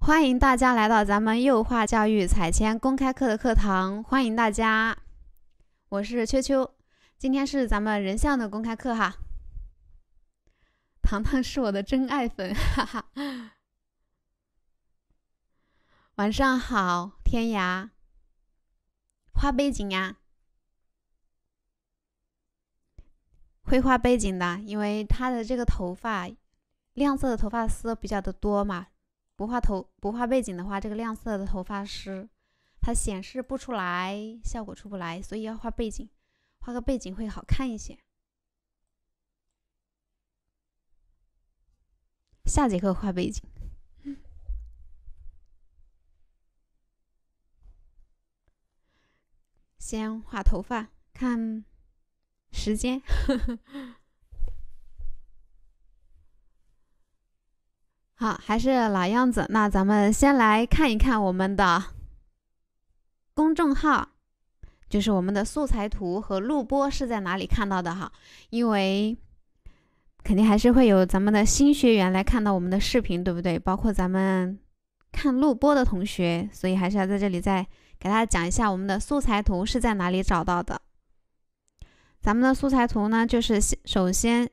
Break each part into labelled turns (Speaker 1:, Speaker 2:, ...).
Speaker 1: 欢迎大家来到咱们幼化教育彩铅公开课的课堂，欢迎大家，我是秋秋，今天是咱们人像的公开课哈。糖糖是我的真爱粉，哈哈。晚上好，天涯。画背景呀，会画背景的，因为他的这个头发，亮色的头发丝比较的多嘛。不画背景的话，这个亮色的头发丝它显示不出来，效果出不来，所以要画背景，画个背景会好看一些。下节课画背景。先画头发，看时间。好，还是老样子，那咱们先来看一看我们的公众号，就是我们的素材图和录播是在哪里看到的哈，因为肯定还是会有咱们的新学员来看到我们的视频，对不对？包括咱们看录播的同学，所以还是要在这里再给大家讲一下我们的素材图是在哪里找到的。咱们的素材图呢，就是首先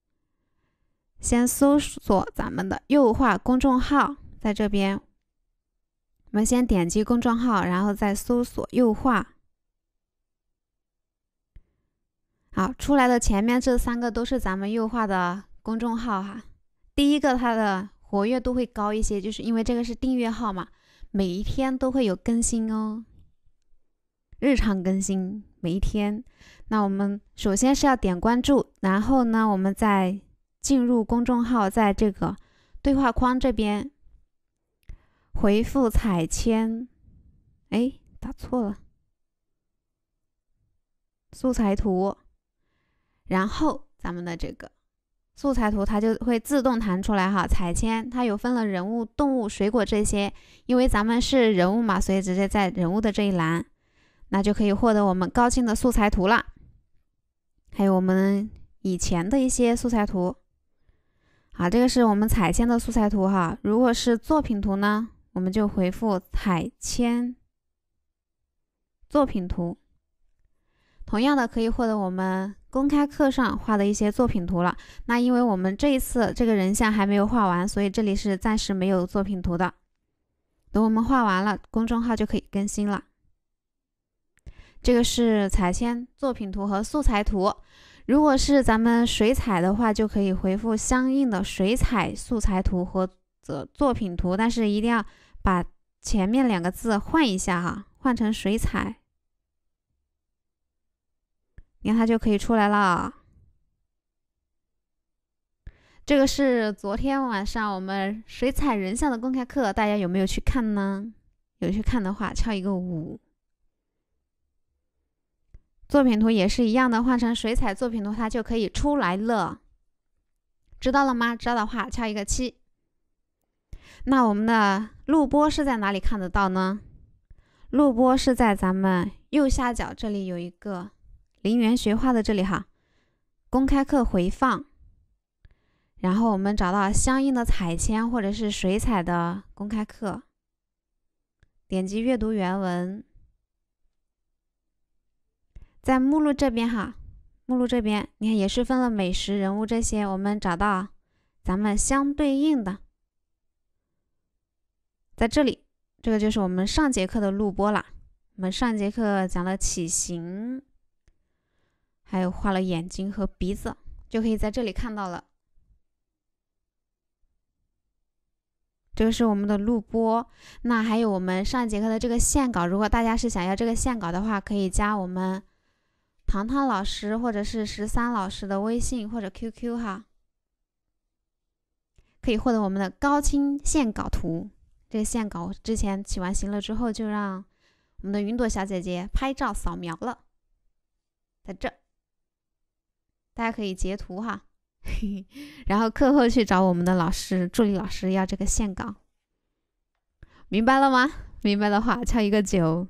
Speaker 1: 搜索咱们的幼化公众号，在这边我们先点击公众号，然后再搜索幼化。好，出来的前面这3个都是咱们幼化的公众号哈。第一个它的活跃度会高一些，就是因为这个是订阅号嘛，每一天都会有更新哦，日常更新，每一天。那我们首先是要点关注，然后呢，我们再进入公众号，在这个对话框这边回复彩铅，打错了，素材图，然后咱们的这个素材图它就会自动弹出来哈。彩铅它有分了人物、动物、水果这些，因为咱们是人物嘛，所以直接在人物的这一栏，那就可以获得我们高清的素材图了，还有我们以前的一些素材图。好，这个是我们彩铅的素材图哈。如果是作品图呢，我们就回复彩铅作品图，同样的可以获得我们公开课上画的一些作品图了。那因为我们这一次这个人像还没有画完，所以这里是暂时没有作品图的。等我们画完了，公众号就可以更新了。这个是彩铅作品图和素材图。如果是咱们水彩的话，就可以回复相应的水彩素材图或者作品图，但是一定要把前面2个字换一下哈，换成水彩，你看它就可以出来了。这个是昨天晚上我们水彩人像的公开课，大家有没有去看呢？有去看的话，敲一个5。作品图也是一样的，换成水彩作品图，它就可以出来了。知道了吗？知道的话，敲一个7。那我们的录播是在哪里看得到呢？录播是在咱们右下角这里有一个零元学画的这里哈，公开课回放。然后我们找到相应的彩铅或者是水彩的公开课，点击阅读原文。在目录这边哈，目录这边你看也是分了美食、人物这些，我们找到咱们相对应的，在这里，这个就是我们上节课的录播了。我们上节课讲了体型，还有画了眼睛和鼻子，就可以在这里看到了。这个是我们的录播。那还有我们上节课的这个线稿，如果大家是想要这个线稿的话，可以加我们糖糖老师或者是13老师的微信或者 QQ 哈，可以获得我们的高清线稿图。这个线稿之前起完形了之后，就让我们的云朵小姐姐拍照扫描了，在这大家可以截图哈，然后课后去找我们的老师、助理老师要这个线稿。明白了吗？明白的话敲一个9。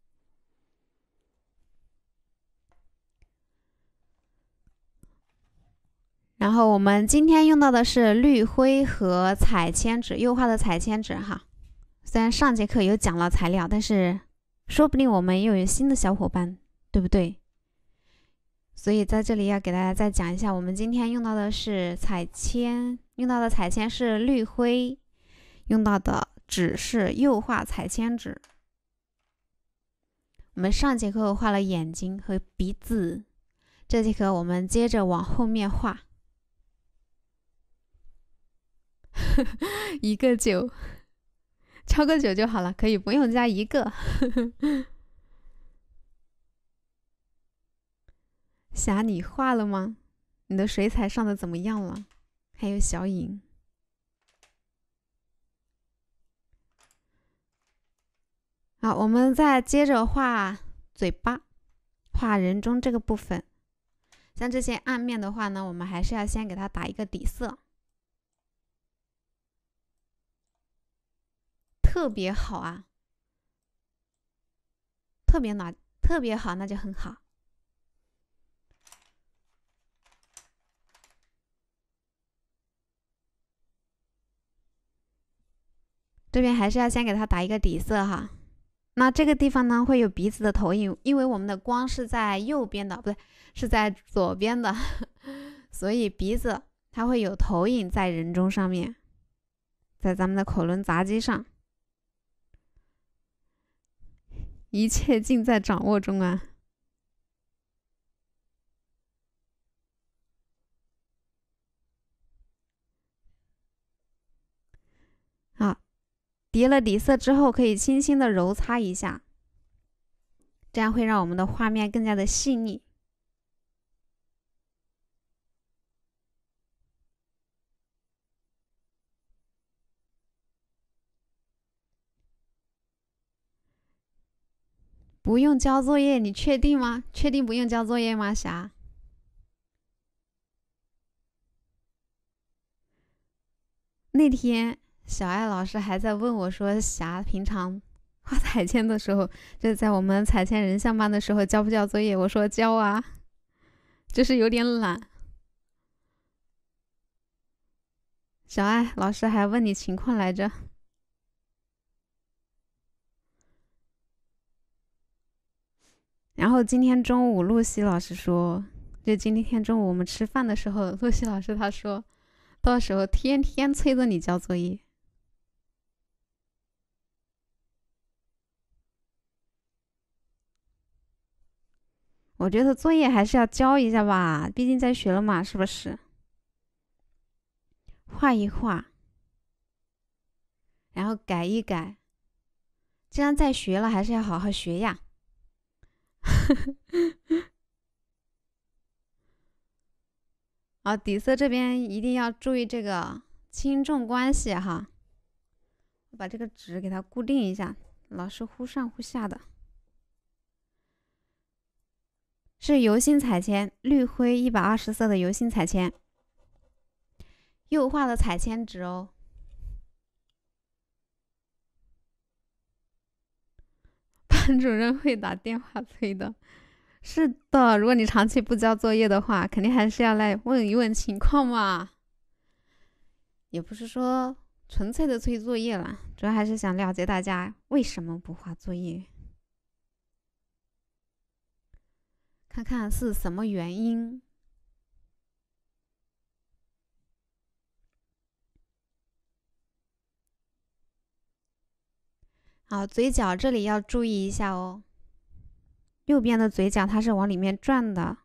Speaker 1: 然后我们今天用到的是绿灰和彩铅纸，釉化的彩铅纸哈。 虽然上节课有讲了材料，但是说不定我们又有新的小伙伴，对不对？所以在这里要给大家再讲一下，我们今天用到的是彩铅，用到的彩铅是绿灰，用到的纸是釉化彩铅纸。我们上节课画了眼睛和鼻子，这节课我们接着往后面画。1个9，超个9就好了，可以不用加1个。霞，你画了吗？你的水彩上的怎么样了？还有小影。好，我们再接着画嘴巴，画人中这个部分。像这些暗面的话呢，我们还是要先给它打一个底色。特别好啊，特别好，那就很好。这边还是要先给它打一个底色哈。那这个地方呢会有鼻子的投影，因为我们的光是在右边的，不对，是在左边的，所以鼻子它会有投影在人中上面，在咱们的口轮匝肌上。一切尽在掌握中啊！好，叠了底色之后，可以轻轻的揉擦一下，这样会让我们的画面更加的细腻。不用交作业，你确定吗？确定不用交作业吗，霞？那天小爱老师还在问我说，霞平常画彩铅的时候，就是在我们彩铅人像班的时候交不交作业？我说交啊，就是有点懒。小爱老师还问你情况来着。然后今天中午露西老师说，就今天中午我们吃饭的时候，露西老师她说，到时候天天催着你交作业。我觉得作业还是要交一下吧，毕竟在学了嘛，是不是？画一画，然后改一改。既然在学了，还是要好好学呀。好，底色这边一定要注意这个轻重关系哈。我把这个纸给它固定一下，老是忽上忽下的。是油性彩铅，绿灰120色的油性彩铅，釉化的彩铅纸哦。班主任会打电话催的。是的，如果你长期不交作业的话，肯定还是要来问一问情况嘛。也不是说纯粹的催作业了，主要还是想了解大家为什么不画作业，看看是什么原因。好，嘴角这里要注意一下哦。右边的嘴角它是往里面转的，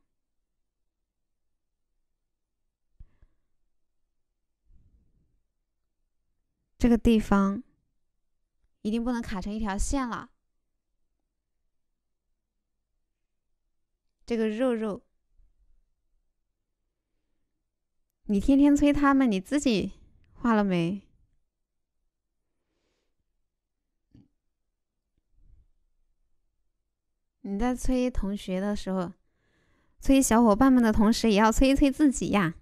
Speaker 1: 这个地方一定不能卡成一条线了。这个肉肉，你天天催他们，你自己画了没？你在催同学的时候，催小伙伴们的同时，也要催一催自己呀。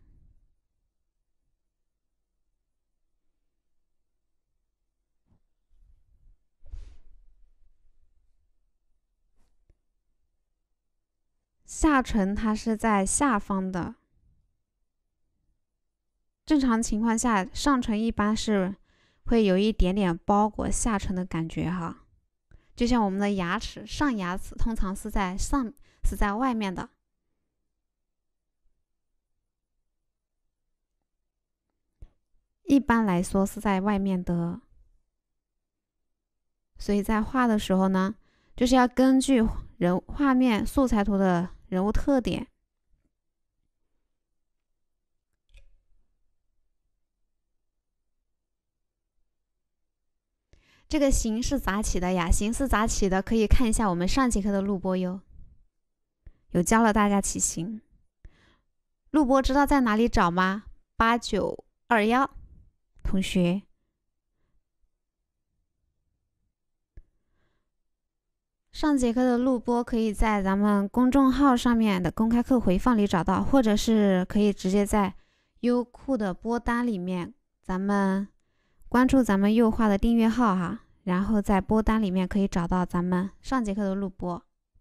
Speaker 1: 下唇它是在下方的，正常情况下，上唇一般是会有一点点包裹下唇的感觉哈，就像我们的牙齿，上牙齿通常是在外面的，一般来说是在外面的，所以在画的时候呢，就是要根据画面素材图的人物特点。这个形是咋起的呀？形是咋起的？可以看一下我们上节课的录播哟，有教了大家起形。录播知道在哪里找吗？8921同学，上节课的录播可以在咱们公众号上面的公开课回放里找到，或者是可以直接在优酷的播单里面，咱们关注咱们右画的订阅号哈，然后在播单里面可以找到咱们上节课的录播。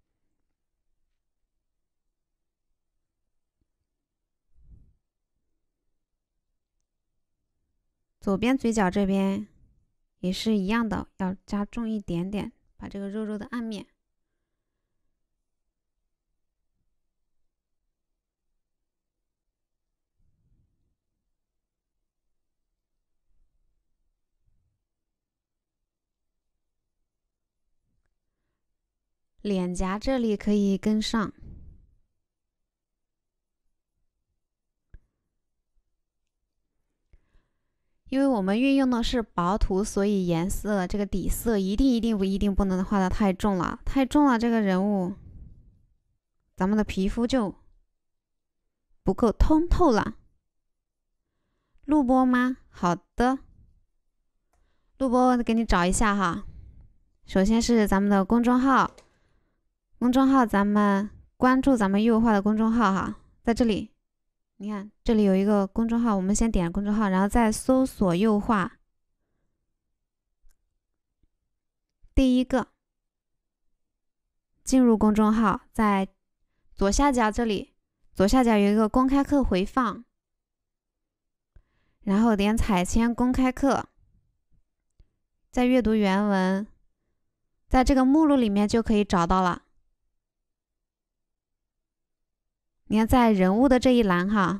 Speaker 1: 左边嘴角这边也是一样的，要加重一点点，把这个肉肉的暗面。脸颊这里可以跟上，因为我们运用的是薄涂，所以颜色这个底色一定不能画得太重了，太重了这个人物，咱们的皮肤就不够通透了。录播吗？好的，录播给你找一下哈。首先是咱们的公众号，咱们关注咱们右画的公众号哈，在这里，你看这里有一个公众号，我们先点公众号，然后再搜索右画，第一个进入公众号，在左下角这里，左下角有一个公开课回放，然后点彩铅公开课，在阅读原文，在这个目录里面就可以找到了。你看，在人物的这一栏哈，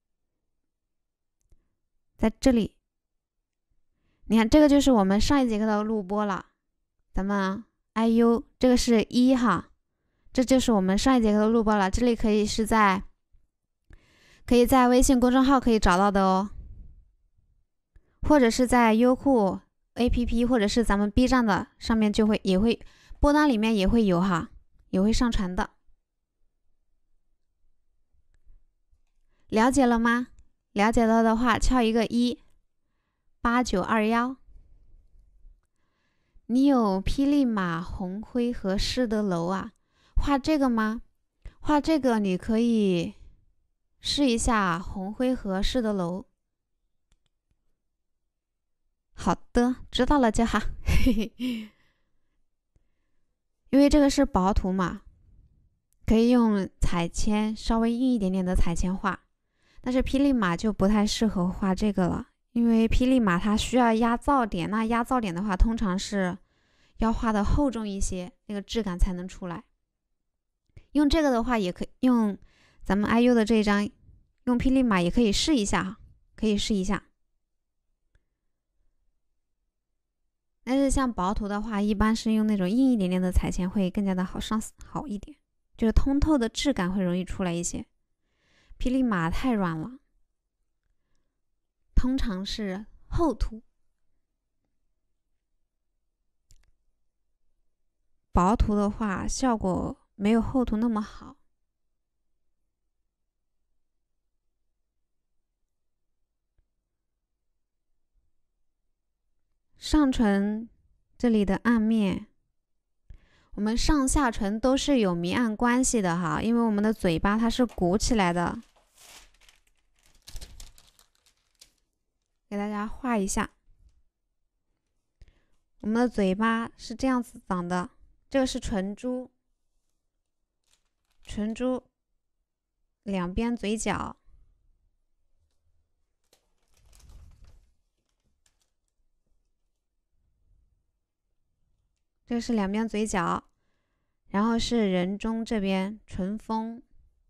Speaker 1: 在这里，你看这个就是我们上一节课的录播了。咱们 IU 这个是1哈，这就是我们上一节课的录播了。这里可以在微信公众号可以找到的哦，或者是在优酷 APP 或者是咱们 B 站的上面也会播单里面也会有哈，也会上传的。了解了吗？了解了的话，敲一个1。8921，你有霹雳马、红灰和诗的楼啊？画这个吗？画这个你可以试一下红灰和诗的楼。好的，知道了就好。因为这个是薄涂嘛，可以用彩铅稍微硬一点点的彩铅画，但是霹雳马就不太适合画这个了。因为霹雳马它需要压噪点，那压噪点的话，通常是要画的厚重一些，那个质感才能出来。用这个的话，也可以用咱们 IU 的这一张，用霹雳马也可以试一下，可以试一下。但是像薄涂的话，一般是用那种硬一点点的彩铅会更加的好一点，就是通透的质感会容易出来一些。霹雳马太软了。通常是厚涂，薄涂的话效果没有厚涂那么好。上唇这里的暗面，我们上下唇都是有明暗关系的哈，因为我们的嘴巴它是鼓起来的。给大家画一下，我们的嘴巴是这样子长的，这个是唇珠，两边嘴角， 这个是两边嘴角，然后是人中这边唇峰，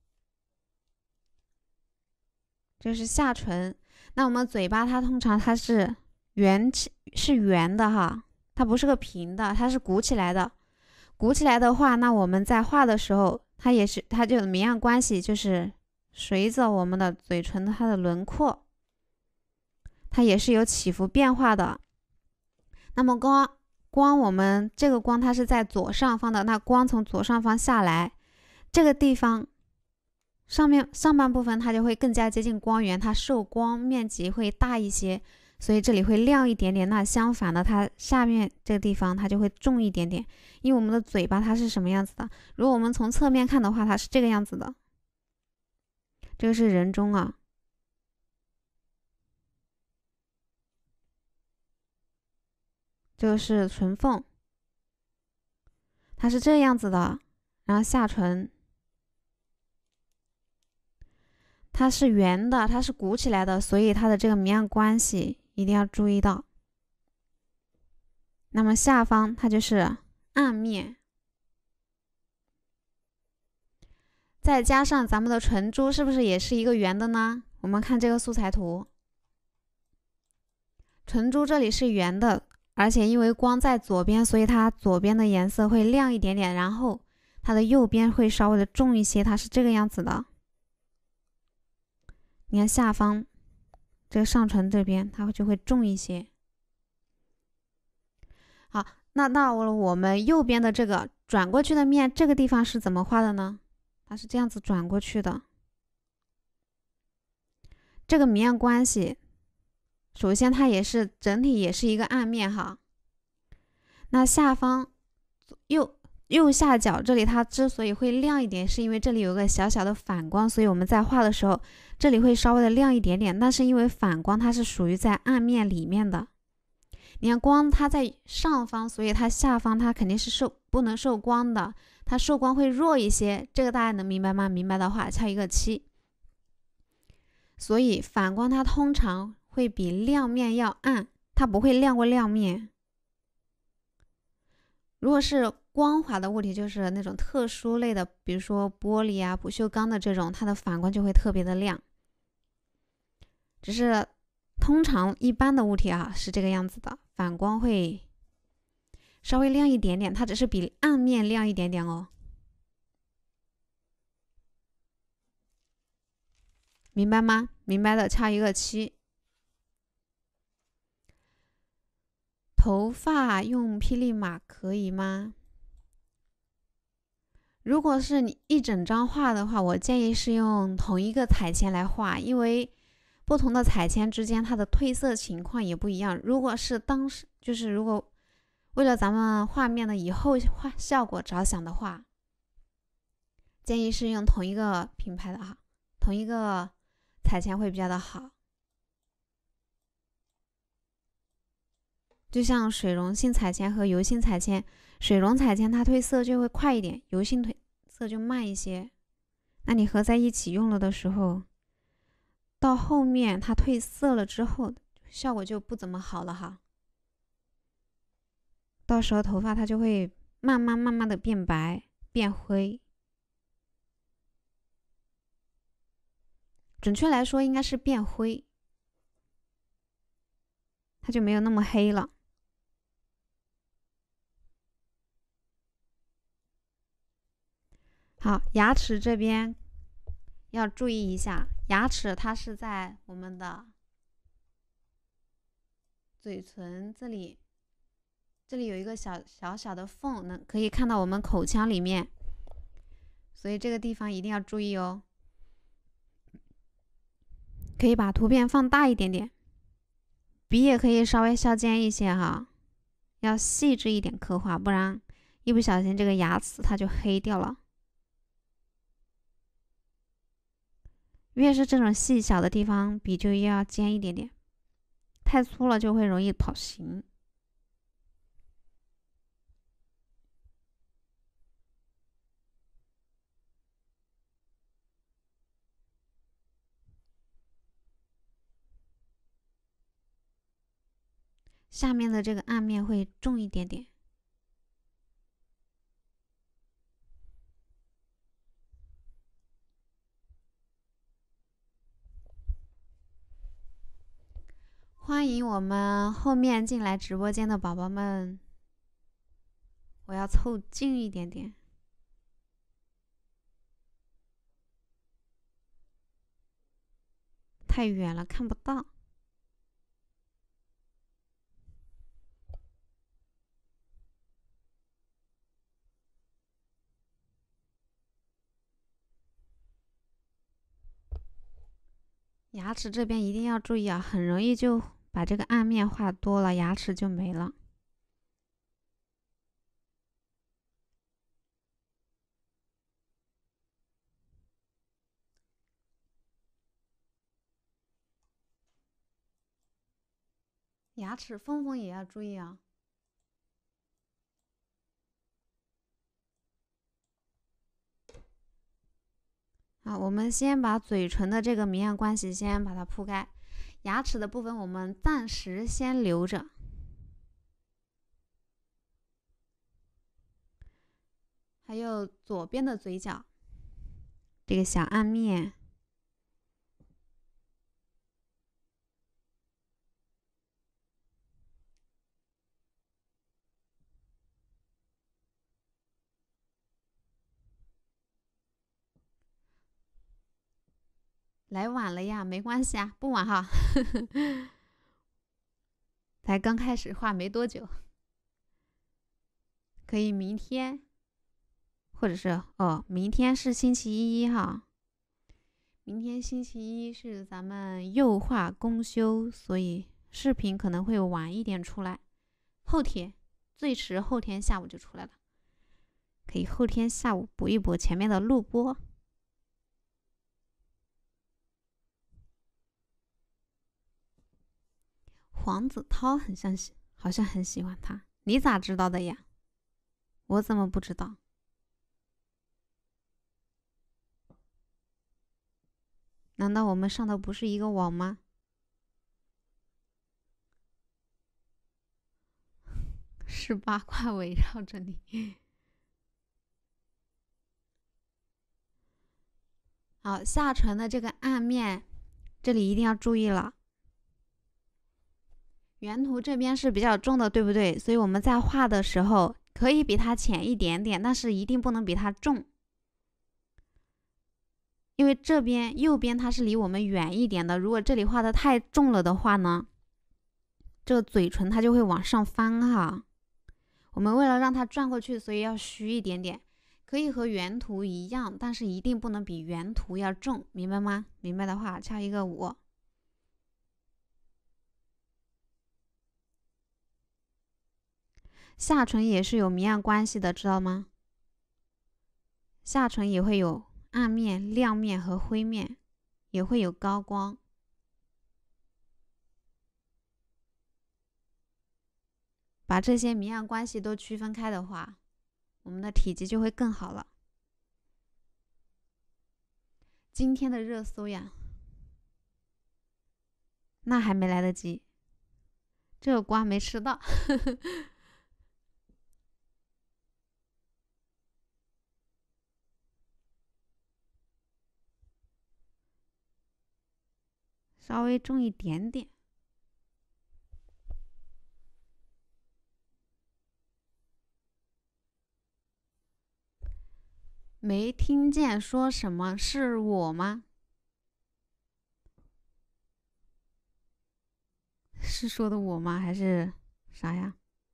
Speaker 1: 这是下唇。那我们嘴巴它通常它是圆的哈，它不是个平的，它是鼓起来的。鼓起来的话，那我们在画的时候，它就明暗关系就是随着我们的嘴唇它的轮廓，它也是有起伏变化的。那么光我们这个光它是在左上方的，那光从左上方下来，这个地方上半部分它就会更加接近光源，它受光面积会大一些，所以这里会亮一点点。那相反的，它下面这个地方它就会重一点点，因为我们的嘴巴它是什么样子的？如果我们从侧面看的话，它是这个样子的。这个是人中啊，这个是唇缝，它是这样子的。然后下唇，它是圆的，它是鼓起来的，所以它的这个明暗关系一定要注意到。那么下方它就是暗面，再加上咱们的唇珠是不是也是一个圆的呢？我们看这个素材图，唇珠这里是圆的，而且因为光在左边，所以它左边的颜色会亮一点点，然后它的右边会稍微的重一些，它是这个样子的。你看下方这个上唇这边，它就会重一些。好，那到了我们右边的这个转过去的面，这个地方是怎么画的呢？它是这样子转过去的。这个明暗关系，首先它也是整体也是一个暗面哈。那下方右下角这里它之所以会亮一点，是因为这里有个小小的反光，所以我们在画的时候这里会稍微的亮一点点。但是因为反光它是属于在暗面里面的，你看光它在上方，所以它下方它肯定是不能受光的，它受光会弱一些。这个大家能明白吗？明白的话敲一个7。所以反光它通常会比亮面要暗，它不会亮过亮面。如果是光滑的物体，就是那种特殊类的，比如说玻璃啊、不锈钢的这种，它的反光就会特别的亮。只是通常一般的物体啊是这个样子的，反光会稍微亮一点点，它只是比暗面亮一点点哦。明白吗？明白的敲一个7。头发用霹雳马可以吗？如果是你一整张画的话，我建议是用同一个彩铅来画，因为不同的彩铅之间它的褪色情况也不一样。如果是如果为了咱们画面的以后画效果着想的话，建议是用同一个品牌的哈，同一个彩铅会比较的好。就像水溶性彩铅和油性彩铅，水溶彩铅它褪色就会快一点，油性褪色就慢一些。那你合在一起用了的时候，到后面它褪色了之后，效果就不怎么好了哈。到时候头发它就会慢慢的变白、变灰。准确来说应该是变灰，它就没有那么黑了。好，牙齿这边要注意一下，牙齿它是在我们的嘴唇这里，这里有一个小的缝，可以看到我们口腔里面，所以这个地方一定要注意哦。可以把图片放大一点点，笔也可以稍微削尖一些哈，要细致一点刻画，不然一不小心这个牙齿它就黑掉了。越是这种细小的地方，笔就越要尖一点点，太粗了就会容易跑形。下面的这个暗面会重一点点。 欢迎我们后面进来直播间的宝宝们，我要凑近一点点，太远了看不到。牙齿这边一定要注意啊，很容易就把这个暗面画多了，牙齿就没了。牙齿缝缝也要注意啊。好，我们先把嘴唇的这个明暗关系先把它铺开，牙齿的部分我们暂时先留着。还有左边的嘴角，这个小暗面。来晚了呀，没关系啊，不晚哈，才刚开始画没多久，可以明天，或者是明天是星期一哈，明天星期一是咱们釉画公休，所以视频可能会晚一点出来，后天最迟后天下午就出来了，可以后天下午补一补前面的录播。黄子韬好像很喜欢他，你咋知道的呀？我怎么不知道？难道我们上的不是一个网吗？是八卦围绕着你。好，下唇的这个暗面，这里一定要注意了。原图这边是比较重的，对不对？所以我们在画的时候可以比它浅一点点，但是一定不能比它重，因为这边右边它是离我们远一点的。如果这里画的太重了的话呢，这个嘴唇它就会往上翻哈。我们为了让它转过去，所以要虚一点点，可以和原图一样，但是一定不能比原图要重，明白吗？明白的话敲一个5。下唇也是有明暗关系的，知道吗？下唇也会有暗面、亮面和灰面，也会有高光。把这些明暗关系都区分开的话，我们的体积就会更好了。今天的热搜呀，那还没来得及，这个瓜没吃到。稍微重一点点。没听见说什么？是我吗？是说的我吗？还是啥呀？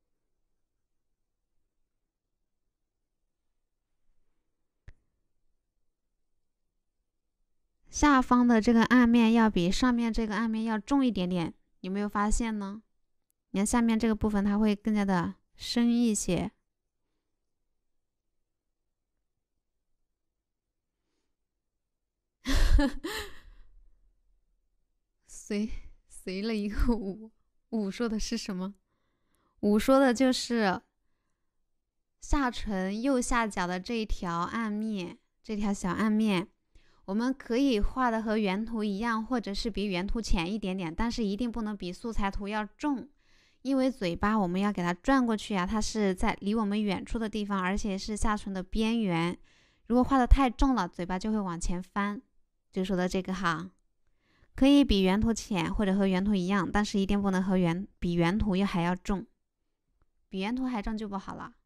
Speaker 1: 下方的这个暗面要比上面这个暗面要重一点点，有没有发现呢？你看下面这个部分它会更加的深一些。随了一个5说的是什么？5说的就是下唇右下角的这一条暗面，这条小暗面，我们可以画的和原图一样，或者是比原图浅一点点，但是一定不能比素材图要重，因为嘴巴我们要给它转过去啊，它是在离我们远处的地方，而且是下唇的边缘，如果画的太重了，嘴巴就会往前翻。就说的这个哈， 可以比原图浅或者和原图一样，但是一定不能和比原图还要重，比原图还重就不好了。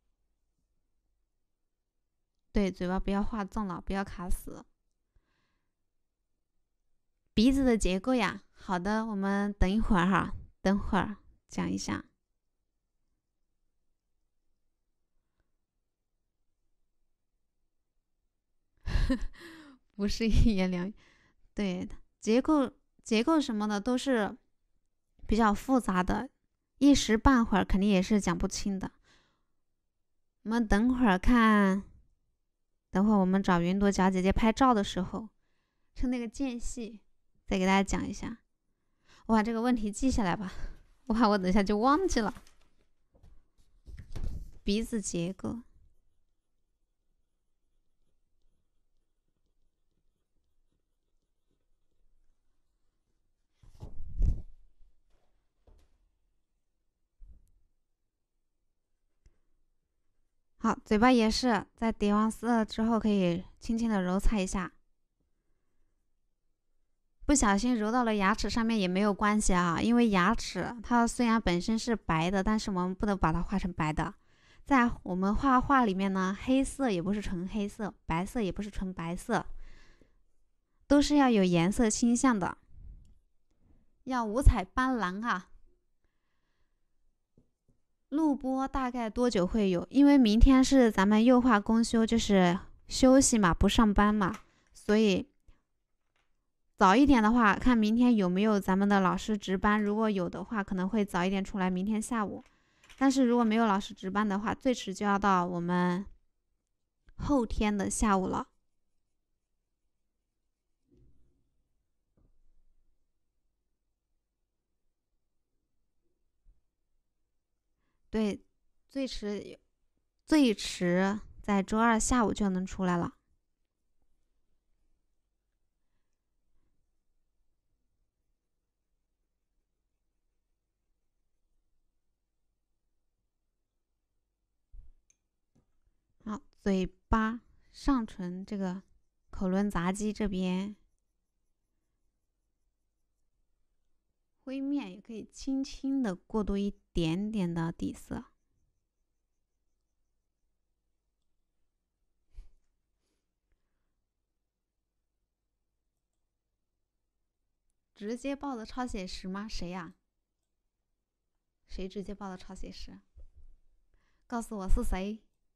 Speaker 1: 对，嘴巴不要画重了，不要卡死。鼻子的结构呀，好的，我们等一会儿哈，等会儿讲一下。不是一言两语，对，结构什么的都是比较复杂的，一时半会儿肯定也是讲不清的。我们等会儿看，等会儿我们找云朵小姐姐拍照的时候，趁那个间隙再给大家讲一下。我把这个问题记下来吧，我怕我等一下就忘记了。鼻子结构。好，嘴巴也是在叠完色之后，可以轻轻的揉擦一下。不小心揉到了牙齿上面也没有关系啊，因为牙齿它虽然本身是白的，但是我们不能把它画成白的。在我们画画里面呢，黑色也不是纯黑色，白色也不是纯白色，都是要有颜色倾向的，要五彩斑斓啊。录播大概多久会有？因为明天是咱们幼化公休，就是休息嘛，不上班嘛，所以早一点的话，看明天有没有咱们的老师值班。如果有的话，可能会早一点出来，明天下午。但是如果没有老师值班的话，最迟就要到我们后天的下午了。对，最迟在周二下午就能出来了。好，嘴巴、上唇这个口轮匝肌这边，灰面也可以轻轻的过渡一点点的底色。直接报的超写实吗？谁呀？谁直接报的超写实？告诉我是谁？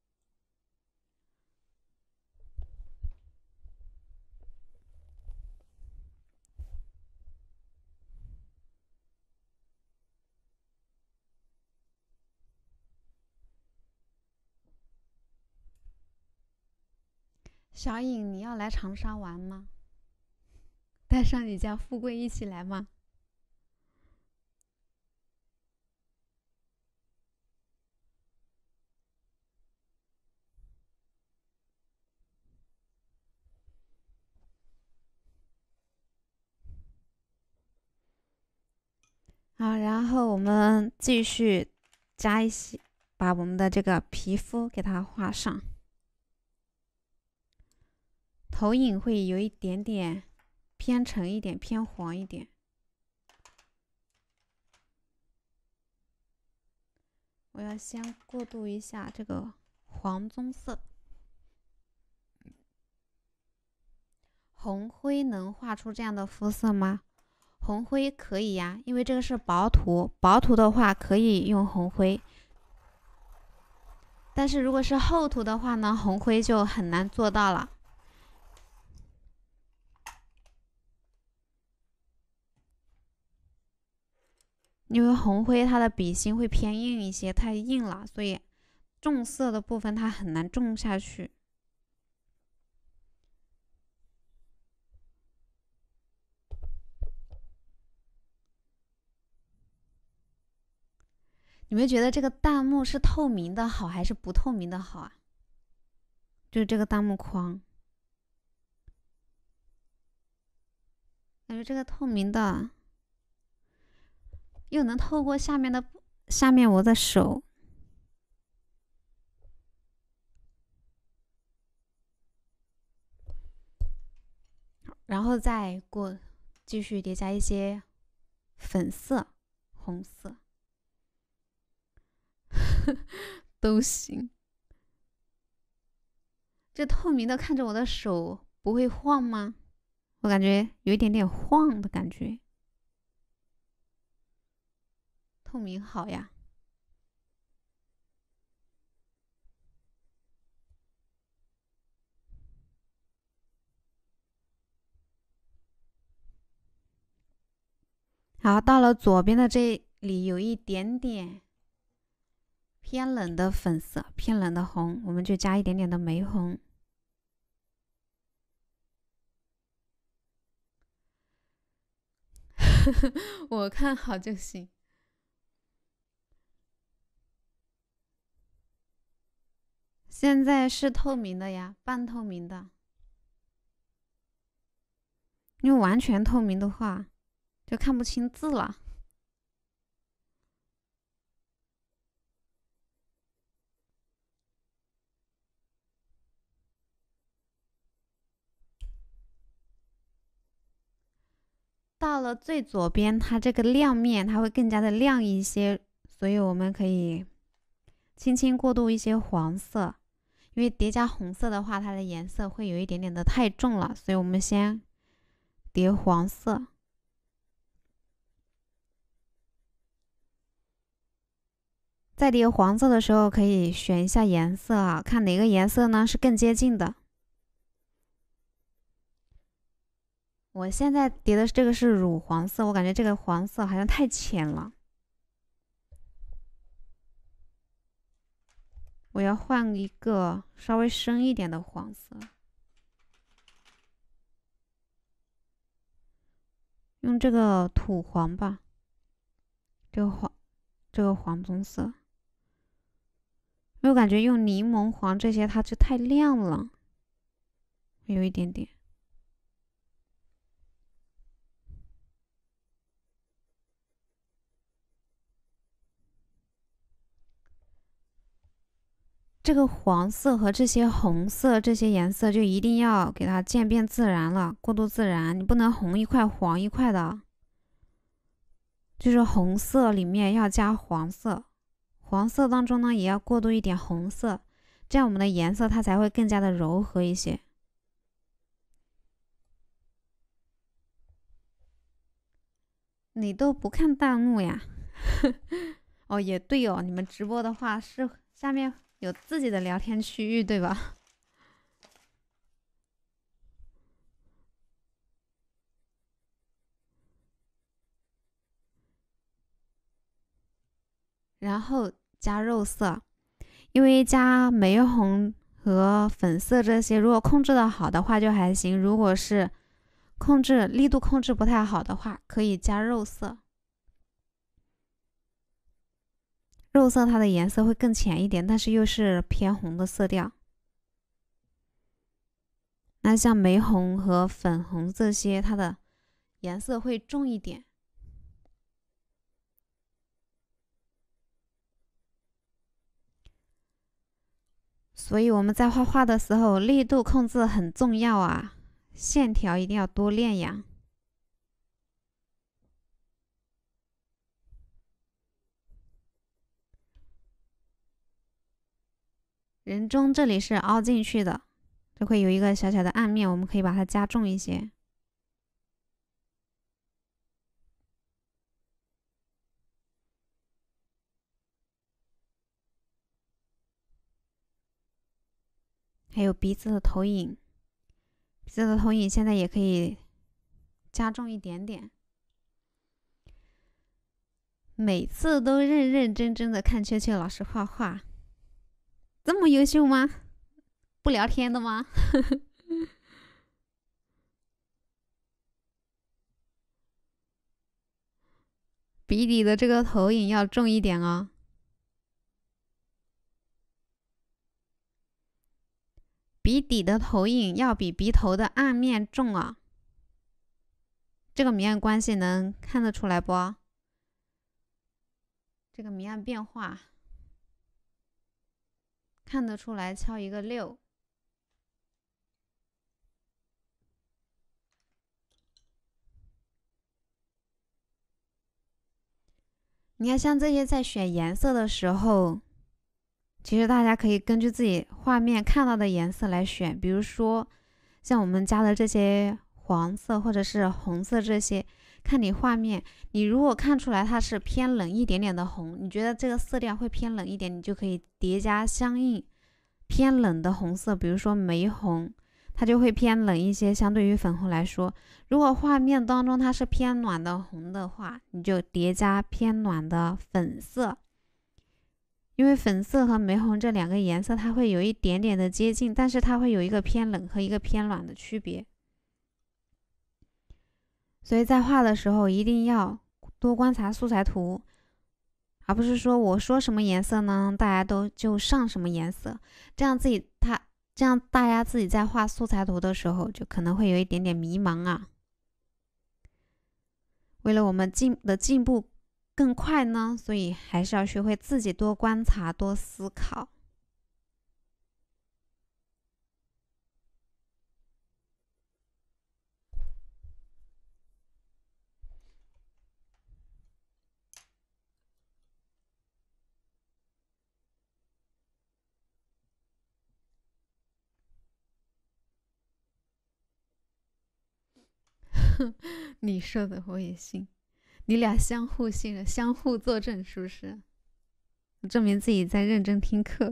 Speaker 1: 小颖，你要来长沙玩吗？带上你家富贵一起来吗？好，然后我们继续加一些，把我们的这个皮肤给它画上。投影会有一点点偏沉一点，偏黄一点。我要先过渡一下这个黄棕色。红灰能画出这样的肤色吗？红灰可以呀，因为这个是薄涂，薄涂的话可以用红灰。但是如果是厚涂的话呢，红灰就很难做到了。因为红灰它的笔芯会偏硬一些，太硬了，所以重色的部分它很难种下去。你们觉得这个弹幕是透明的好还是不透明的好啊？就是这个弹幕框，感觉这个透明的又能透过下面我的手，然后再过继续叠加一些粉色、红色都行。这透明的看着我的手不会晃吗？我感觉有一点点晃的感觉。透明好呀。好，到了左边的这里有一点点偏冷的粉色，偏冷的红，我们就加一点点的玫红。我看好就行。现在是透明的呀，半透明的。因为完全透明的话，就看不清字了。到了最左边，它这个亮面它会更加的亮一些，所以我们可以轻轻过渡一些黄色，因为叠加红色的话，它的颜色会有一点点的太重了，所以我们先叠黄色。在叠黄色的时候，可以选一下颜色啊，看哪个颜色呢是更接近的。我现在叠的这个是乳黄色，我感觉这个黄色好像太浅了，我要换一个稍微深一点的黄色，用这个土黄吧，这个黄棕色，因为我感觉用柠檬黄这些它就太亮了，有一点点。这个黄色和这些红色这些颜色就一定要给它渐变自然了，过渡自然，你不能红一块黄一块的，就是红色里面要加黄色，黄色当中呢也要过渡一点红色，这样我们的颜色它才会更加的柔和一些。你都不看弹幕呀？哦，也对哦，你们直播的话是下面有自己的聊天区域，对吧？然后加肉色，因为加玫红和粉色这些，如果控制的好的话就还行；如果是力度控制不太好的话，可以加肉色。肉色它的颜色会更浅一点，但是又是偏红的色调。那像玫红和粉红这些，它的颜色会重一点。所以我们在画画的时候，力度控制很重要啊，线条一定要多练呀。人中这里是凹进去的，就会有一个小小的暗面，我们可以把它加重一些。还有鼻子的投影，鼻子的投影现在也可以加重一点点。每次都认认真真的看秋秋老师画画，这么优秀吗？不聊天的吗？笔底的这个投影要重一点哦。笔底的投影要比鼻头的暗面重啊，这个明暗关系能看得出来不？这个明暗变化看得出来，敲一个6。 你看，像这些在选颜色的时候，其实大家可以根据自己画面看到的颜色来选。比如说，像我们加的这些黄色或者是红色这些，看你画面，你如果看出来它是偏冷一点点的红，你觉得这个色调会偏冷一点，你就可以叠加相应偏冷的红色，比如说玫红，它就会偏冷一些，相对于粉红来说。如果画面当中它是偏暖的红的话，你就叠加偏暖的粉色，因为粉色和玫红这两个颜色它会有一点点的接近，但是它会有一个偏冷和一个偏暖的区别。所以在画的时候一定要多观察素材图，而不是说我说什么颜色呢，大家都就上什么颜色，这样大家自己在画素材图的时候就可能会有一点点迷茫啊。为了我们进步更快呢，所以还是要学会自己多观察、多思考。你说的我也信，你俩相互信任，相互作证，是不是？证明自己在认真听课。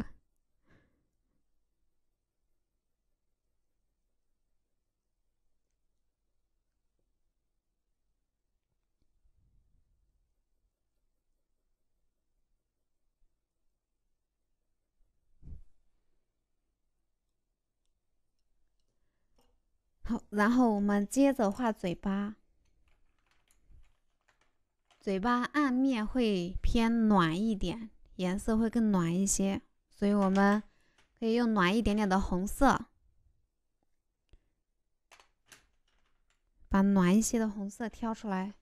Speaker 1: 好，然后我们接着画嘴巴。嘴巴暗面会偏暖一点，颜色会更暖一些，所以我们可以用暖一点点的红色，把暖一些的红色挑出来。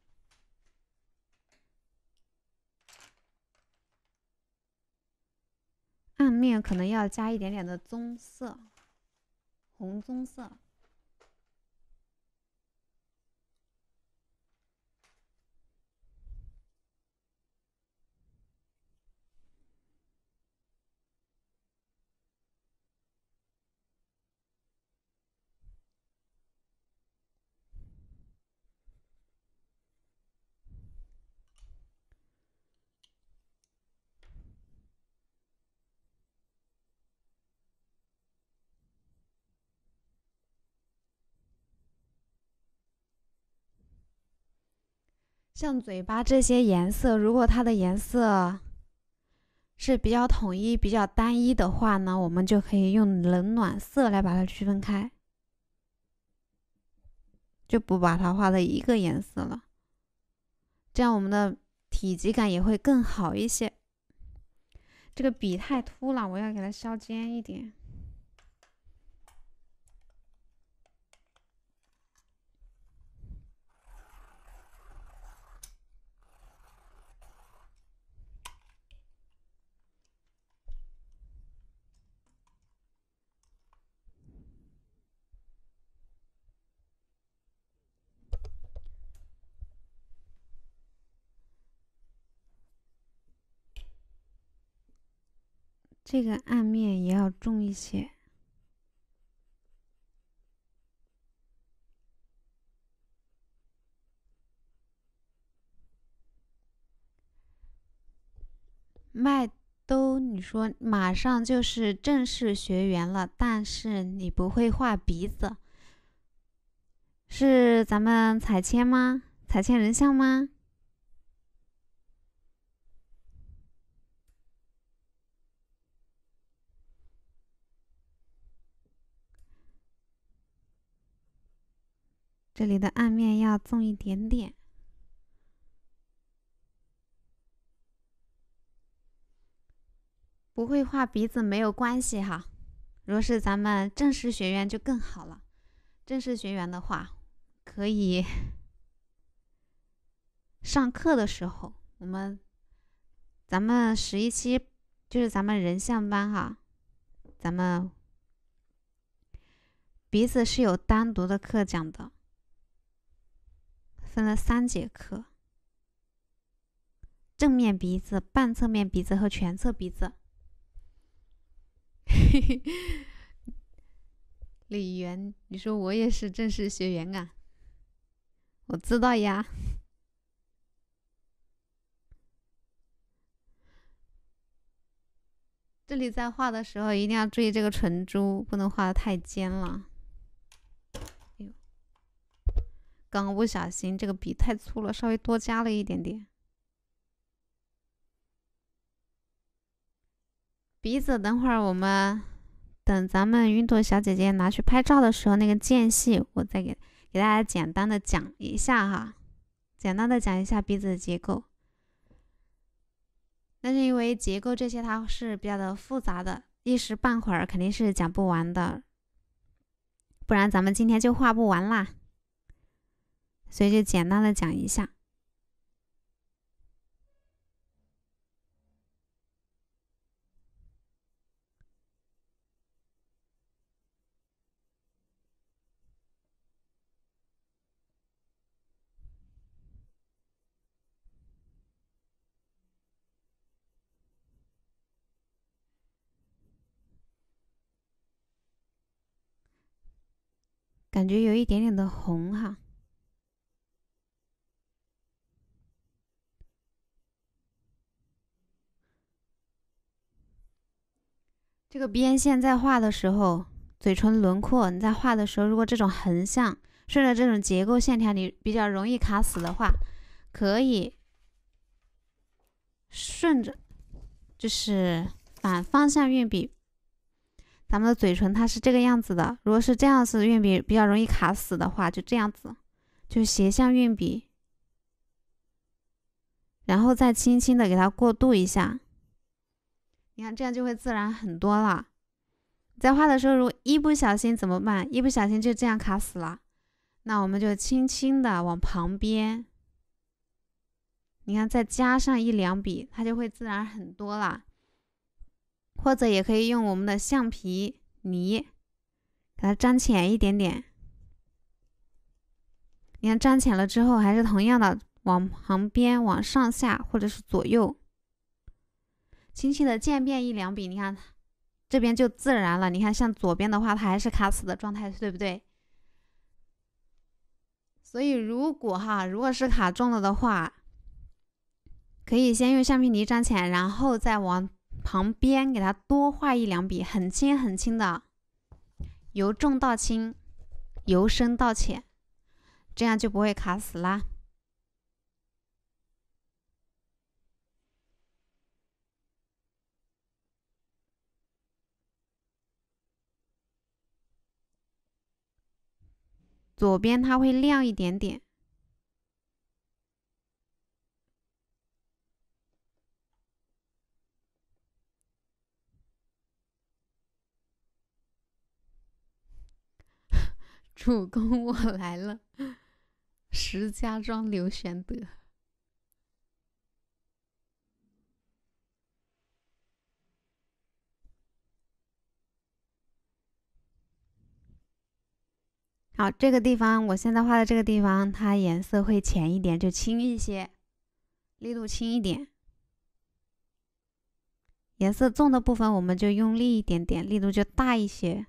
Speaker 1: 暗面可能要加一点点的棕色，红棕色。像嘴巴这些颜色，如果它的颜色是比较统一、比较单一的话呢，我们就可以用冷暖色来把它区分开，就不把它画的一个颜色了，这样我们的体积感也会更好一些。这个笔太凸了，我要给它削尖一点。这个暗面也要重一些。麦兜，你说马上就是正式学员了，但是你不会画鼻子，是咱们彩铅吗？彩铅人像吗？这里的暗面要重一点点。不会画鼻子没有关系哈，如果是咱们正式学员就更好了。正式学员的话，可以上课的时候，咱们11期就是咱们人像班哈，咱们鼻子是有单独的课讲的，分了3节课。 正面鼻子、半侧面鼻子和全侧鼻子。李媛，你说我也是正式学员啊？我知道呀。这里在画的时候一定要注意这个唇珠，不能画得太尖了。刚刚不小心这个笔太粗了，稍微多加了一点点。鼻子等会儿我们等咱们云朵小姐姐拿去拍照的时候，那个间隙我再给大家简单的讲一下哈，简单的讲一下鼻子的结构。但是因为结构这些它是比较的复杂的，一时半会儿肯定是讲不完的，不然咱们今天就画不完啦。所以就简单的讲一下。感觉有一点点的红哈。这个边线在画的时候，嘴唇轮廓你在画的时候，如果这种横向顺着这种结构线条你比较容易卡死的话，可以顺着就是反方向运笔。咱们的嘴唇它是这个样子的，如果是这样子运笔比较容易卡死的话，就这样子，就斜向运笔，然后再轻轻的给它过渡一下。你看这样就会自然很多了。在画的时候，如果一不小心怎么办？一不小心就这样卡死了，那我们就轻轻的往旁边，你看再加上一两笔，它就会自然很多了。或者也可以用我们的橡皮泥给它沾浅一点点。你看沾浅了之后，还是同样的往旁边、往上下或者是左右，轻轻的渐变一两笔，你看这边就自然了。你看像左边的话，它还是卡死的状态，对不对？所以如果是卡中了的话，可以先用橡皮泥沾浅，然后再往旁边给它多画一两笔，很轻很轻的，由重到轻，由深到浅，这样就不会卡死啦。左边它会亮一点点。主公我来了，石家庄刘玄德。好，这个地方我现在画的这个地方，它颜色会浅一点，就轻一些，力度轻一点。颜色重的部分我们就用力一点点，力度就大一些。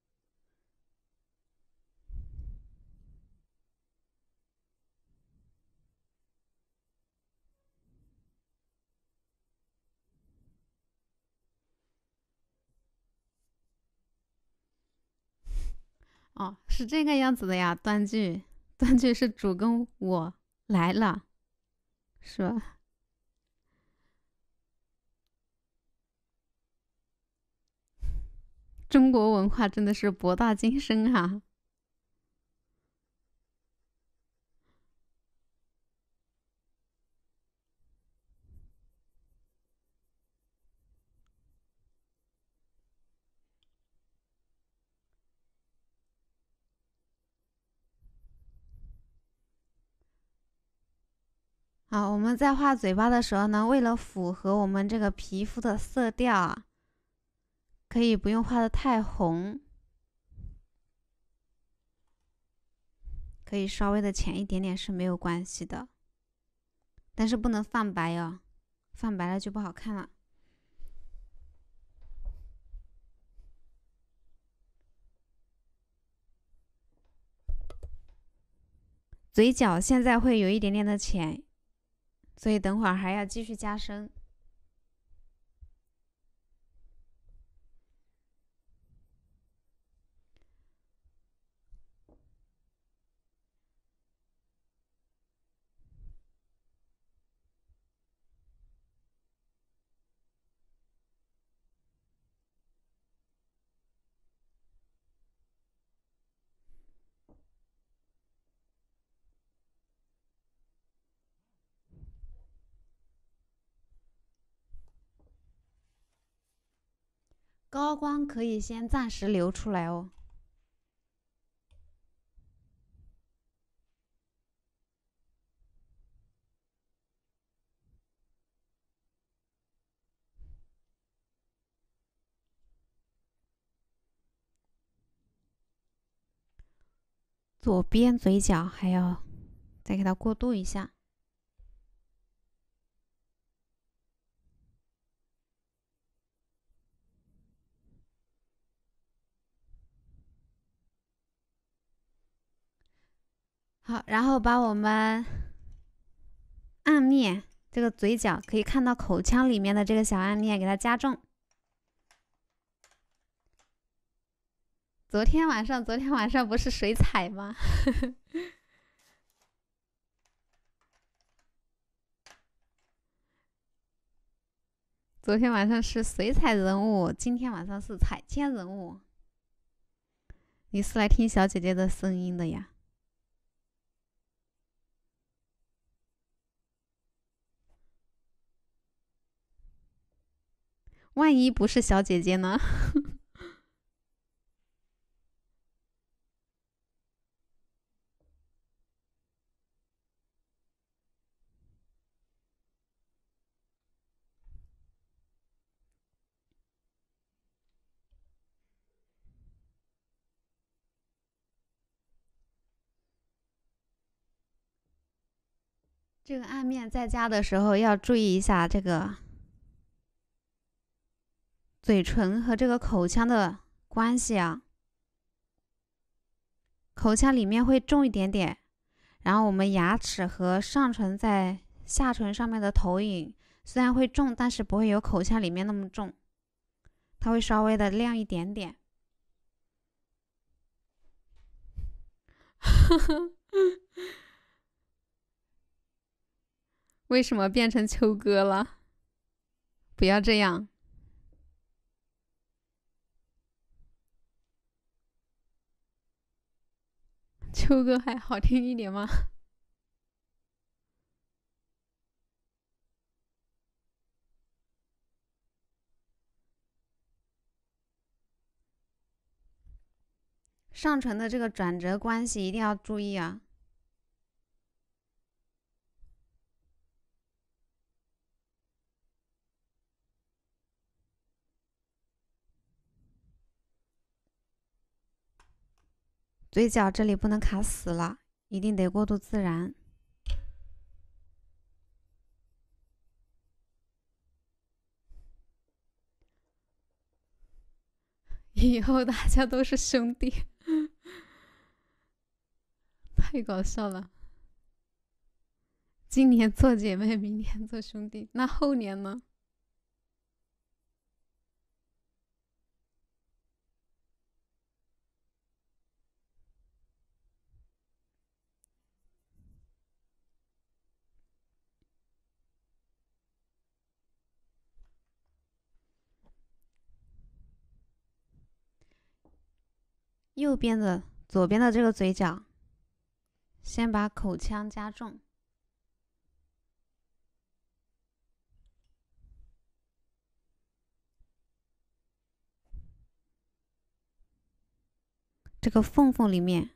Speaker 1: 哦，是这个样子的呀，断句是主公我来了，是吧？中国文化真的是博大精深啊！好，我们在画嘴巴的时候呢，为了符合我们这个皮肤的色调啊，可以不用画的太红，可以稍微的浅一点点是没有关系的，但是不能泛白哦。 放白了就不好看了。嘴角现在会有一点点的浅，所以等会儿还要继续加深。高光可以先暂时留出来哦。左边嘴角还要再给它过渡一下。好，然后把我们暗面这个嘴角可以看到口腔里面的这个小暗面给它加重。昨天晚上不是水彩吗？昨天晚上是水彩人物，今天晚上是彩铅人物。你是来听小姐姐的声音的呀？万一不是小姐姐呢？这个暗面在加的时候要注意一下这个嘴唇和这个口腔的关系啊。口腔里面会重一点点，然后我们牙齿和上唇在下唇上面的投影虽然会重，但是不会有口腔里面那么重，它会稍微的亮一点点。为什么变成秋哥了？不要这样。秋哥还好听一点吗？上唇的这个转折关系一定要注意啊。嘴角这里不能卡死了，一定得过渡自然。以后大家都是兄弟，太搞笑了。今年做姐妹，明年做兄弟，那后年呢？右边的、左边的这个嘴角，先把口腔加重。这个缝缝里面，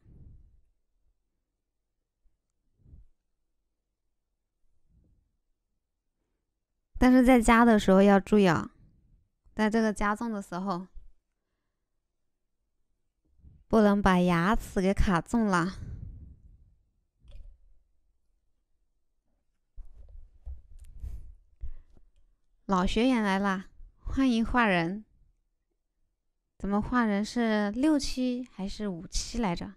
Speaker 1: 但是在加的时候要注意啊，在这个加重的时候，不能把牙齿给卡中了。 老学员来啦，欢迎画人。咱们画人是6期还是5期来着？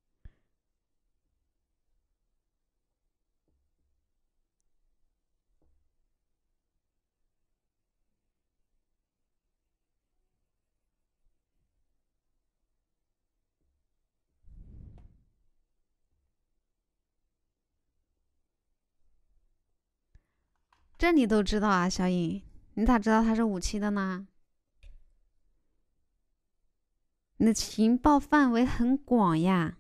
Speaker 1: 这你都知道啊，小颖，你咋知道他是5期的呢？你的情报范围很广呀。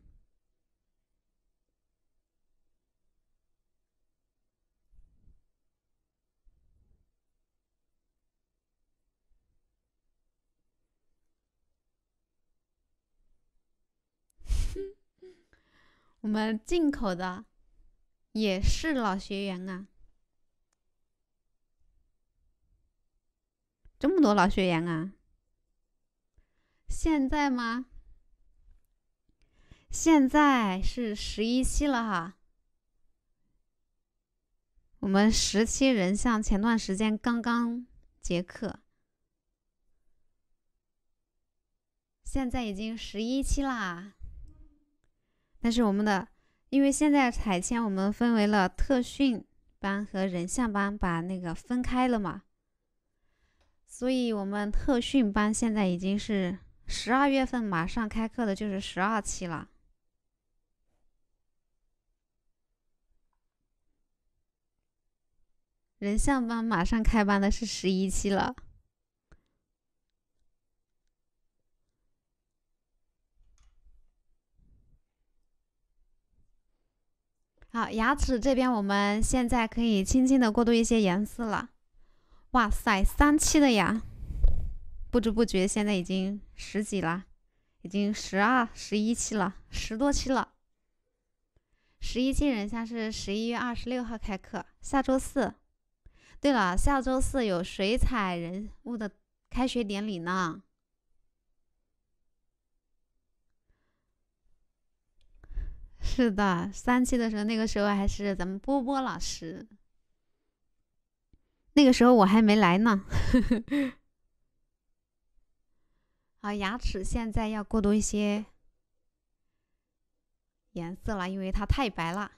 Speaker 1: 我们进口的也是老学员啊，这么多老学员啊！现在吗？现在是11期了哈。我们10期人像前段时间刚刚结课，现在已经11期啦。但是我们的，因为现在采签我们分为了特训班和人像班，把那个分开了嘛，所以我们特训班现在已经是12月份马上开课的，就是12期了。人像班马上开班的是11期了。好，牙齿这边我们现在可以轻轻的过渡一些颜色了。哇塞，3期的呀！不知不觉现在已经10几了，已经12、11期了，10多期了。11期人像是11月26号开课，下周四。对了，下周四有水彩人物的开学典礼呢。是的，3期的时候，那个时候还是咱们波波老师，那个时候我还没来呢。好，牙齿现在要过渡一些颜色了，因为它太白了。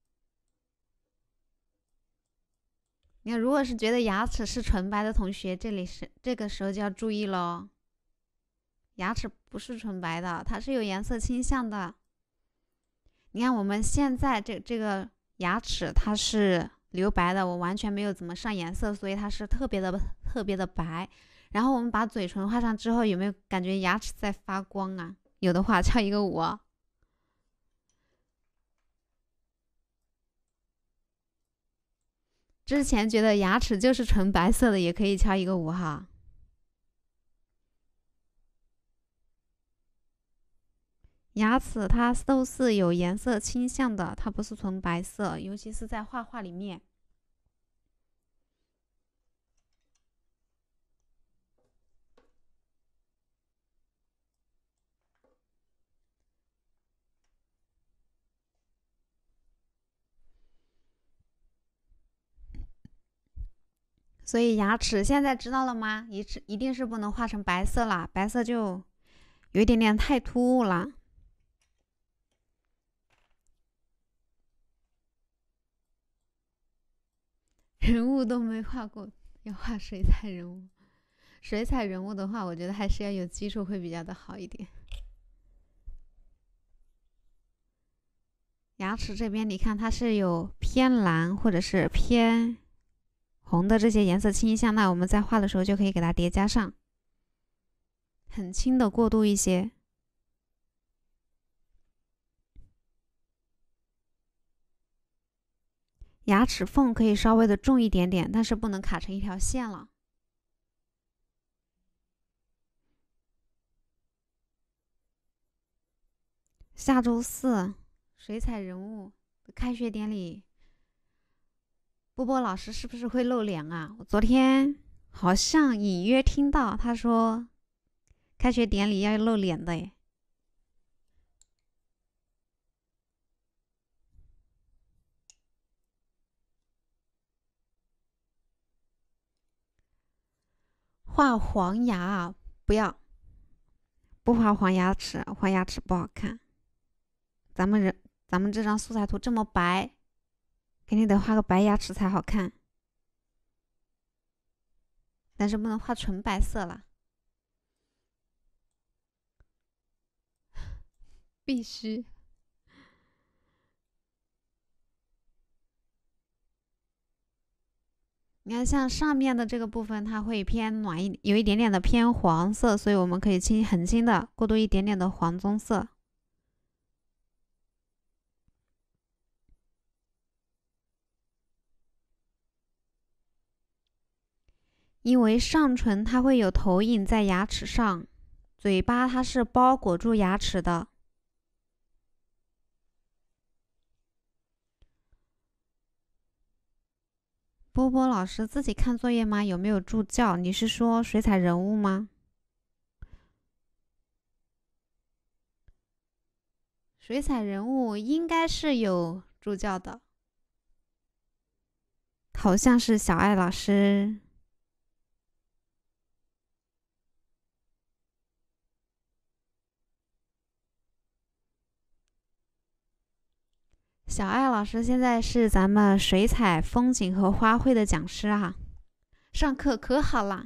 Speaker 1: 你看，如果是觉得牙齿是纯白的同学，这个时候就要注意喽。牙齿不是纯白的，它是有颜色倾向的。你看我们现在这个牙齿它是留白的，我完全没有怎么上颜色，所以它是特别的白。然后我们把嘴唇画上之后，有没有感觉牙齿在发光啊？有的话敲一个5。之前觉得牙齿就是纯白色的，也可以敲一个5哈。牙齿它都是有颜色倾向的，它不是纯白色，尤其是在画画里面。所以牙齿现在知道了吗？一定是不能画成白色啦，白色就有一点点太突兀了。人物都没画过，要画水彩人物。水彩人物的话，我觉得还是要有基础会比较的好一点。牙齿这边你看它是有偏蓝或者是偏红的这些颜色倾向，那我们在画的时候就可以给它叠加上，很轻的过渡一些。牙齿缝可以稍微的重一点点，但是不能卡成一条线了。下周四水彩人物开学典礼，波波老师是不是会露脸啊？我昨天好像隐约听到他说开学典礼要露脸的耶。 画黄牙啊，不要，不画黄牙齿，黄牙齿不好看。咱们这张素材图这么白，肯定得画个白牙齿才好看。但是不能画纯白色了，必须。你看，像上面的这个部分，它会偏暖有一点点的偏黄色，所以我们可以很轻的过渡一点点的黄棕色。因为上唇它会有投影在牙齿上，嘴巴它是包裹住牙齿的。波波老师自己看作业吗？有没有助教？你是说水彩人物吗？水彩人物应该是有助教的，好像是小爱老师。小爱老师现在是咱们水彩、风景和花卉的讲师啊，上课可好啦。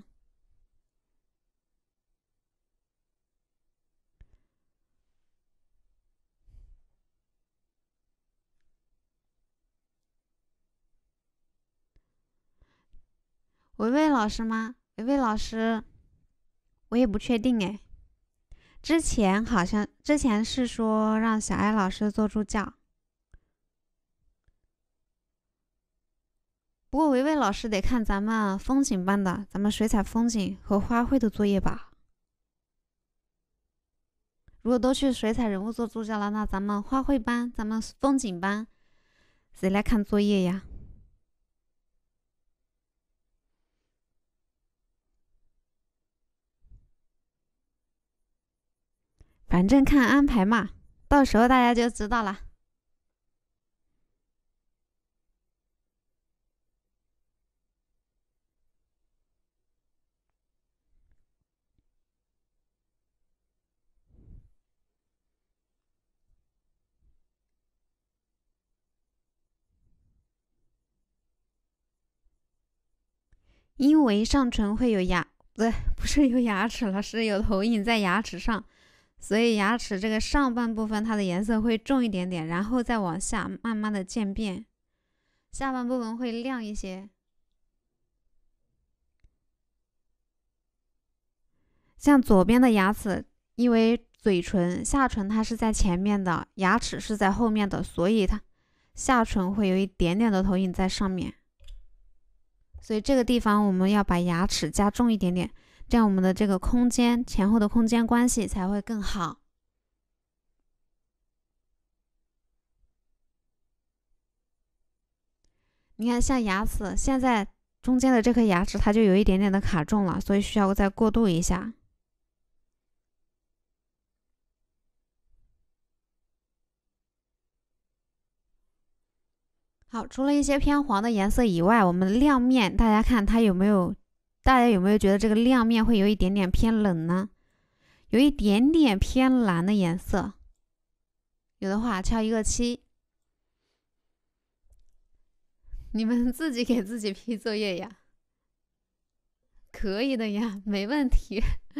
Speaker 1: 维维老师吗？维维老师，我也不确定哎。之前是说让小爱老师做助教。不过维维老师得看咱们风景班的，咱们水彩风景和花卉的作业吧。如果都去水彩人物做助教了，那咱们花卉班、咱们风景班，谁来看作业呀？反正看安排嘛，到时候大家就知道了。因为上唇会有不是有牙齿了，是有投影在牙齿上，所以牙齿这个上半部分它的颜色会重一点点，然后再往下慢慢的渐变，下半部分会亮一些。像左边的牙齿，因为嘴唇、下唇它是在前面的，牙齿是在后面的，所以它下唇会有一点点的投影在上面。所以这个地方我们要把牙齿加重一点点，这样我们的这个空间前后的空间关系才会更好。你看，像牙齿现在中间的这颗牙齿，它就有一点点的卡重了，所以需要再过渡一下。好，除了一些偏黄的颜色以外，我们的亮面，大家看它有没有？大家有没有觉得这个亮面会有一点点偏冷呢？有一点点偏蓝的颜色，有的话敲一个7。你们自己给自己批作业呀？可以的呀，没问题。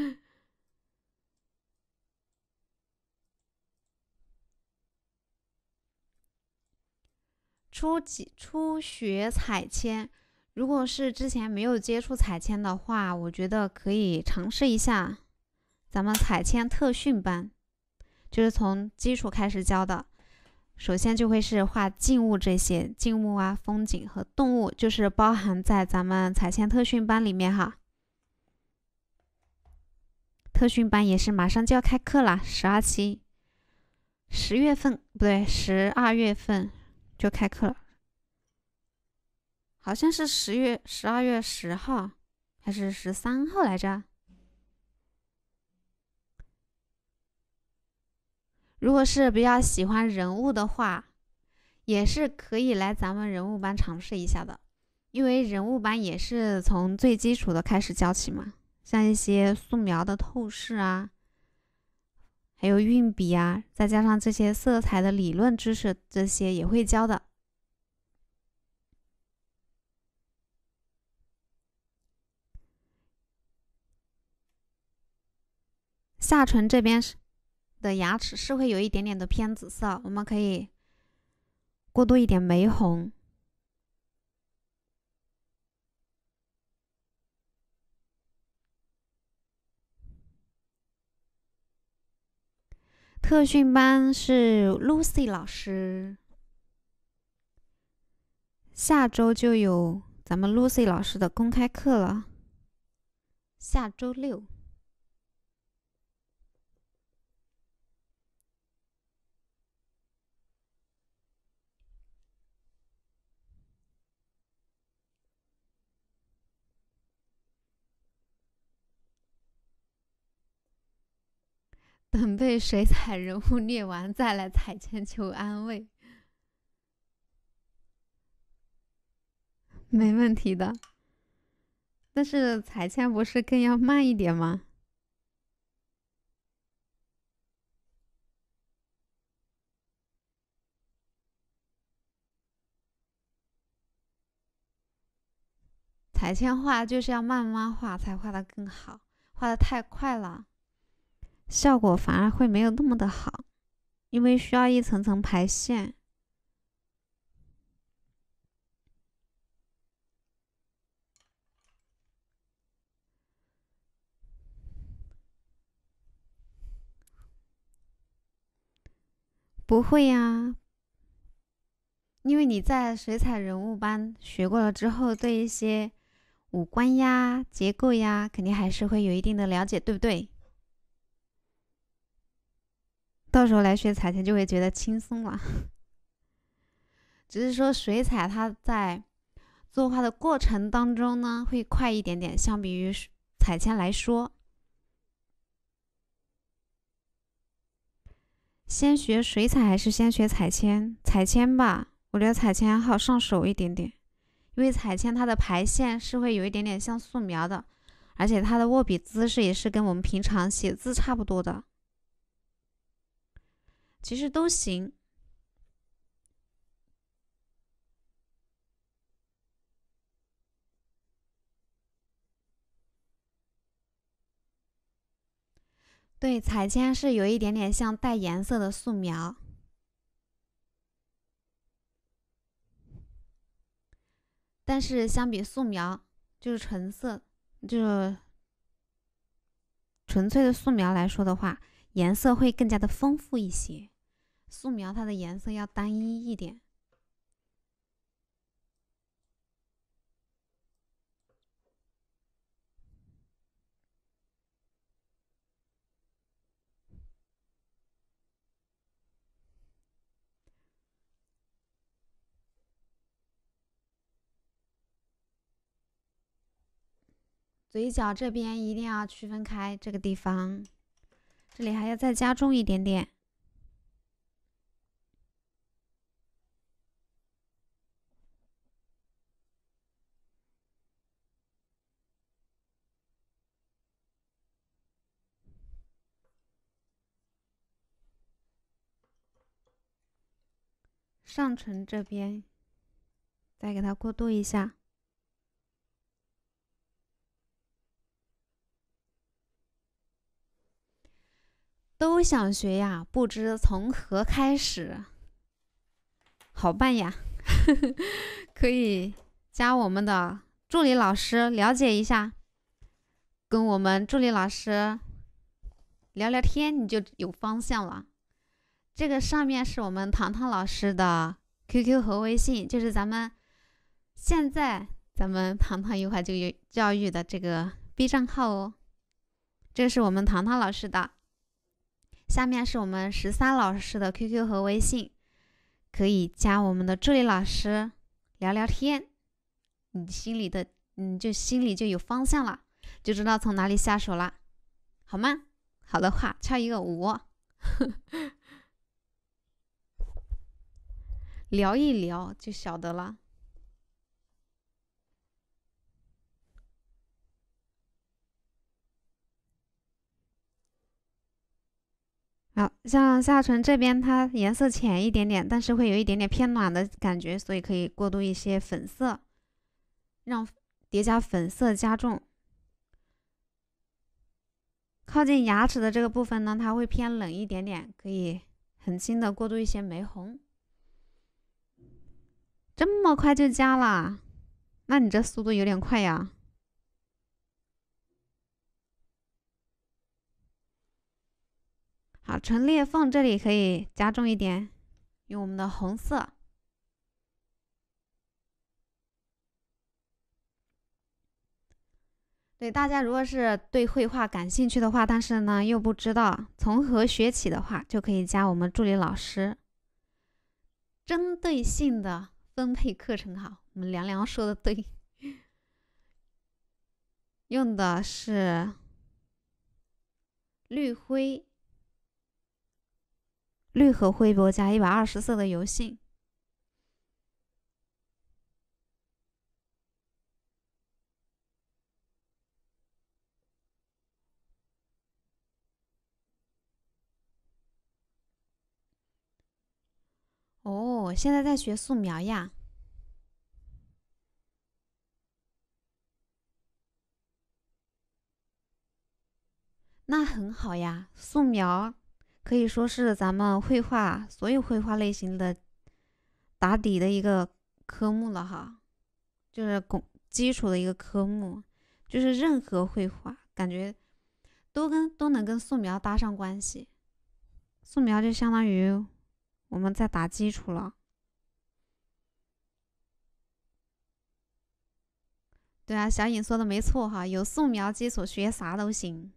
Speaker 1: 初学彩铅，如果是之前没有接触彩铅的话，我觉得可以尝试一下咱们彩铅特训班，就是从基础开始教的。首先就会是画静物，这些静物啊、风景和动物，就是包含在咱们彩铅特训班里面哈。特训班也是马上就要开课了，12期，10月份不对，12月份就开课了，好像是12月10号还是13号来着。如果是比较喜欢人物的话，也是可以来咱们人物班尝试一下的，因为人物班也是从最基础的开始教起嘛。 像一些素描的透视啊，还有运笔啊，再加上这些色彩的理论知识，这些也会教的。下唇这边的牙齿是会有一点点的偏紫色，我们可以过渡一点玫红。特训班是 Lucy 老师，下周就有咱们 Lucy 老师的公开课了，下周六。等被水彩人物虐完再来彩铅求安慰，没问题的。但是彩铅不是更要慢一点吗？彩铅画就是要慢慢画才画得更好，画得太快了，效果反而会没有那么的好，因为需要一层层排线。不会呀，因为你在水彩人物班学过了之后，对一些五官呀、结构呀，肯定还是会有一定的了解，对不对？到时候来学彩铅就会觉得轻松了。只是说水彩它在作画的过程当中呢，会快一点点，相比于彩铅来说。先学水彩还是先学彩铅？彩铅吧，我觉得彩铅好上手一点点，因为彩铅它的排线是会有一点点像素描的，而且它的握笔姿势也是跟我们平常写字差不多的。其实都行。对，彩铅是有一点点像带颜色的素描，但是相比素描，就是纯色，就是纯粹的素描来说的话，颜色会更加的丰富一些。素描它的颜色要单一一点。嘴角这边一定要区分开这个地方，这里还要再加重一点点。上唇这边再给它过渡一下。都想学呀，不知从何开始。好办呀，可以加我们的助理老师了解一下，跟我们助理老师聊聊天，你就有方向了。这个上面是我们糖糖老师的 QQ 和微信，就是咱们糖糖优化就业教育的这个 B 账号哦。这是我们糖糖老师的，下面是我们13老师的 QQ 和微信，可以加我们的助理老师聊聊天，你心里就有方向了，就知道从哪里下手了，好吗？好的话敲一个5，聊一聊就晓得了。 好，像下唇这边它颜色浅一点点，但是会有一点点偏暖的感觉，所以可以过渡一些粉色，让叠加粉色加重。靠近牙齿的这个部分呢，它会偏冷一点点，可以很轻的过渡一些玫红。这么快就加了，那你这速度有点快呀。好，唇裂缝这里可以加重一点，用我们的红色。对大家，如果是对绘画感兴趣的话，但是呢又不知道从何学起的话，就可以加我们助理老师针对性的分配课程。好，我们凉凉说的对，用的是绿灰、绿和灰铂加120色的油性。哦，现在在学素描呀？那很好呀，素描可以说是咱们绘画所有绘画类型的打底的一个科目了哈，就是基础的一个科目，就是任何绘画感觉都能跟素描搭上关系，素描就相当于我们在打基础了。对啊，小颖说的没错哈，有素描基础学啥都行。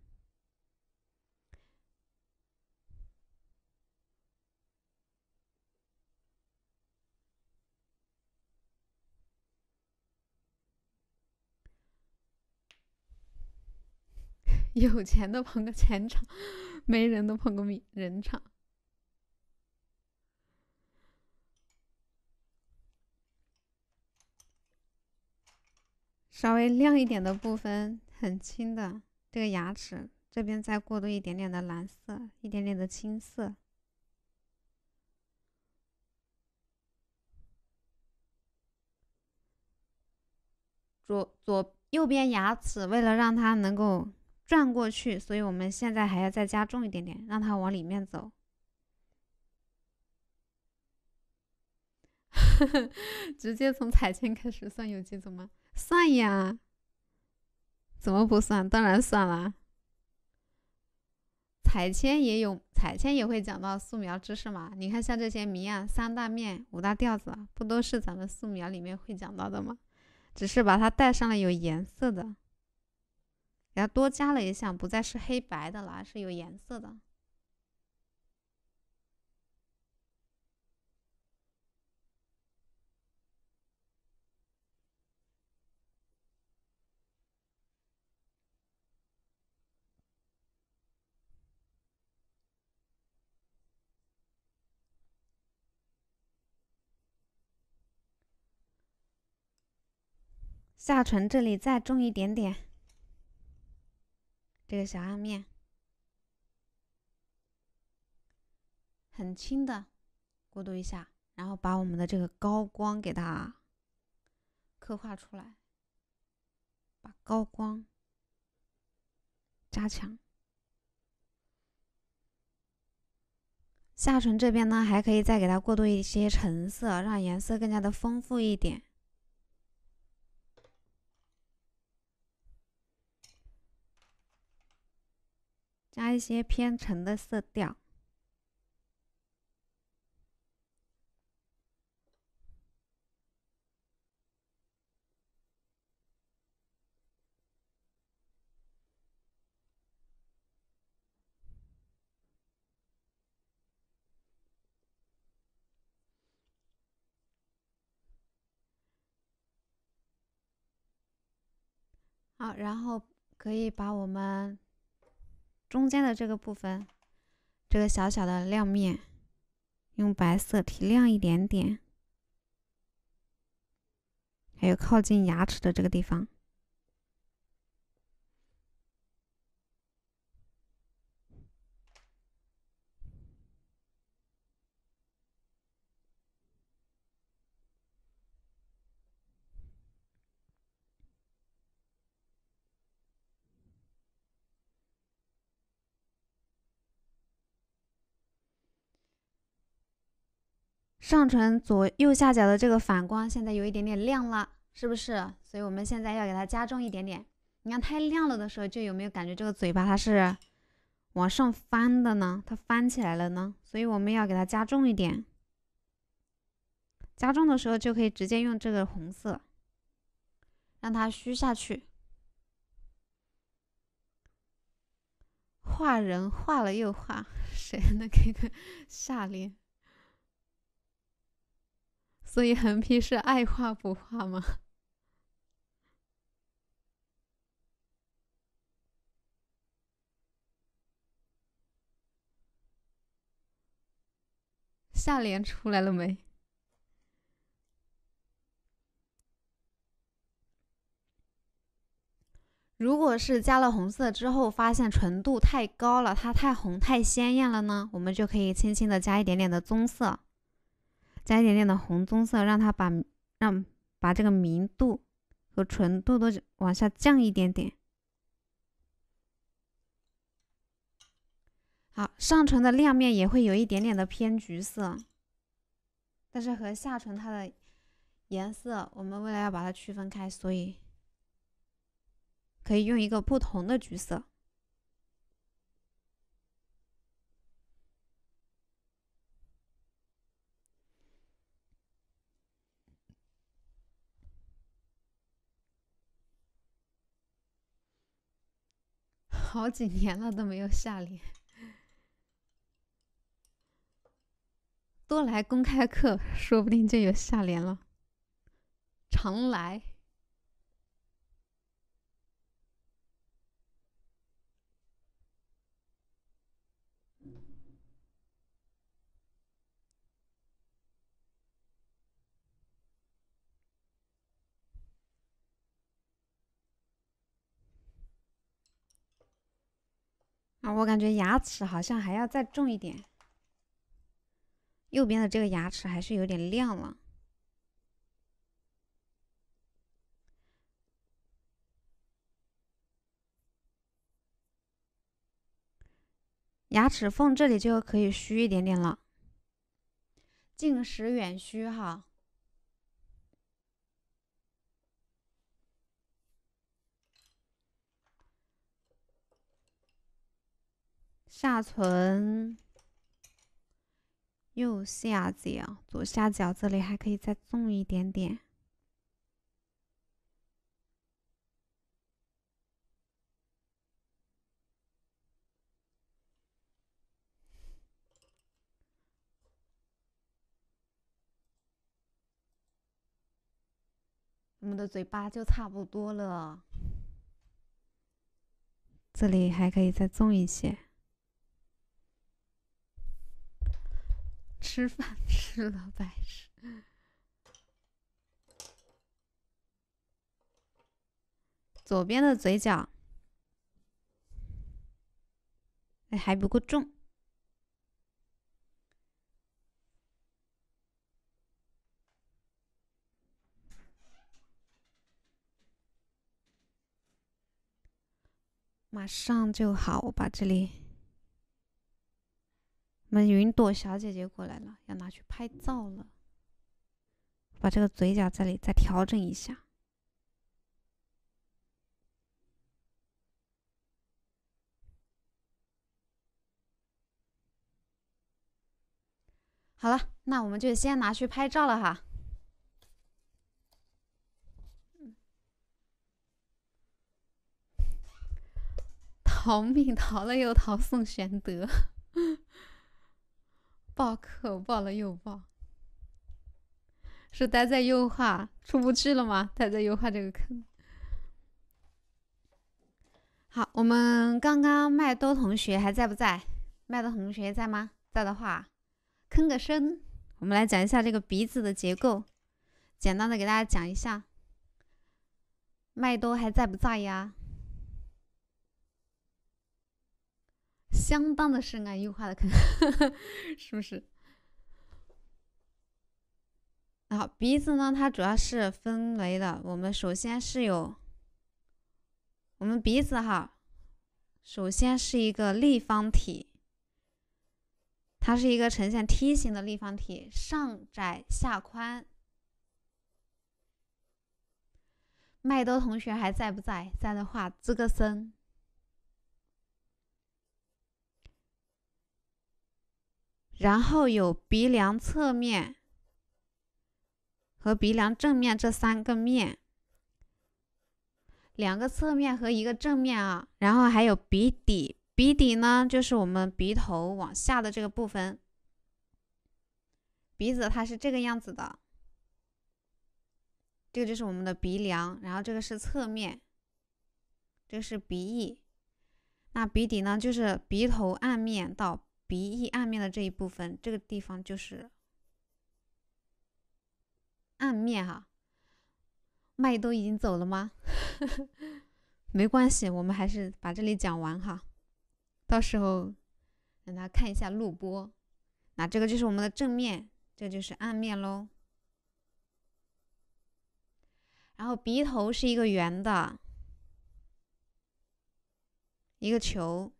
Speaker 1: 有钱的捧个钱场，没人的捧个人场。稍微亮一点的部分，很轻的这个牙齿这边再过渡一点点的蓝色，一点点的青色。右边牙齿为了让它能够转过去，所以我们现在还要再加重一点点，让它往里面走。直接从彩铅开始算有机组吗？算呀，怎么不算？当然算啦。彩铅也会讲到素描知识嘛？你看像这些谜案、3大面、5大调子，不都是咱们素描里面会讲到的吗？只是把它带上了有颜色的，然后多加了一项，不再是黑白的了，而是有颜色的。下唇这里再重一点点，这个小暗面，很轻的过渡一下，然后把我们的这个高光给它刻画出来，把高光加强。下唇这边呢，还可以再给它过渡一些橙色，让颜色更加的丰富一点。加一些偏橙的色调。好，然后可以把我们中间的这个部分，这个小小的亮面，用白色提亮一点点，还有靠近牙齿的这个地方。 上唇右下角的这个反光现在有一点点亮了，是不是？所以我们现在要给它加重一点点。你看太亮了的时候，就有没有感觉这个嘴巴它是往上翻的呢？它翻起来了呢？所以我们要给它加重一点。加重的时候就可以直接用这个红色，让它虚下去。画人画了又画，谁能给个下联？所以横批是爱画不画吗？下联出来了没？如果是加了红色之后，发现纯度太高了，它太红太鲜艳了呢，我们就可以轻轻的加一点点的棕色，加一点点的红棕色，让它把这个明度和纯度都往下降一点点。好，上唇的亮面也会有一点点的偏橘色，但是和下唇它的颜色，我们为了要把它区分开，所以可以用一个不同的橘色。好几年了都没有下联，多来公开课，说不定就有下联了。常来。啊，我感觉牙齿好像还要再重一点，右边的这个牙齿还是有点亮了。牙齿缝这里就可以虚一点点了，近实远虚哈。下唇右下角、左下角这里还可以再重一点点。我们的嘴巴就差不多了，这里还可以再重一些。吃饭吃了白痴。左边的嘴角，哎，还不够重。马上就好，我把这里，我们云朵小姐姐过来了，要拿去拍照了。把这个嘴角这里再调整一下。好了，那我们就先拿去拍照了哈。逃命逃了又逃，宋玄德。报课报了又报，是待在优化出不去了吗？待在优化这个坑。好，我们刚刚麦兜同学还在不在？麦兜同学在吗？在的话，吭个声。我们来讲一下这个鼻子的结构，简单的给大家讲一下。麦兜还在不在呀？相当的深啊，优化的坑，是不是？好，鼻子呢，它主要是分为的，我们首先是有我们鼻子哈，首先是一个立方体， 它是一个呈现梯形的立方体，上窄下宽。麦兜同学还在不在？在的话，吱个声。然后有鼻梁侧面和鼻梁正面这3个面，2个侧面和1个正面啊。然后还有鼻底，鼻底呢就是我们鼻头往下的这个部分。鼻子它是这个样子的，这个就是我们的鼻梁，然后这个是侧面，这个是鼻翼。那鼻底呢，就是鼻头暗面到鼻翼暗面的这一部分，这个地方就是暗面哈。麦都已经走了吗？没关系，我们还是把这里讲完哈，到时候让大家看一下录播。那这个就是我们的正面，这就是暗面咯。然后鼻头是一个圆的，一个球，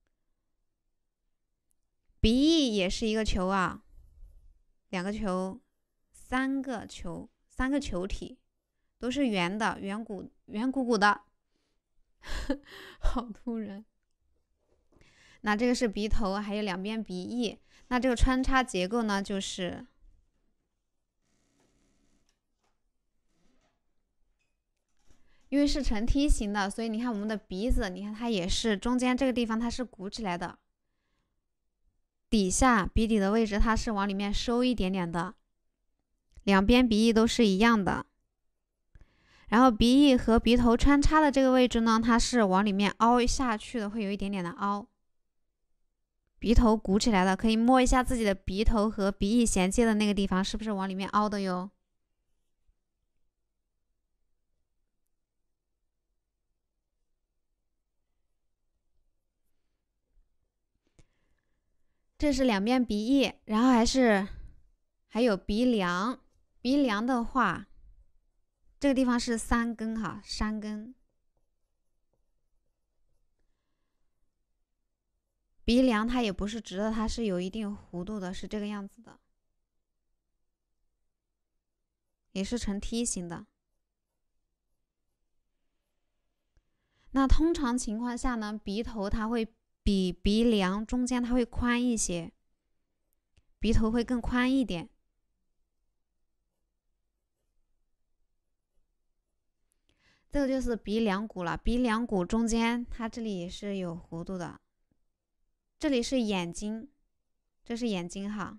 Speaker 1: 鼻翼也是一个球啊，2个球，3个球，3个球体，都是圆的，圆鼓鼓的。好突然。那这个是鼻头，还有2边鼻翼。那这个穿插结构呢，就是因为是呈梯形的，所以你看我们的鼻子，你看它也是中间这个地方它是鼓起来的，底下鼻底的位置它是往里面收一点点的，2边鼻翼都是一样的。然后鼻翼和鼻头穿插的这个位置呢，它是往里面凹下去的，会有一点点的凹。鼻头鼓起来的，可以摸一下自己的鼻头和鼻翼衔接的那个地方，是不是往里面凹的哟？这是2边鼻翼，然后还有鼻梁。鼻梁的话，这个地方是3根哈，3根。鼻梁它也不是直的，它是有一定弧度的，是这个样子的，也是呈梯形的。那通常情况下呢，鼻头它会比鼻梁中间它会宽一些，鼻头会更宽一点。这个就是鼻梁骨了，鼻梁骨中间它这里也是有弧度的。这里是眼睛，这是眼睛哈。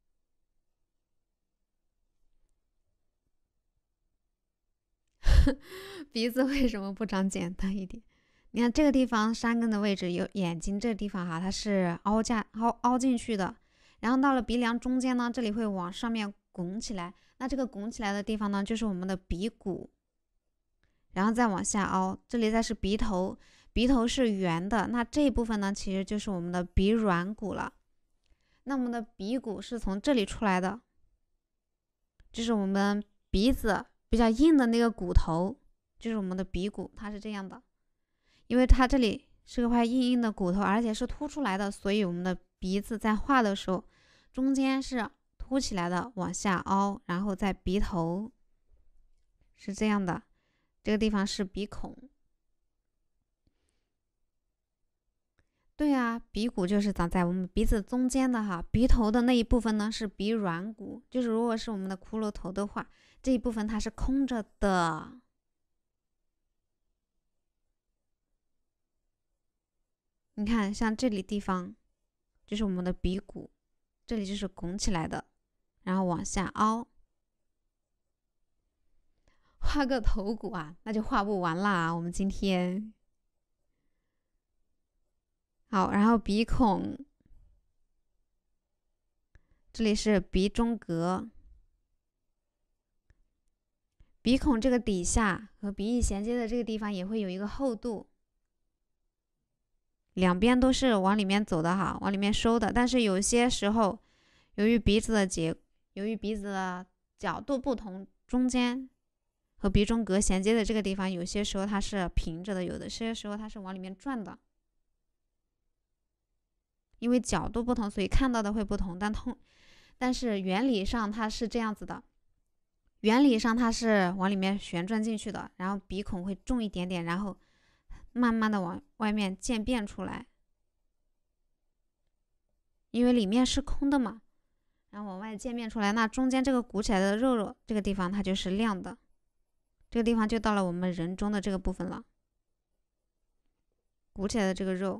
Speaker 1: 鼻子为什么不长简单一点？你看这个地方3根的位置有眼睛这个地方哈，它是凹进去的。然后到了鼻梁中间呢，这里会往上面拱起来。那这个拱起来的地方呢，就是我们的鼻骨，然后再往下凹。这里再是鼻头。鼻头是圆的，那这一部分呢，其实就是我们的鼻软骨了。那我们的鼻骨是从这里出来的，就是我们鼻子比较硬的那个骨头，就是我们的鼻骨，它是这样的。因为它这里是个块硬硬的骨头，而且是凸出来的，所以我们的鼻子在画的时候，中间是凸起来的，往下凹，然后在鼻头是这样的，这个地方是鼻孔。对啊，鼻骨就是长在我们鼻子中间的哈，鼻头的那一部分呢是鼻软骨，就是如果是我们的骷髅头的话，这一部分它是空着的。你看，像这里地方就是我们的鼻骨，这里就是拱起来的，然后往下凹。画个头骨啊，那就画不完啦，我们今天。好，然后鼻孔，这里是鼻中隔，鼻孔这个底下和鼻翼衔接的这个地方也会有一个厚度，2边都是往里面走的哈，往里面收的。但是有些时候，由于鼻子的角度不同，中间和鼻中隔衔接的这个地方，有些时候它是平着的，有的些时候它是往里面转的。 因为角度不同，所以看到的会不同，但是原理上它是这样子的，原理上它是往里面旋转进去的，然后鼻孔会重一点点，然后慢慢的往外面渐变出来，因为里面是空的嘛，然后往外渐变出来，那中间这个鼓起来的肉肉这个地方它就是亮的，这个地方就到了我们人中的这个部分了，鼓起来的这个肉，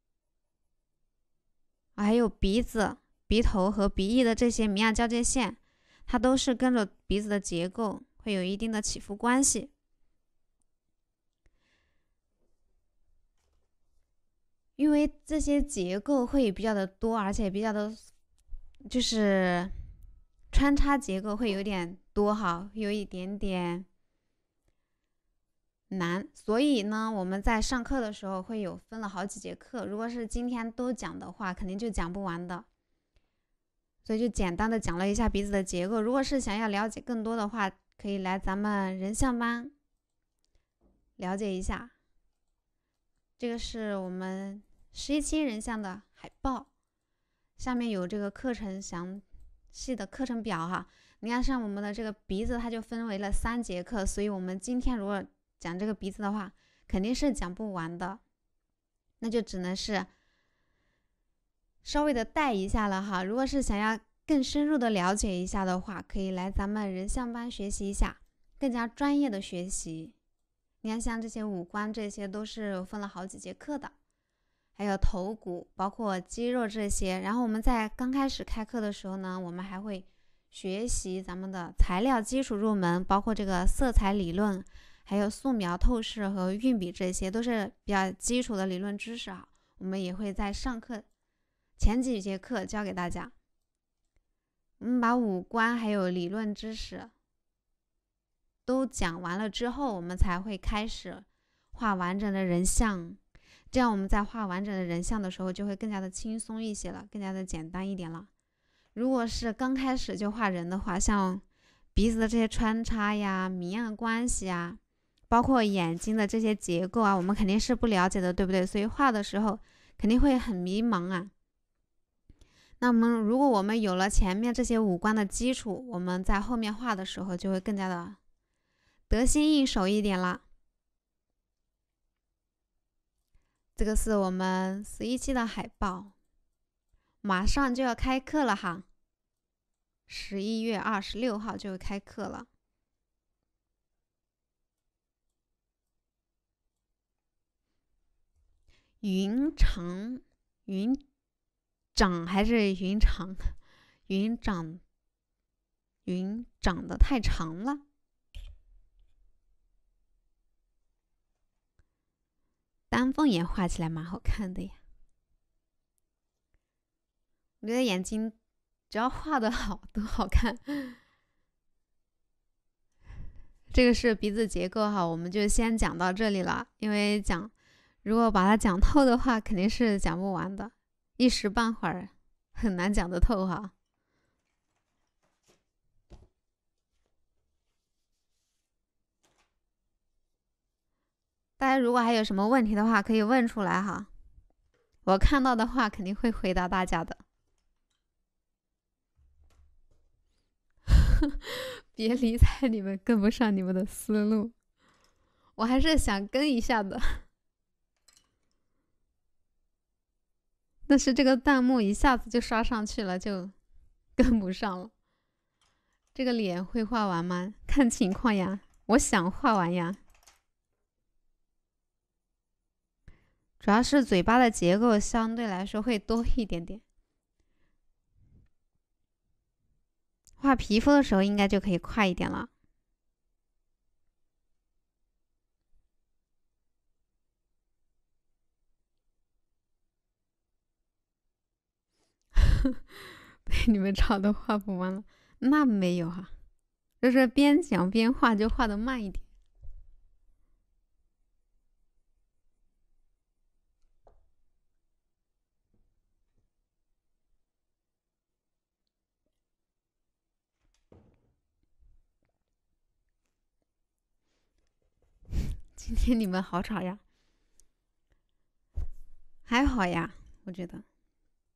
Speaker 1: 还有鼻子、鼻头和鼻翼的这些明暗交界线，它都是跟着鼻子的结构会有一定的起伏关系。因为这些结构会比较的多，而且比较的，就是穿插结构会有点多哈，有一点点难，所以呢，我们在上课的时候会有分了好几节课。如果是今天都讲的话，肯定就讲不完的，所以就简单的讲了一下鼻子的结构。如果是想要了解更多的话，可以来咱们人像班了解一下。这个是我们11期人像的海报，下面有这个课程详细的课程表哈。你看，像我们的这个鼻子，它就分为了3节课，所以我们今天如果讲这个鼻子的话，肯定是讲不完的，那就只能是稍微的带一下了哈。如果是想要更深入的了解一下的话，可以来咱们人像班学习一下，更加专业的学习。你看，像这些五官，这些都是分了好几节课的，还有头骨，包括肌肉这些。然后我们在刚开始开课的时候呢，我们还会学习咱们的材料基础入门，包括这个色彩理论，还有素描、透视和运笔，这些都是比较基础的理论知识啊。我们也会在上课前几节课教给大家。我们把五官还有理论知识都讲完了之后，我们才会开始画完整的人像。这样我们在画完整的人像的时候，就会更加的轻松一些了，更加的简单一点了。如果是刚开始就画人的话，像鼻子的这些穿插呀、明暗关系啊，包括眼睛的这些结构啊，我们肯定是不了解的，对不对？所以画的时候肯定会很迷茫啊。那么如果我们有了前面这些五官的基础，我们在后面画的时候就会更加的得心应手一点了。这个是我们11期的海报，马上就要开课了哈，11月26号就开课了。云长，云长还是云长？云长得太长了。丹凤眼画起来蛮好看的呀，我觉得眼睛只要画得好都好看。这个是鼻子结构哈，我们就先讲到这里了。因为如果把它讲透的话，肯定是讲不完的，一时半会儿很难讲得透哈。大家如果还有什么问题的话，可以问出来哈，我看到的话肯定会回答大家的。别理睬你们，跟不上你们的思路，我还是想跟一下的。但是这个弹幕一下子就刷上去了，就跟不上了。这个脸会画完吗？看情况呀，我想画完呀。主要是嘴巴的结构相对来说会多一点点。画皮肤的时候应该就可以快一点了。被你们吵得画不完了，那没有哈，就是边讲边画，就画得慢一点。今天你们好吵呀，还好呀，我觉得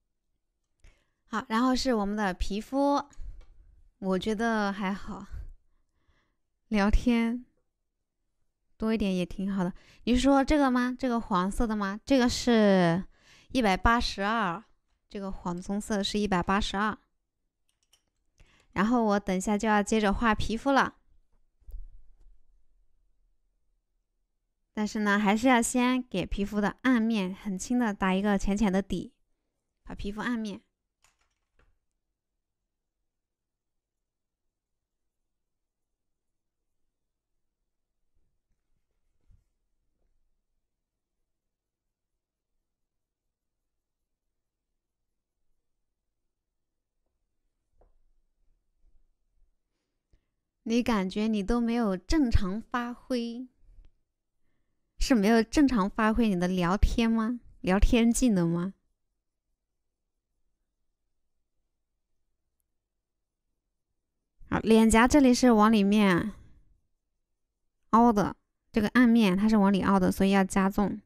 Speaker 1: 好，然后是我们的皮肤，我觉得还好，聊天多一点也挺好的。你是说这个吗？这个黄色的吗？这个是182，这个黄棕色是182。然后我等一下就要接着画皮肤了，但是呢，还是要先给皮肤的暗面很轻的打一个浅浅的底，把皮肤暗面。你感觉你都没有正常发挥，是没有正常发挥你的聊天吗？聊天技能吗？好，脸颊这里是往里面凹的，这个暗面它是往里凹的，所以要加重。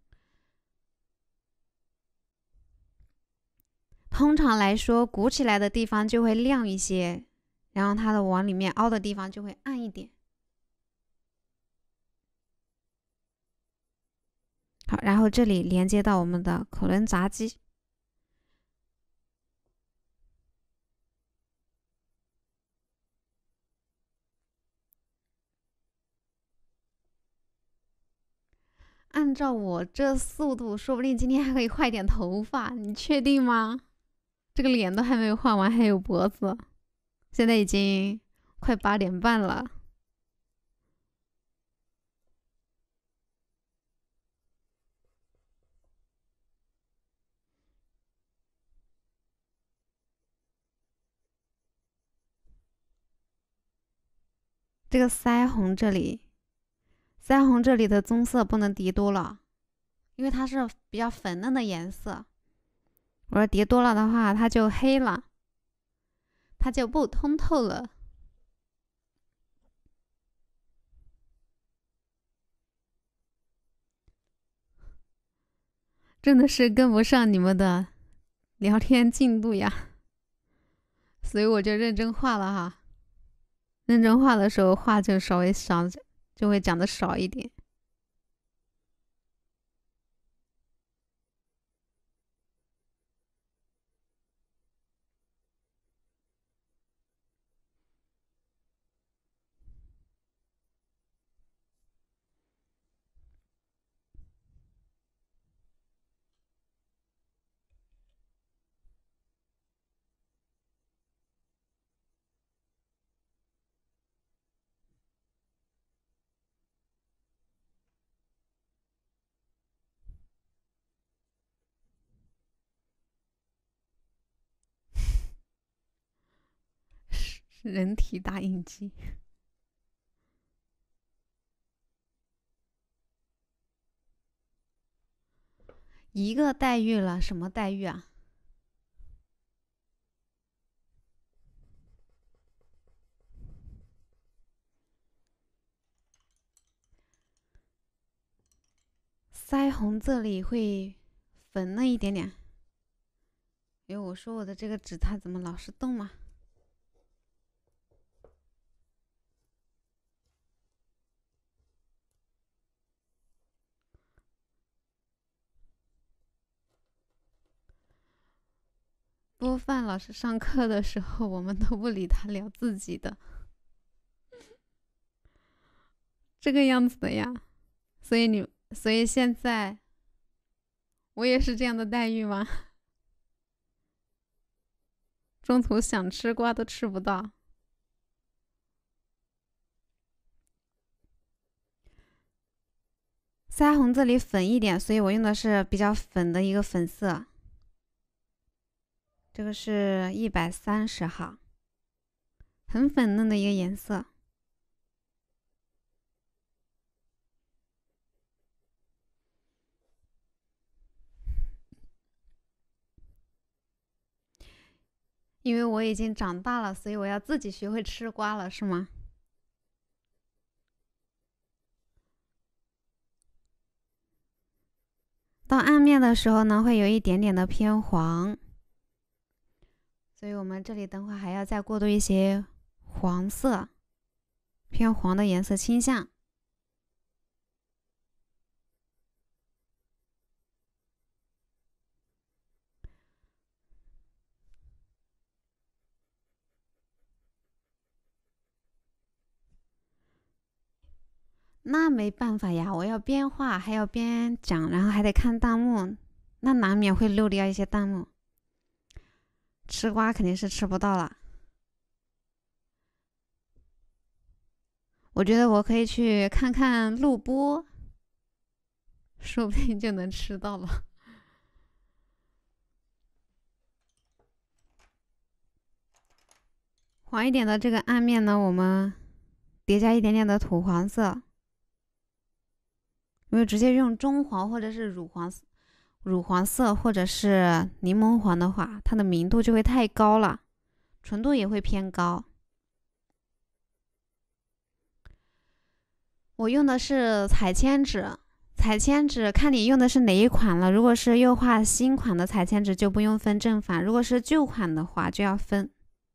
Speaker 1: 通常来说，鼓起来的地方就会亮一些，然后它的往里面凹的地方就会暗一点。好，然后这里连接到我们的口轮匝肌。按照我这速度，说不定今天还可以画一点头发。你确定吗？这个脸都还没有画完，还有脖子。现在已经快8点半了。这个腮红这里，腮红这里的棕色不能叠多了，因为它是比较粉嫩的颜色。我说叠多了的话，它就黑了，它就不通透了。真的是跟不上你们的聊天进度呀，所以我就认真画了哈。认真画的时候，话就稍微少，就会讲的少一点。人体打印机。一个黛玉了，什么黛玉啊？腮红这里会粉嫩一点点。因为我说我的这个纸它怎么老是动嘛？波范老师上课的时候，我们都不理他，聊自己的，这个样子的呀。所以现在我也是这样的待遇吗？中途想吃瓜都吃不到。腮红这里粉一点，所以我用的是比较粉的一个粉色，这个是130号，很粉嫩的一个颜色。因为我已经长大了，所以我要自己学会吃瓜了，是吗？到暗面的时候呢，会有一点点的偏黄， 所以我们这里等会还要再过渡一些黄色，偏黄的颜色倾向。那没办法呀，我要边画还要边讲，然后还得看弹幕，那难免会漏掉一些弹幕。吃瓜肯定是吃不到了。我觉得我可以去看看录播，说不定就能吃到了。黄一点的这个暗面呢，我们叠加一点点的土黄色。因为直接用中黄或者是乳黄色或者是柠檬黄的话，它的明度就会太高了，纯度也会偏高。我用的是彩铅纸，彩铅纸看你用的是哪一款了。如果是优化新款的彩铅纸就不用分正反，如果是旧款的话就要分。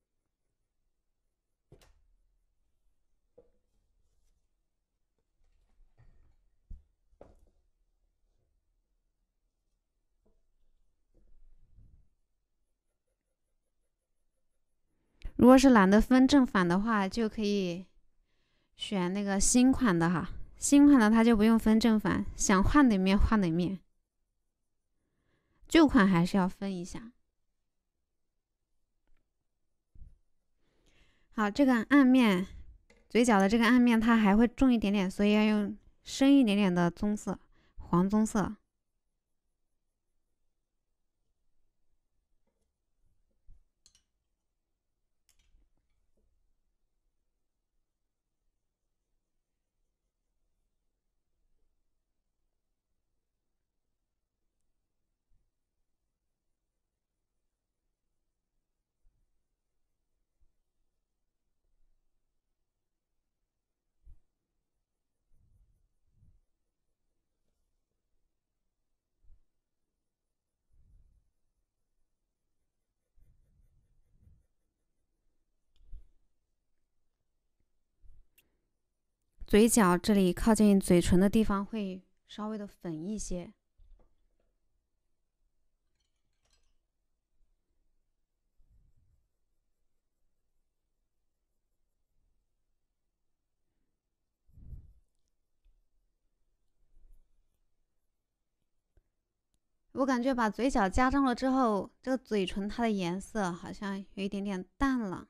Speaker 1: 如果是懒得分正反的话，就可以选那个新款的哈。新款的它就不用分正反，想画哪面画哪面。旧款还是要分一下。好，这个暗面，嘴角的这个暗面它还会重一点点，所以要用深一点点的棕色，黄棕色。嘴角这里靠近嘴唇的地方会稍微的粉一些。我感觉把嘴角加重了之后，这个嘴唇它的颜色好像有一点点淡了。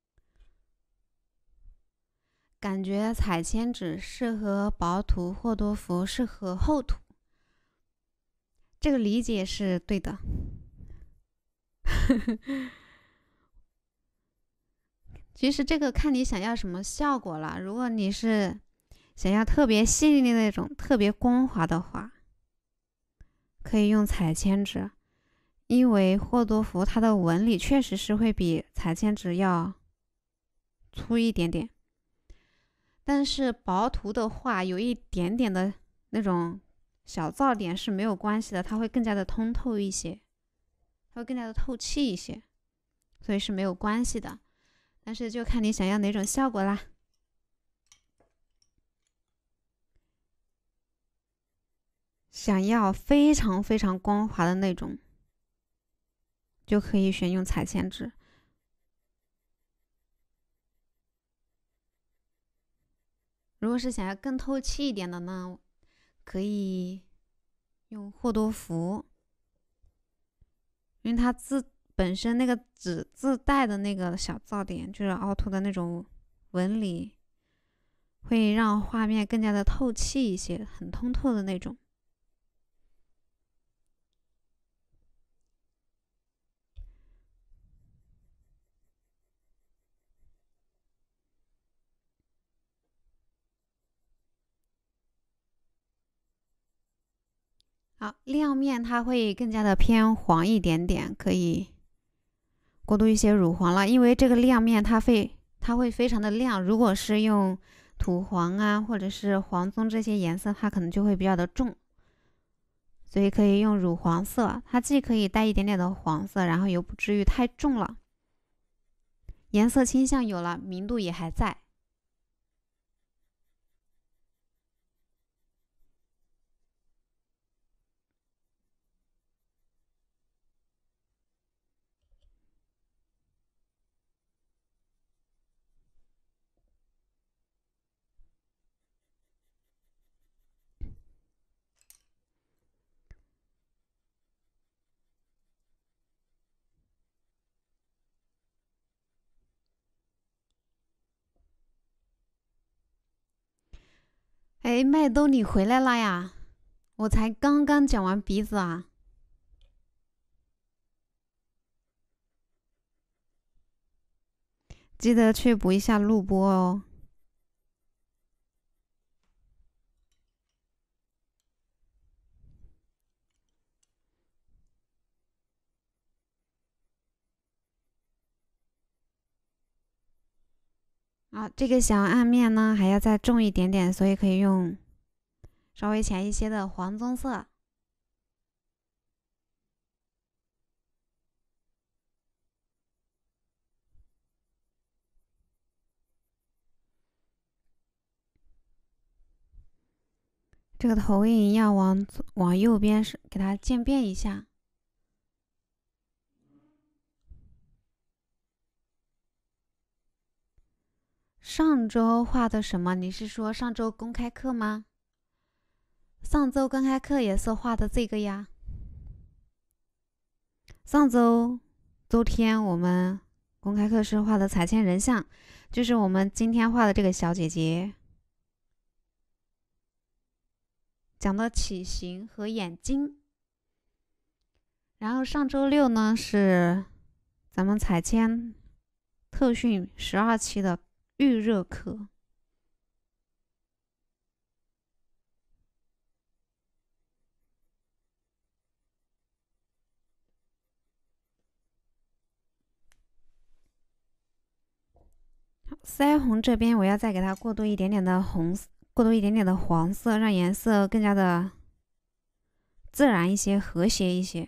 Speaker 1: 感觉彩铅纸适合薄涂，霍多氟适合厚涂，这个理解是对的。其实这个看你想要什么效果了。如果你是想要特别细腻的那种、特别光滑的话，可以用彩铅纸，因为霍多氟它的纹理确实是会比彩铅纸要粗一点点。但是薄涂的话，有一点点的那种小噪点是没有关系的，它会更加的通透一些，它会更加的透气一些，所以是没有关系的。但是就看你想要哪种效果啦。想要非常非常光滑的那种，就可以选用彩铅纸。如果是想要更透气一点的呢，可以用霍多氟，因为它本身那个纸自带的那个小噪点，就是凹凸的那种纹理，会让画面更加的透气一些，很通透的那种。好，亮面它会更加的偏黄一点点，可以过渡一些乳黄了。因为这个亮面它会非常的亮，如果是用土黄啊或者是黄棕这些颜色，它可能就会比较的重，所以可以用乳黄色，它既可以带一点点的黄色，然后又不至于太重了。 颜色倾向有了，明度也还在。哎，麦兜，你回来啦呀？我才刚刚讲完鼻子啊。记得去补一下录播哦。啊，这个小暗面呢还要再重一点点，所以可以用稍微浅一些的黄棕色。这个投影要往右边是给它渐变一下。上周画的什么？你是说上周公开课吗？上周公开课也是画的这个呀。上周周天我们公开课是画的彩铅人像，就是我们今天画的这个小姐姐。讲的体型和眼睛。然后上周六呢是咱们彩铅特训12期的预热课。腮红这边我要再给它过渡一点点的红色，过渡一点点的黄色，让颜色更加的自然一些，和谐一些。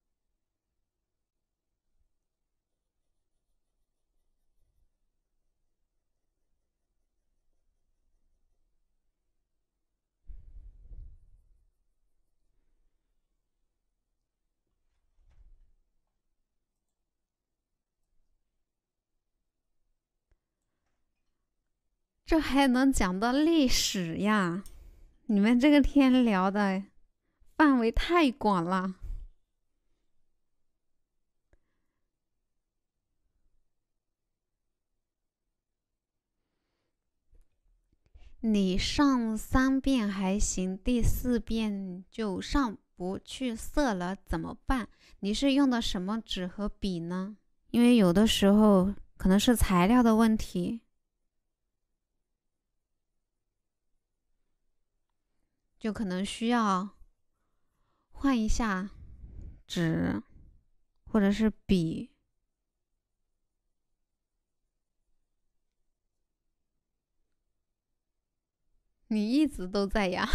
Speaker 1: 这还能讲到历史呀？你们这个天聊的范围太广了。你上3遍还行，第4遍就上不去色了，怎么办？你是用的什么纸和笔呢？因为有的时候可能是材料的问题，就可能需要换一下纸或者是笔。你一直都在呀。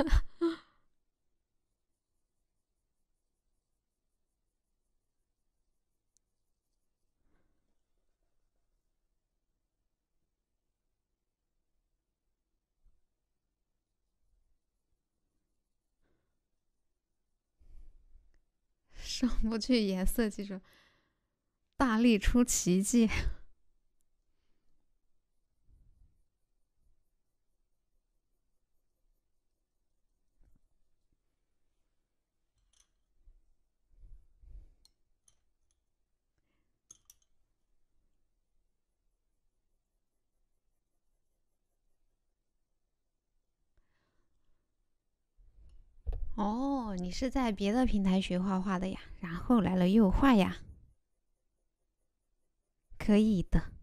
Speaker 1: 上不去颜色技术，大力出奇迹。哦，你是在别的平台学画画的呀，然后来了又画呀？可以的。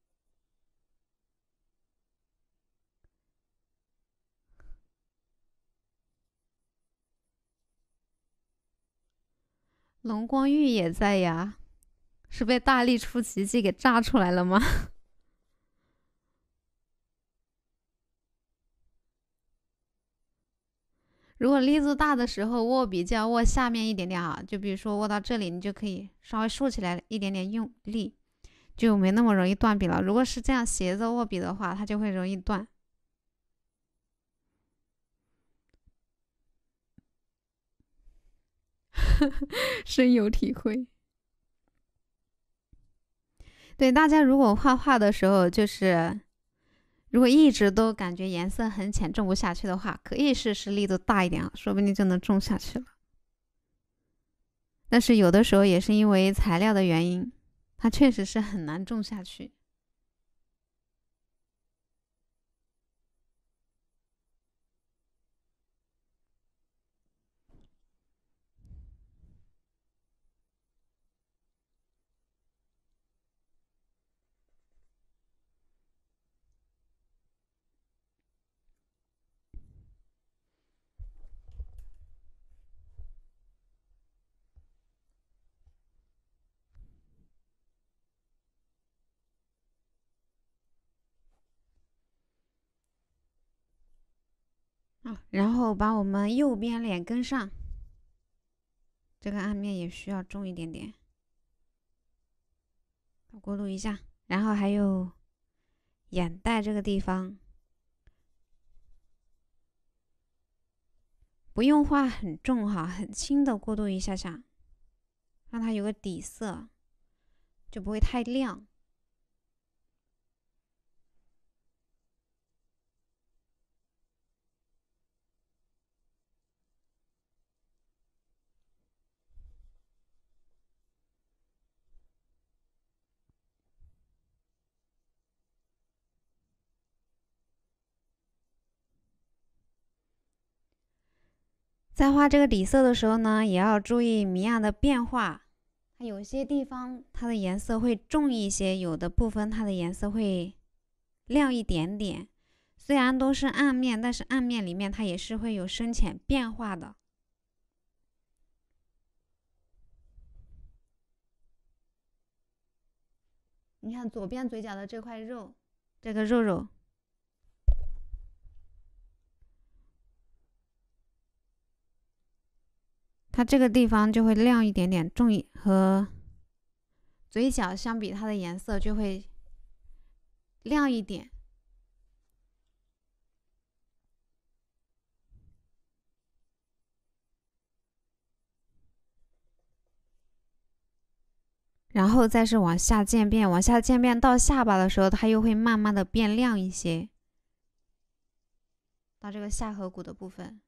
Speaker 1: 龙光玉也在呀，是被大力出奇迹给炸出来了吗？如果力度大的时候，握笔就要握下面一点点啊，就比如说握到这里，你就可以稍微竖起来一点点，用力。 就没那么容易断笔了。如果是这样斜着握笔的话，它就会容易断。深有体会。对，大家如果画画的时候，就是如果一直都感觉颜色很浅，种不下去的话，可以试试力度大一点啊，说不定就能种下去了。但是有的时候也是因为材料的原因，它确实是很难种下去。然后把我们右边脸跟上，这个暗面也需要重一点点，过渡一下。然后还有眼袋这个地方，不用画很重哈，很轻的过渡一下下，让它有个底色，就不会太亮。在画这个底色的时候呢，也要注意谜样的变化。它有些地方它的颜色会重一些，有的部分它的颜色会亮一点点。虽然都是暗面，但是暗面里面它也是会有深浅变化的。你看左边嘴角的这块肉，这个肉肉，它这个地方就会亮一点点，和嘴角相比，它的颜色就会亮一点。然后再是往下渐变，往下渐变到下巴的时候，它又会慢慢的变亮一些，到这个下颌骨的部分。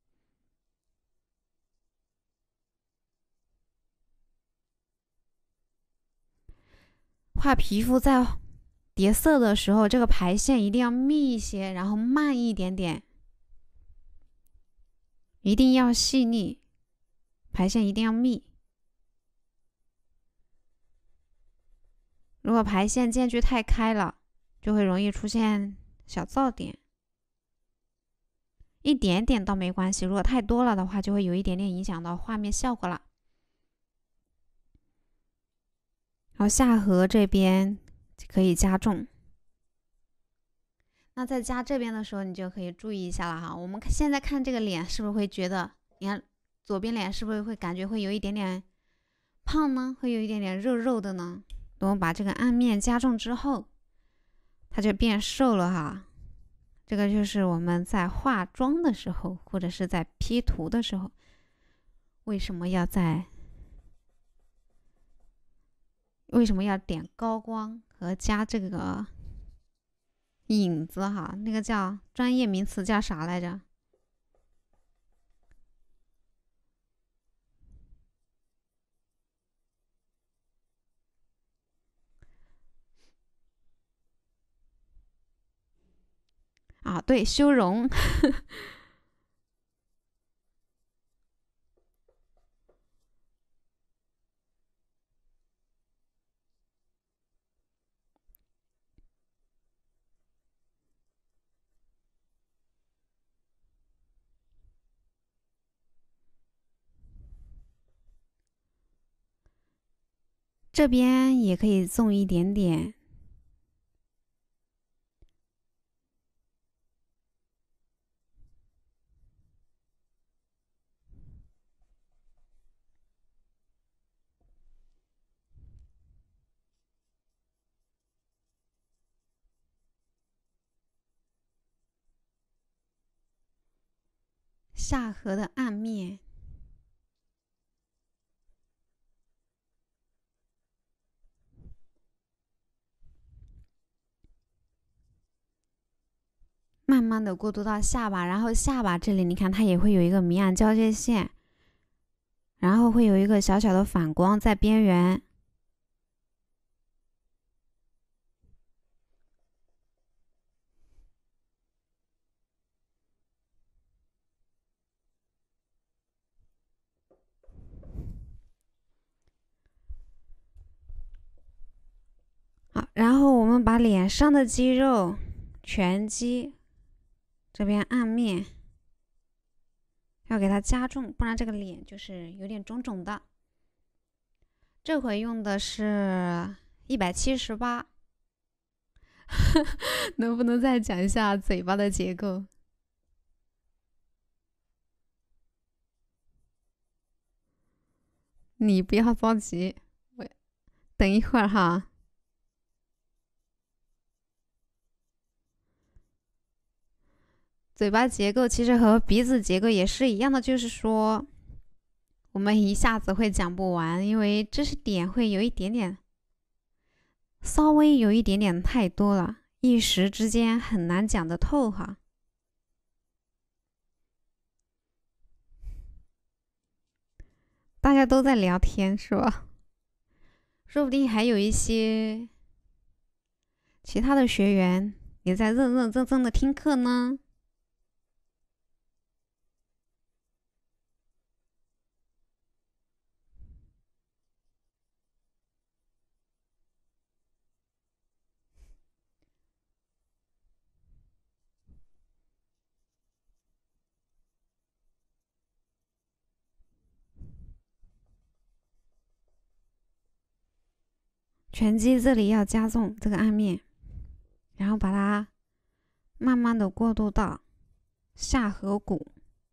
Speaker 1: 画皮肤在叠色的时候，这个排线一定要密一些，然后慢一点点，一定要细腻，排线一定要密。如果排线间距太开了，就会容易出现小噪点。一点点倒没关系，如果太多了的话，就会有一点点影响到画面效果了。然后下颌这边可以加重。那在加这边的时候，你就可以注意一下了哈。我们现在看这个脸，是不是会觉得，你看左边脸是不是会感觉会有一点点胖呢？会有一点点肉肉的呢？等我把这个暗面加重之后，它就变瘦了哈。这个就是我们在化妆的时候，或者是在 P 图的时候，为什么要点高光和加这个影子哈？那个叫专业名词叫啥来着？啊，对，修容。这边也可以纵一点点。 下颌的暗面。慢慢的过渡到下巴，然后下巴这里你看它也会有一个明暗交界线，然后会有一个小小的反光在边缘。好，然后我们把脸上的肌肉颧肌这边暗面要给它加重，不然这个脸就是有点肿肿的。这回用的是178，能不能再讲一下嘴巴的结构？你不要着急，我等一会儿哈。嘴巴结构其实和鼻子结构也是一样的，就是说我们一下子会讲不完，因为知识点会有一点点，稍微有一点点太多了，一时之间很难讲得透哈。大家都在聊天是吧？说不定还有一些其他的学员也在认认真真的听课呢。拳击这里要加重这个暗面，然后把它慢慢的过渡到下颌骨。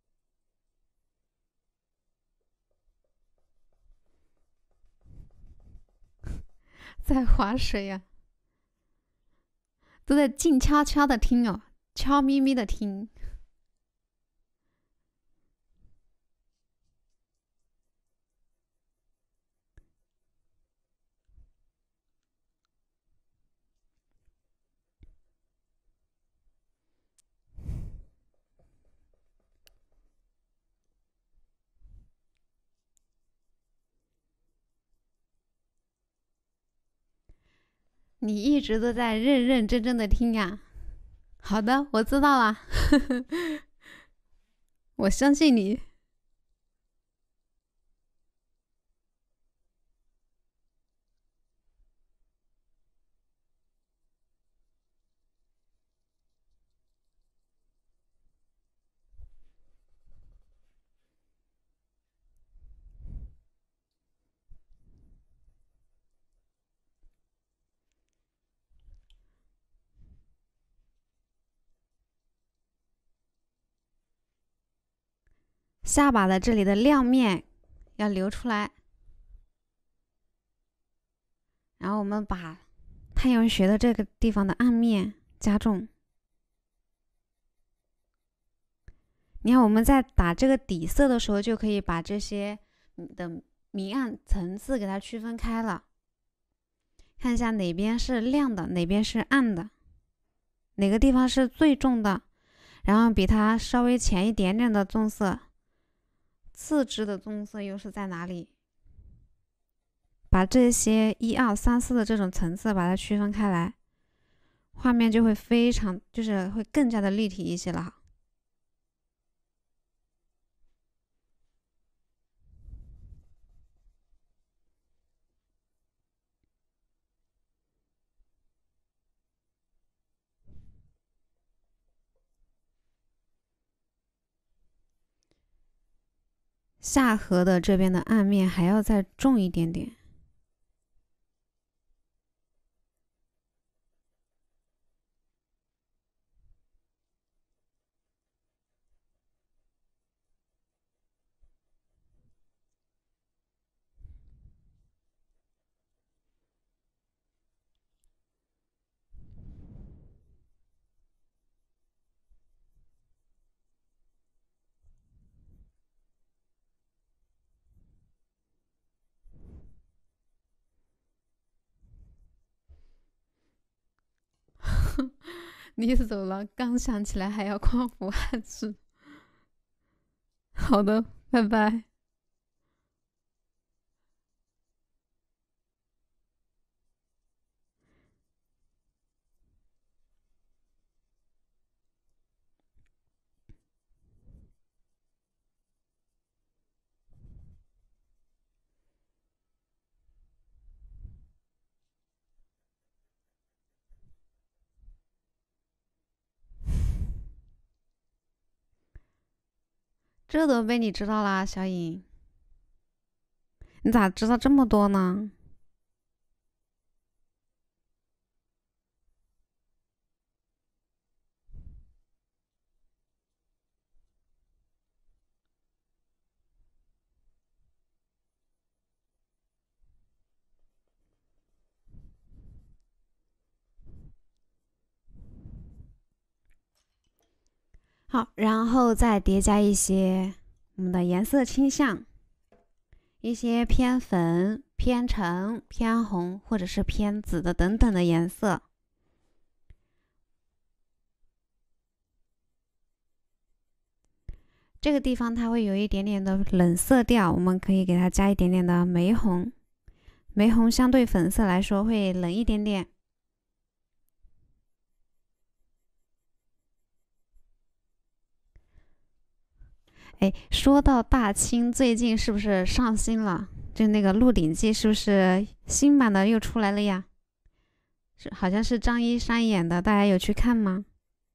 Speaker 1: 在划水呀、都在静悄悄的听哦，悄咪咪的听。你一直都在认认真真的听呀。好的，我知道了，我相信你。下巴的这里的亮面要留出来，然后我们把太阳穴的这个地方的暗面加重。你看我们在打这个底色的时候，就可以把这些的明暗层次给它区分开了。看一下哪边是亮的，哪边是暗的，哪个地方是最重的，然后比它稍微浅一点点的棕色，次之的棕色又是在哪里？把这些1、2、3、4的这种层次把它区分开来，画面就会非常，就是会更加的立体一些了。下颌的这边的暗面还要再重一点点。 你走了，刚想起来还要匡扶汉室。好的，拜拜。这都被你知道啦，小颖，你咋知道这么多呢？好，然后再叠加一些我们的颜色倾向，一些偏粉、偏橙、偏红或者是偏紫的等等的颜色。这个地方它会有一点点的冷色调，我们可以给它加一点点的玫红，玫红相对粉色来说会冷一点点。哎，说到大清最近是不是上新了？就那个《鹿鼎记》是不是新版的又出来了呀？是，好像是张一山演的，大家有去看吗？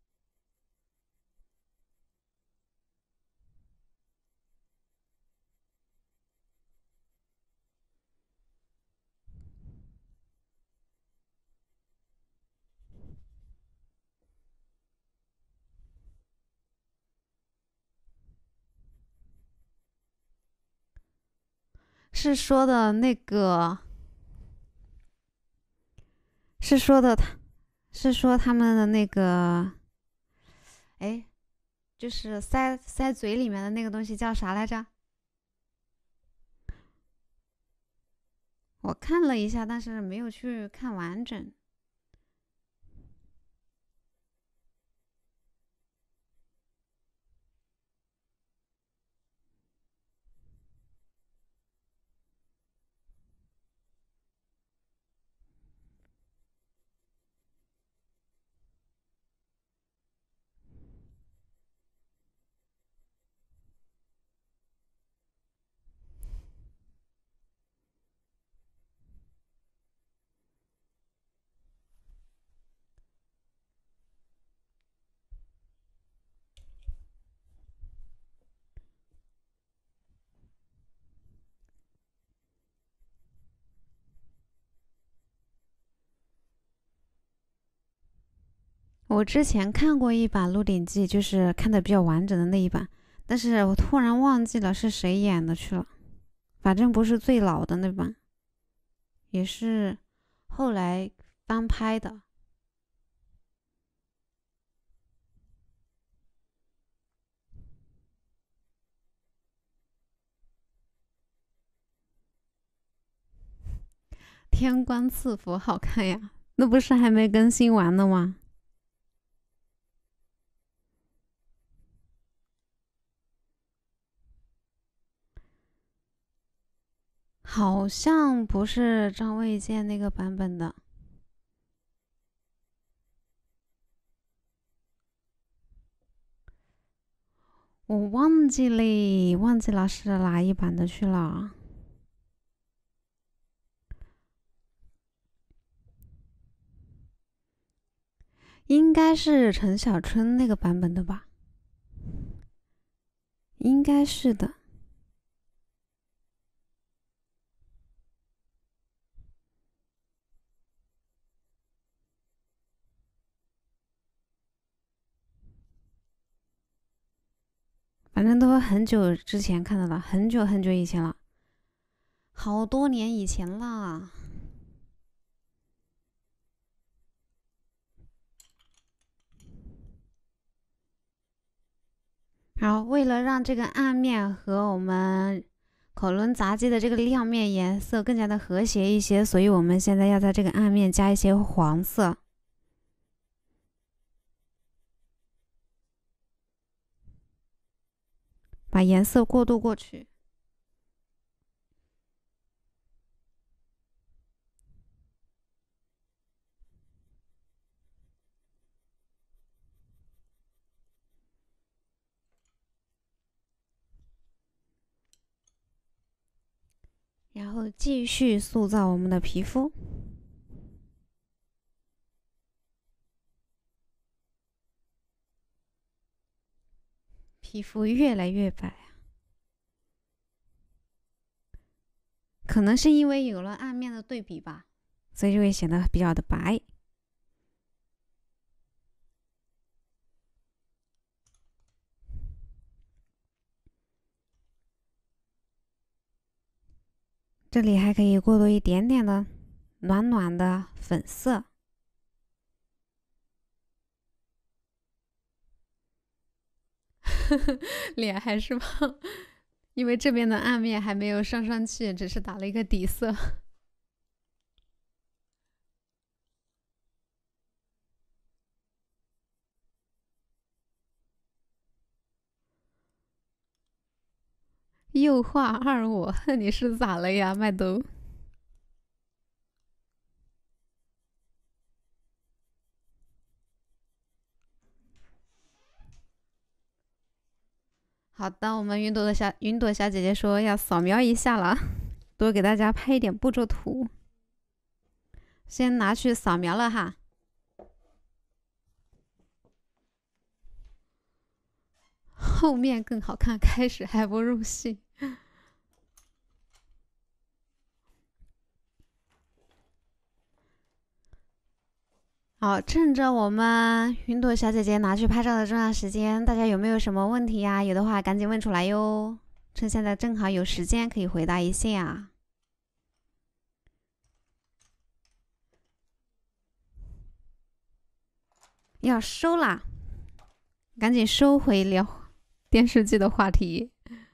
Speaker 1: 是说的那个，是说的他，是说他们的那个，哎，就是塞嘴里面的那个东西叫啥来着？我看了一下，但是没有去看完整。我之前看过一版《鹿鼎记》，就是看的比较完整的那一版，但是我突然忘记了是谁演的去了。反正不是最老的那版，也是后来翻拍的。天官赐福好看呀，那不是还没更新完呢吗？好像不是张卫健那个版本的，我忘记嘞，忘记了是哪一版的去了。应该是陈小春那个版本的吧？应该是的。反正都很久之前看的了，很久很久以前了，好多年以前啦。然后为了让这个暗面和我们口轮杂技的这个亮面颜色更加的和谐一些，所以我们现在要在这个暗面加一些黄色。 把颜色过渡过去。然后继续塑造我们的皮肤。皮肤越来越白，可能是因为有了暗面的对比吧，所以就会显得比较的白。这里还可以过渡一点点的暖暖的粉色。脸还是胖，因为这边的暗面还没有上去，只是打了一个底色。又画二我，你是咋了呀，麦兜？好的，我们云朵小姐姐说要扫描一下了，多给大家拍一点步骤图。先拿去扫描了哈。后面更好看，开始还不入戏。好，趁着我们云朵小姐姐拿去拍照的这段时间，大家有没有什么问题呀？有的话赶紧问出来哟，趁现在正好有时间可以回答一下。要收啦，赶紧收回聊电视剧的话题。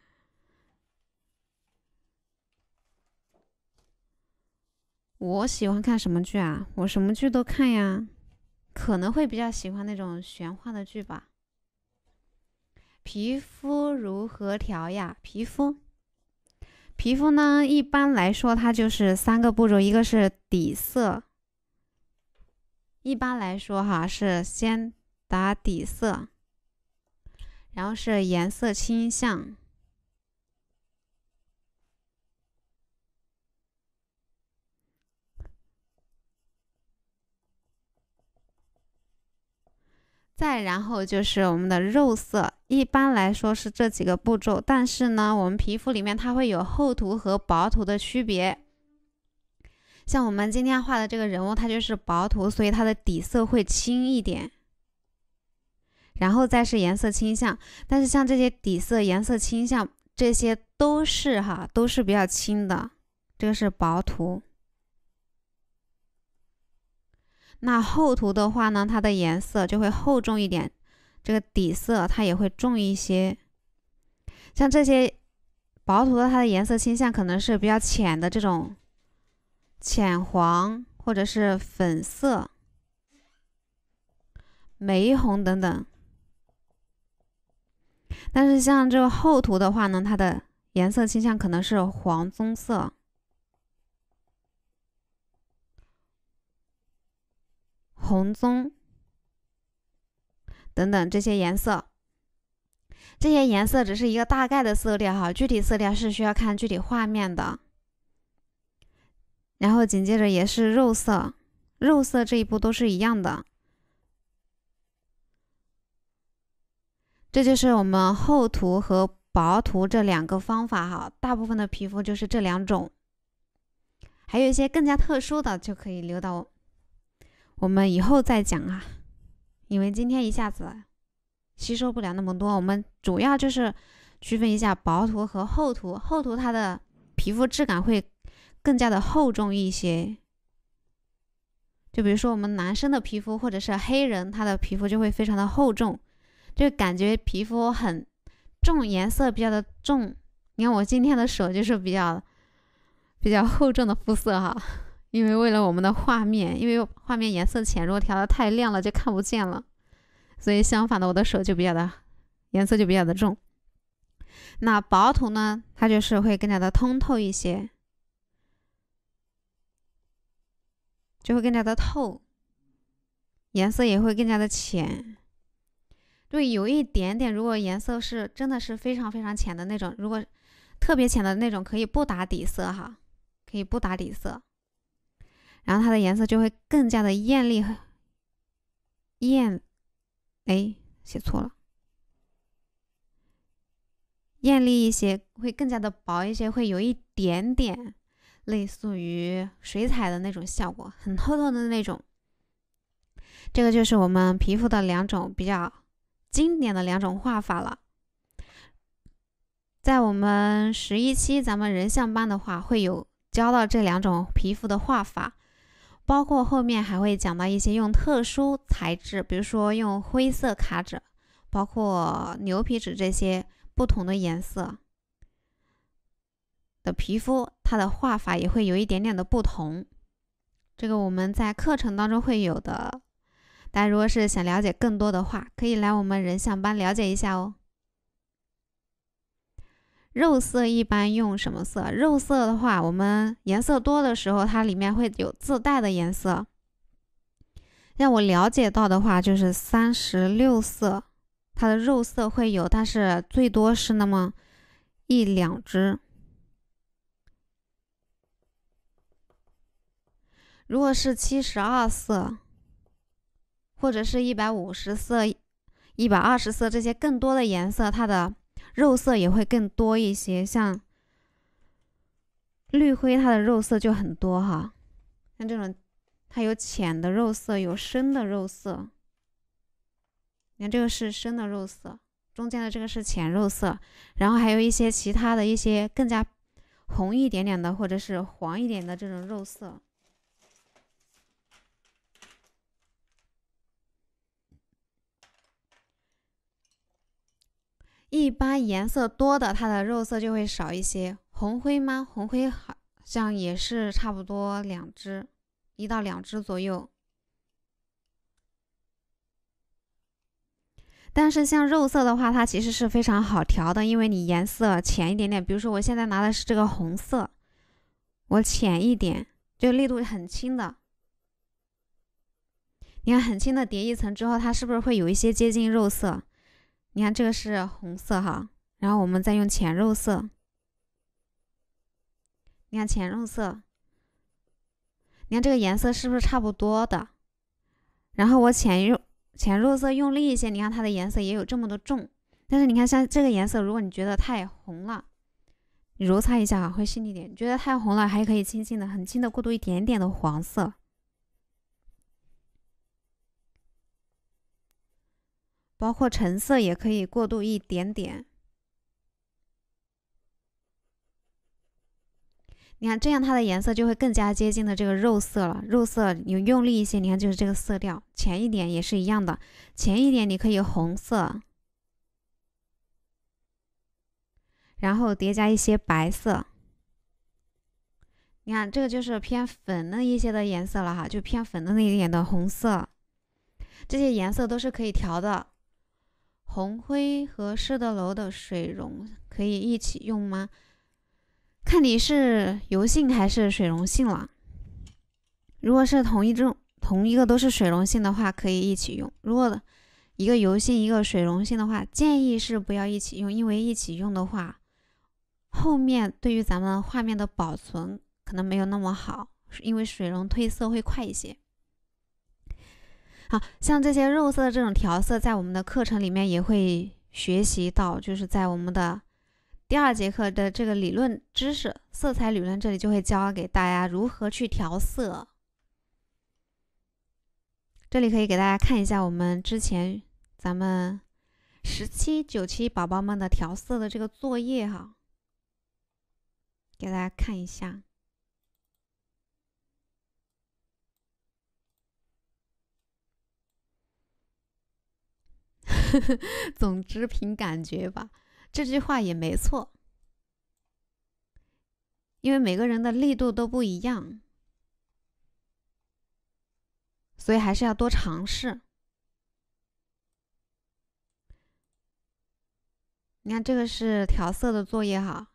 Speaker 1: 我喜欢看什么剧啊？我什么剧都看呀，可能会比较喜欢那种玄幻的剧吧。皮肤如何调呀？皮肤呢，一般来说它就是3个步骤，一个是底色，一般来说哈是先打底色，然后是颜色倾向。再然后就是我们的肉色，一般来说是这几个步骤，但是呢，我们皮肤里面它会有厚涂和薄涂的区别。像我们今天画的这个人物，它就是薄涂，所以它的底色会轻一点。然后再是颜色倾向，但是像这些底色、颜色倾向，这些都是比较轻的，这个是薄涂。那厚涂的话呢，它的颜色就会厚重一点，这个底色它也会重一些。像这些薄涂的，它的颜色倾向可能是比较浅的这种浅黄，或者是粉色、玫红等等。但是像这个厚涂的话呢，它的颜色倾向可能是黄棕色。红棕等等这些颜色，这些颜色只是一个大概的色调哈，具体色调是需要看具体画面的。然后紧接着也是肉色，肉色这一步都是一样的。这就是我们厚涂和薄涂这2个方法哈，大部分的皮肤就是这2种，还有一些更加特殊的就可以留到我们以后再讲啊，因为今天一下子吸收不了那么多，我们主要就是区分一下薄涂和厚涂。厚涂它的皮肤质感会更加的厚重一些，就比如说我们男生的皮肤或者是黑人，他的皮肤就会非常的厚重，就感觉皮肤很重，颜色比较的重。你看我今天的手就是比较厚重的肤色哈。因为为了我们的画面，因为画面颜色浅，如果调的太亮了就看不见了，所以相反的，我的手就颜色就比较的重。 那薄涂呢，它就是会更加的通透一些，就会更加的透，颜色也会更加的浅。对，有一点点，如果颜色是真的是非常非常浅的那种，如果特别浅的那种，可以不打底色哈，可以不打底色，然后它的颜色就会更加的艳丽，写错了，艳丽一些，会更加的薄一些，会有一点点类似于水彩的那种效果，很透透的那种。这个就是我们皮肤的两种比较经典的两种画法了。在我们11期咱们人像班的话，会有教到这两种皮肤的画法，包括后面还会讲到一些用特殊材质，比如说用灰色卡纸，包括牛皮纸这些不同的颜色的皮肤，它的画法也会有一点点的不同。这个我们在课程当中会有的，大家如果是想了解更多的话，可以来我们人像班了解一下哦。肉色一般用什么色？肉色的话，我们颜色多的时候，它里面会有自带的颜色。像我了解到的话，就是36色，它的肉色会有，但是最多是那么1、2支。如果是72色，或者是150色、120色这些更多的颜色，它的肉色也会更多一些。像绿灰，它的肉色就很多哈。像这种，它有浅的肉色，有深的肉色。你看这个是深的肉色，中间的这个是浅肉色，然后还有一些其他的一些更加红一点点的，或者是黄一点的这种肉色。一般颜色多的，它的肉色就会少一些。红灰吗？红灰好像也是差不多2支，1到2支左右。但是像肉色的话，它其实是非常好调的，因为你颜色浅一点点，比如说我现在拿的是这个红色，我浅一点，这个力度很轻的。你看很轻的叠一层之后，它是不是会有一些接近肉色？你看这个是红色哈，然后我们再用浅肉色，你看浅肉色，你看这个颜色是不是差不多的？然后我浅肉色用力一些，你看它的颜色也有这么的重。但是你看像这个颜色，如果你觉得太红了，你揉擦一下会细腻点；你觉得太红了，还可以轻轻的、很轻的过渡一点点的黄色。包括橙色也可以过渡一点点。你看这样它的颜色就会更加接近的这个肉色了。肉色你用力一些，你看就是这个色调。浅一点也是一样的，浅一点你可以红色，然后叠加一些白色。你看这个就是偏粉嫩一些的颜色了哈，就偏粉嫩一点的红色。这些颜色都是可以调的。红灰和施德楼的水溶可以一起用吗？看你是油性还是水溶性了。如果是同一个都是水溶性的话，可以一起用。如果一个油性一个水溶性的话，建议是不要一起用，因为一起用的话，后面对于咱们画面的保存可能没有那么好，因为水溶褪色会快一些。好像这些肉色的这种调色，在我们的课程里面也会学习到，就是在我们的第2节课的这个理论知识、色彩理论这里就会教给大家如何去调色。这里可以给大家看一下我们之前咱们17、9期宝宝们的调色的这个作业哈，给大家看一下。总之凭感觉吧，这句话也没错，因为每个人的力度都不一样，所以还是要多尝试。 你看这个是调色的作业哈，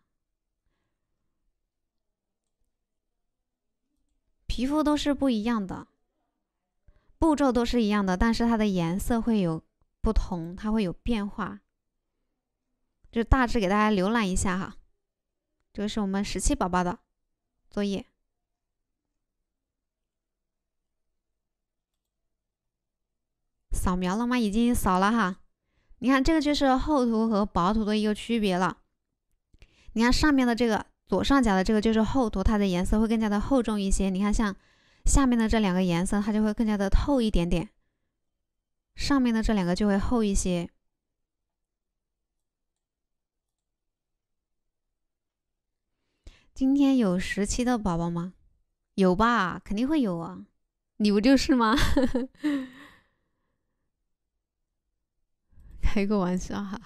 Speaker 1: 皮肤都是不一样的，步骤都是一样的，但是它的颜色会有不同，它会有变化。就大致给大家浏览一下哈，这个是我们17宝宝的作业。扫描了吗？已经扫了哈。你看这个就是厚涂和薄涂的一个区别了。你看上面的这个左上角的这个就是厚涂，它的颜色会更加的厚重一些。你看像下面的这两个颜色，它就会更加的透一点点，上面的这两个就会厚一些。今天有17的宝宝吗？有吧，肯定会有啊，你不就是吗？开个玩笑哈。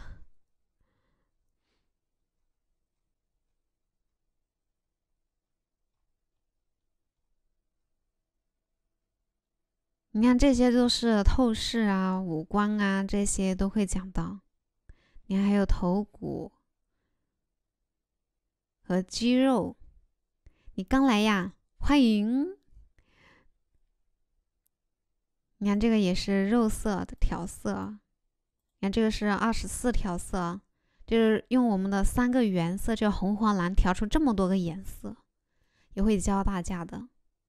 Speaker 1: 你看这些都是透视啊、五官啊，这些都会讲到。你看还有头骨和肌肉。你刚来呀，欢迎。你看这个也是肉色的调色。你看这个是24调色，就是用我们的3个原色，就红、黄、蓝调出这么多个颜色，也会教大家的。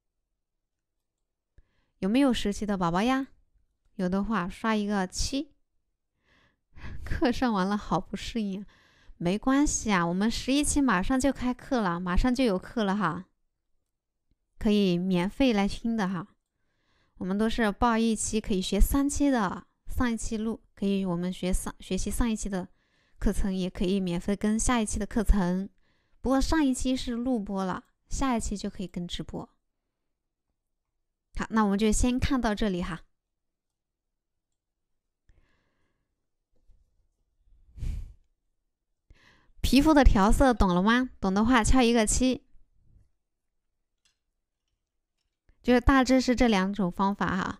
Speaker 1: 有没有17的宝宝呀？有的话刷一个7。课上完了好不适应，没关系啊，我们11期马上就开课了，马上就有课了哈，可以免费来听的哈。我们都是报1期可以学3期的，上一期录可以我们学习上一期的课程，也可以免费跟下一期的课程。不过上一期是录播了，下一期就可以跟直播。好，那我们就先看到这里哈。皮肤的调色懂了吗？懂的话敲一个7。就是大致是这2种方法哈。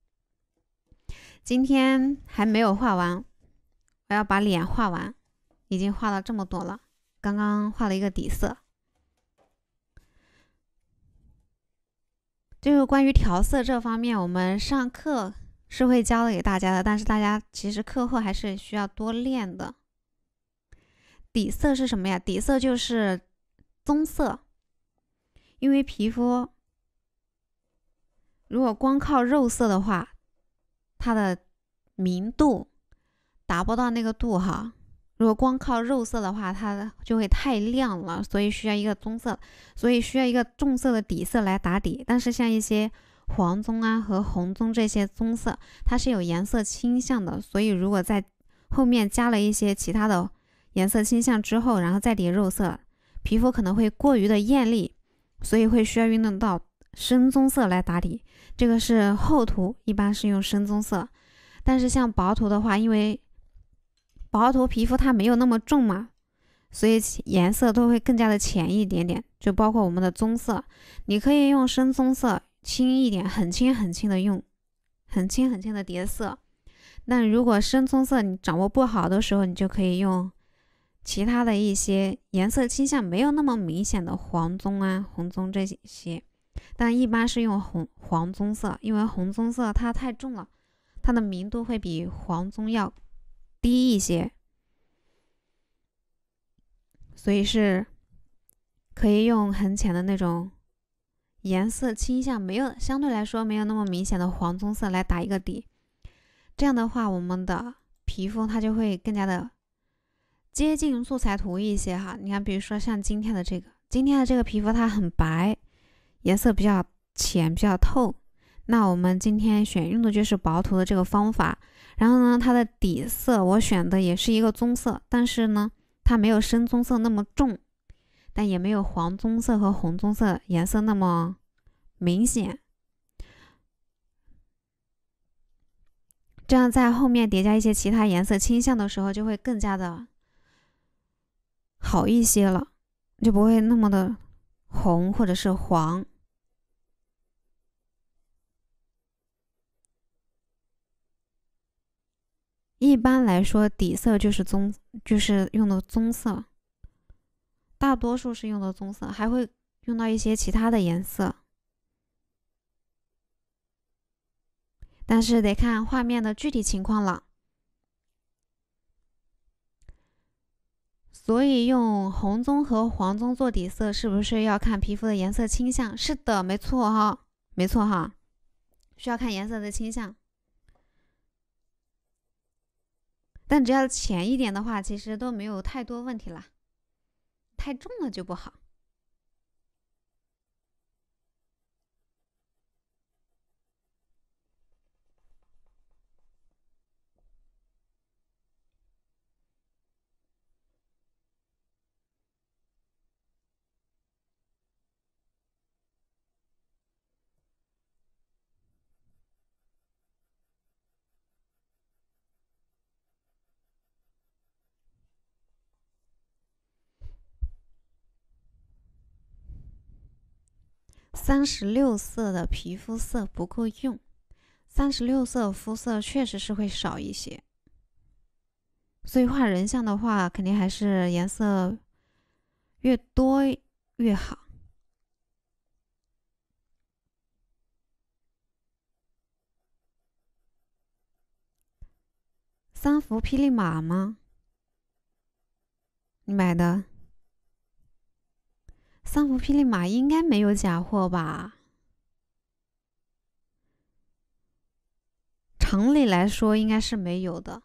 Speaker 1: 今天还没有画完，我要把脸画完，已经画了这么多了，刚刚画了一个底色。就是关于调色这方面，我们上课是会教给大家的，但是大家其实课后还是需要多练的。底色是什么呀？底色就是棕色，因为皮肤如果光靠肉色的话，它的明度达不到那个度哈。如果光靠肉色的话，它就会太亮了，所以需要一个棕色，所以需要一个重色的底色来打底。但是像一些黄棕啊和红棕这些棕色，它是有颜色倾向的，所以如果在后面加了一些其他的颜色倾向之后，然后再底肉色，皮肤可能会过于的艳丽，所以会需要运动到深棕色来打底。这个是厚涂，一般是用深棕色，但是像薄涂的话，因为薄涂皮肤它没有那么重嘛，所以颜色都会更加的浅一点点，就包括我们的棕色，你可以用深棕色轻一点，很轻很轻的用，很轻很轻的叠色。那如果深棕色你掌握不好的时候，你就可以用其他的一些颜色倾向没有那么明显的黄棕啊、红棕这些，但一般是用黄棕色，因为红棕色它太重了，它的明度会比黄棕要低一些，所以是可以用很浅的那种颜色倾向相对来说没有那么明显的黄棕色来打一个底。这样的话，我们的皮肤它就会更加的接近素材图一些哈。你看，比如说像今天的这个皮肤它很白，颜色比较浅比较透，那我们今天选用的就是薄涂的这个方法。然后呢，它的底色我选的也是一个棕色，但是呢它没有深棕色那么重，但也没有黄棕色和红棕色颜色那么明显。这样在后面叠加一些其他颜色倾向的时候，就会更加的好一些了，就不会那么的红或者是黄。 一般来说，底色就是就是用的棕色，大多数是用的棕色，还会用到一些其他的颜色，但是得看画面的具体情况了。所以用红棕和黄棕做底色，是不是要看皮肤的颜色倾向？是的，没错哈，没错哈，需要看颜色的倾向。但只要浅一点的话，其实都没有太多问题啦，太重了就不好。36色的皮肤色不够用，36色肤色确实是会少一些，所以画人像的话，肯定还是颜色越多越好。三伏霹雳马吗？你买的？三伏霹雳马应该没有假货吧？常理来说应该是没有的，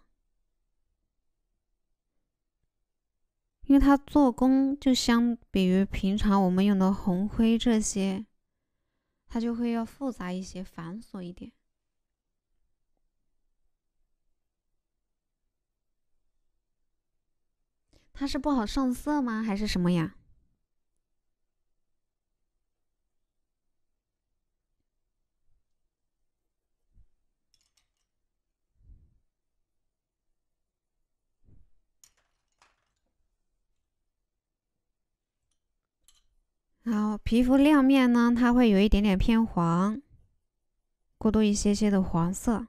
Speaker 1: 因为它做工就相比于平常我们用的红灰这些，它就会要复杂一些，繁琐一点。它是不好上色吗？还是什么呀？然后皮肤亮面呢，它会有一点点偏黄，过渡一些些的黄色。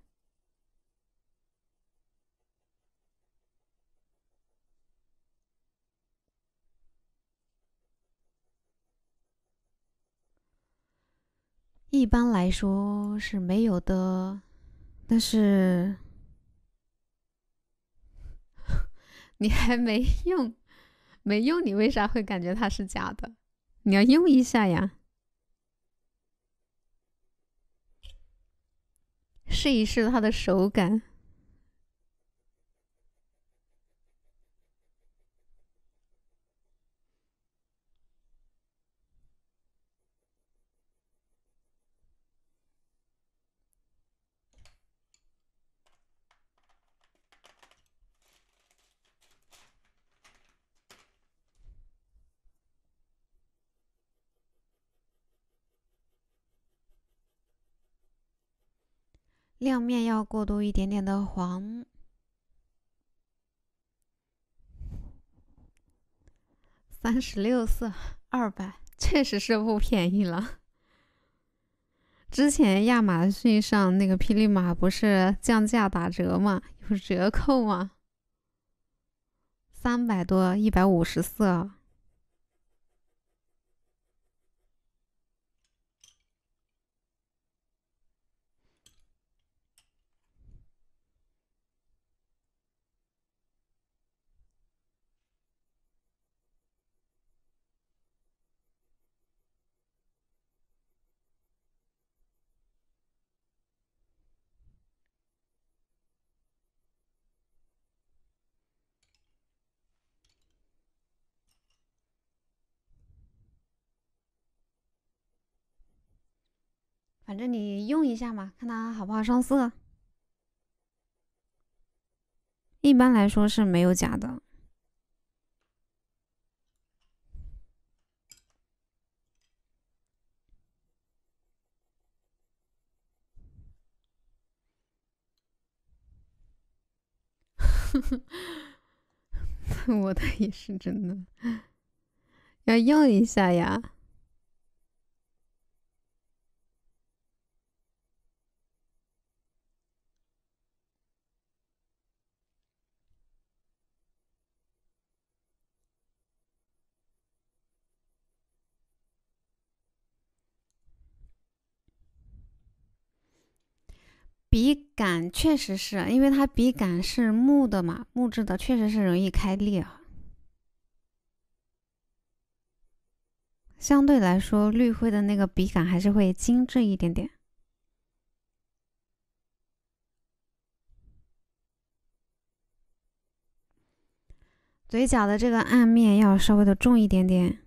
Speaker 1: 一般来说是没有的，但是你还没用，没用，你为啥会感觉它是假的？你要用一下呀，试一试它的手感。亮面要过渡一点点的黄。36色200，确实是不便宜了。之前亚马逊上那个霹雳马不是降价打折吗？有折扣吗？300多，150色。反正你用一下嘛，看它好不好上色。一般来说是没有假的。我的也是真的，要用一下呀。 笔杆确实是因为它笔杆是木的嘛，木质的确实是容易开裂啊。相对来说，绿灰的那个笔杆还是会精致一点点。嘴角的这个暗面要稍微的重一点点，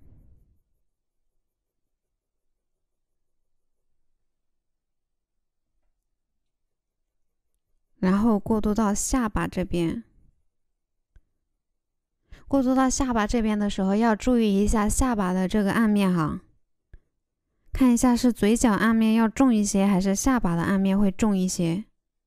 Speaker 1: 然后过渡到下巴这边。过渡到下巴这边的时候，要注意一下下巴的这个暗面哈，看一下是嘴角暗面要重一些，还是下巴的暗面会重一些。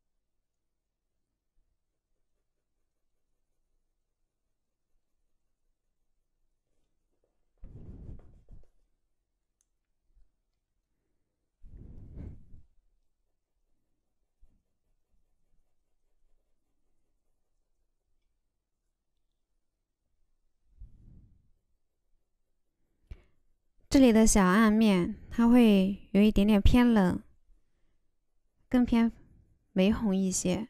Speaker 1: 这里的小暗面，它会有一点点偏冷，更偏玫红一些。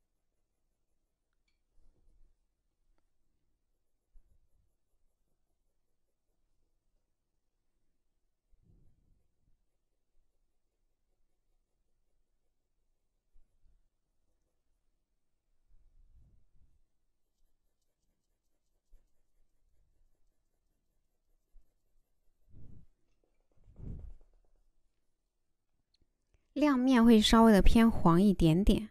Speaker 1: 亮面会稍微的偏黄一点点。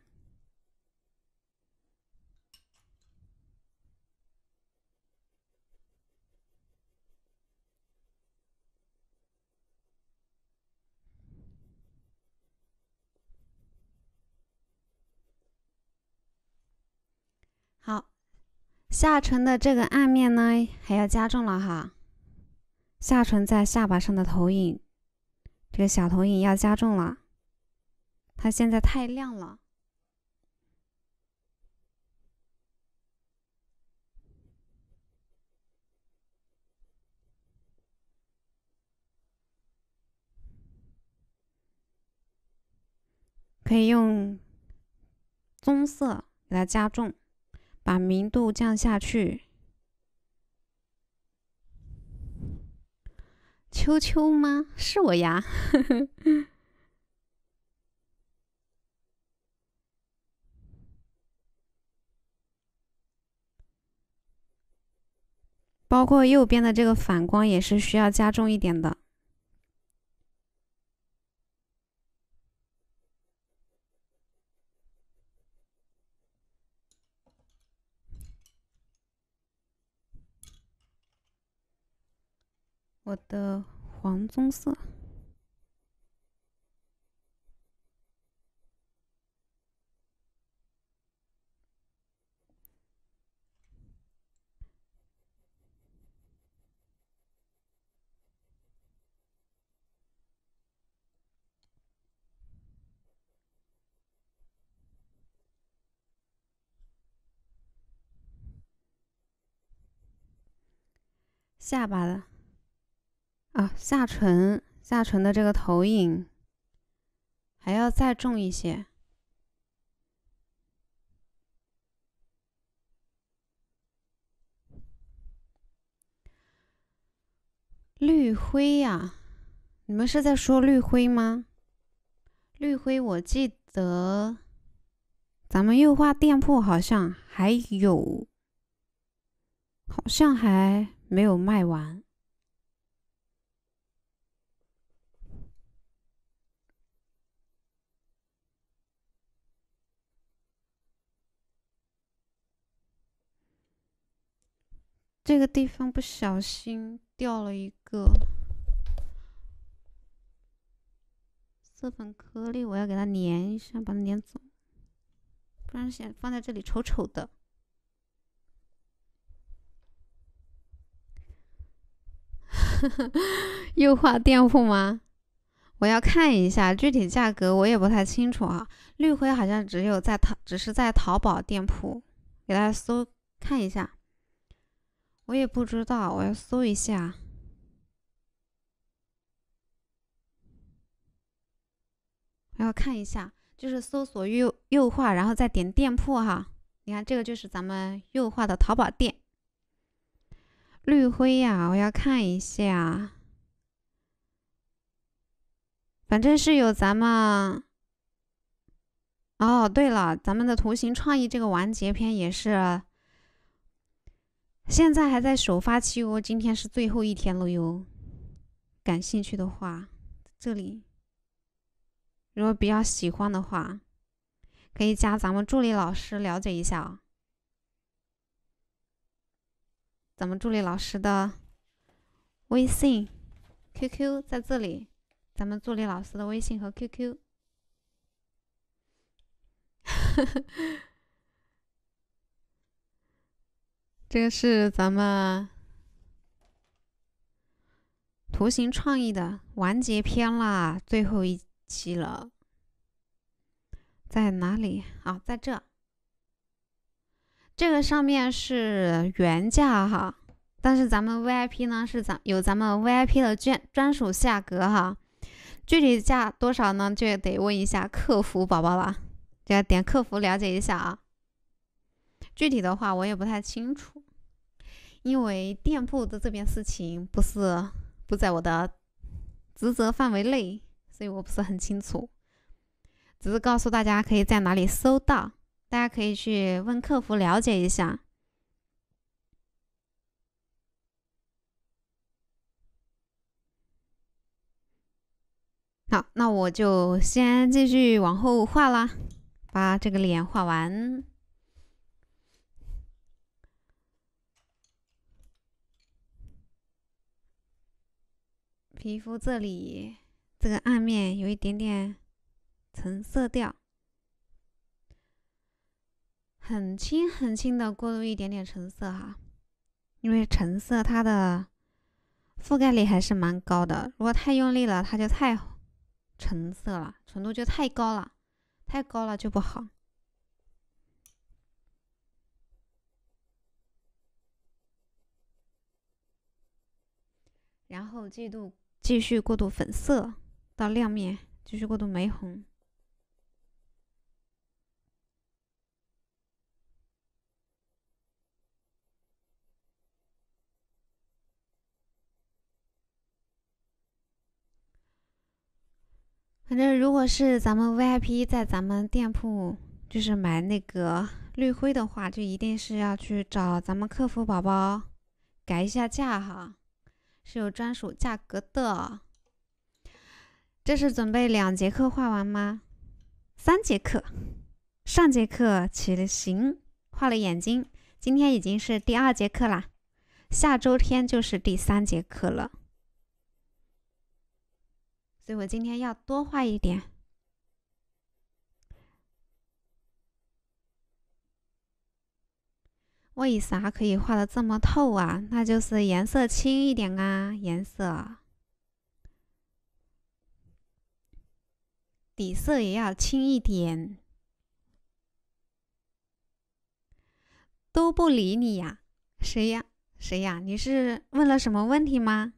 Speaker 1: 好，下唇的这个暗面呢，还要加重了哈。下唇在下巴上的投影，这个小投影要加重了，它现在太亮了。可以用棕色给它加重，把明度降下去。秋秋吗？是我呀。包括右边的这个反光也是需要加重一点的。我的黄棕色。下巴的啊，下唇的这个投影还要再重一些。绿灰呀，你们是在说绿灰吗？绿灰我记得咱们釉画店铺好像还有，好像还没有卖完。这个地方不小心掉了一个色粉颗粒，我要给它粘一下，把它粘走，不然显放在这里丑丑的。釉画店铺吗？我要看一下具体价格，我也不太清楚啊。绿灰好像只是在淘宝店铺，给大家搜看一下。我也不知道，我要搜一下。我要看一下就是搜索优化，然后再点店铺哈。你看这个就是咱们优化的淘宝店。绿灰呀，我要看一下，反正是有咱们。哦，对了，咱们的图形创意这个完结篇也是现在还在首发期哦，今天是最后一天了哟。感兴趣的话，这里如果比较喜欢的话，可以加咱们助理老师了解一下啊。咱们助理老师的微信、QQ 在这里，咱们助理老师的微信和 QQ。这个是咱们图形创意的完结篇啦，最后一期了。在哪里啊？在这。这个上面是原价哈，但是咱们 VIP 呢是有咱们 VIP 的专属价格哈。具体价多少呢？就得问一下客服宝宝了，就要点客服了解一下啊。具体的话我也不太清楚，因为店铺的这边事情不在我的职责范围内，所以我不是很清楚。只是告诉大家可以在哪里搜到，大家可以去问客服了解一下。好，那我就先继续往后画啦，把这个脸画完。皮肤这里这个暗面有一点点橙色调，很轻很轻的过渡一点点橙色哈，因为橙色它的覆盖力还是蛮高的，如果太用力了，它就太橙色了，纯度就太高了，太高了就不好。然后继续过渡粉色到亮面，继续过渡玫红。反正如果是咱们 VIP 在咱们店铺就是买那个绿灰的话，就一定是要去找咱们客服宝宝改一下价哈，是有专属价格的。这是准备2节课画完吗？3节课，上节课起了形，画了眼睛，今天已经是第2节课啦，下周天就是第3节课了。所以我今天要多画一点。为啥可以画的这么透啊？那就是颜色轻一点啊，颜色。底色也要轻一点。都不理你呀？谁呀？谁呀？你是问了什么问题吗？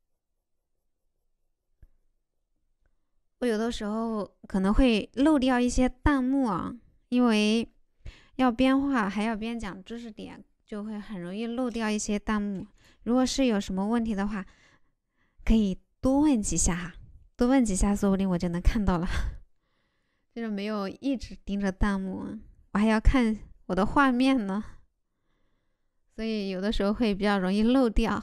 Speaker 1: 我有的时候可能会漏掉一些弹幕啊，因为要边画还要边讲知识点，就会很容易漏掉一些弹幕。如果是有什么问题的话，可以多问几下哈，多问几下，说不定我就能看到了。就是没有一直盯着弹幕，我还要看我的画面呢，所以有的时候会比较容易漏掉。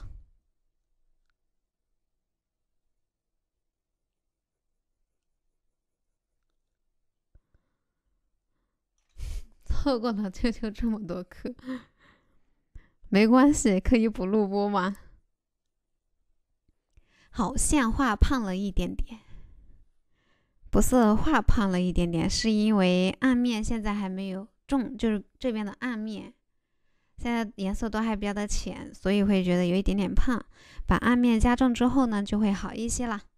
Speaker 1: 错过了就这么多课，没关系，可以不录播吗？好像画胖了一点点，不是画胖了一点点，是因为暗面现在还没有重，就是这边的暗面现在颜色都还比较的浅，所以会觉得有一点点胖。把暗面加重之后呢，就会好一些啦。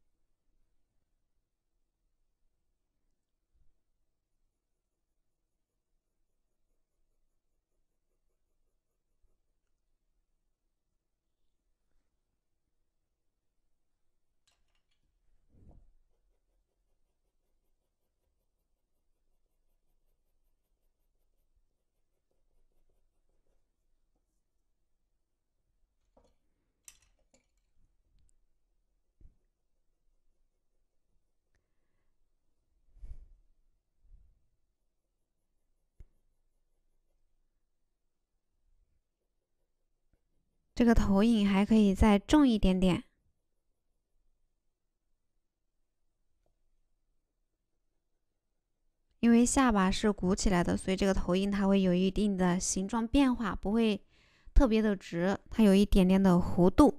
Speaker 1: 这个投影还可以再重一点点，因为下巴是鼓起来的，所以这个投影它会有一定的形状变化，不会特别的直，它有一点点的弧度。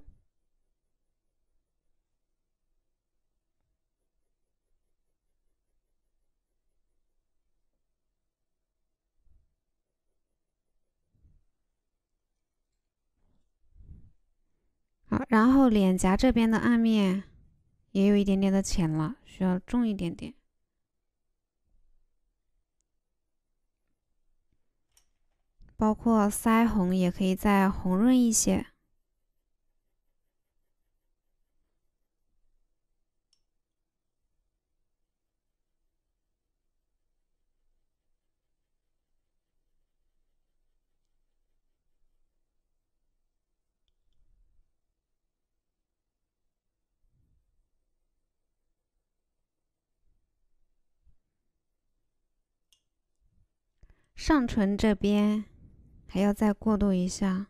Speaker 1: 好，然后脸颊这边的暗面也有一点点的浅了，需要重一点点。包括腮红也可以再红润一些。上唇这边还要再过渡一下，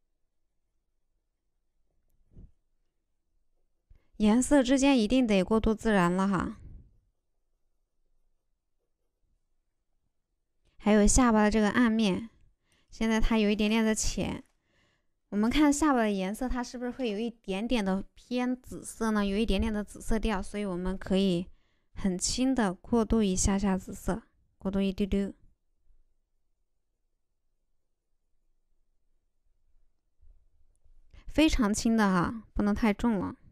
Speaker 1: 颜色之间一定得过渡自然了哈。还有下巴的这个暗面，现在它有一点点的浅。我们看下巴的颜色，它是不是会有一点点的偏紫色呢？有一点点的紫色调，所以我们可以很轻的过渡一下下紫色，过渡一丢丢。非常轻的哈，不能太重了。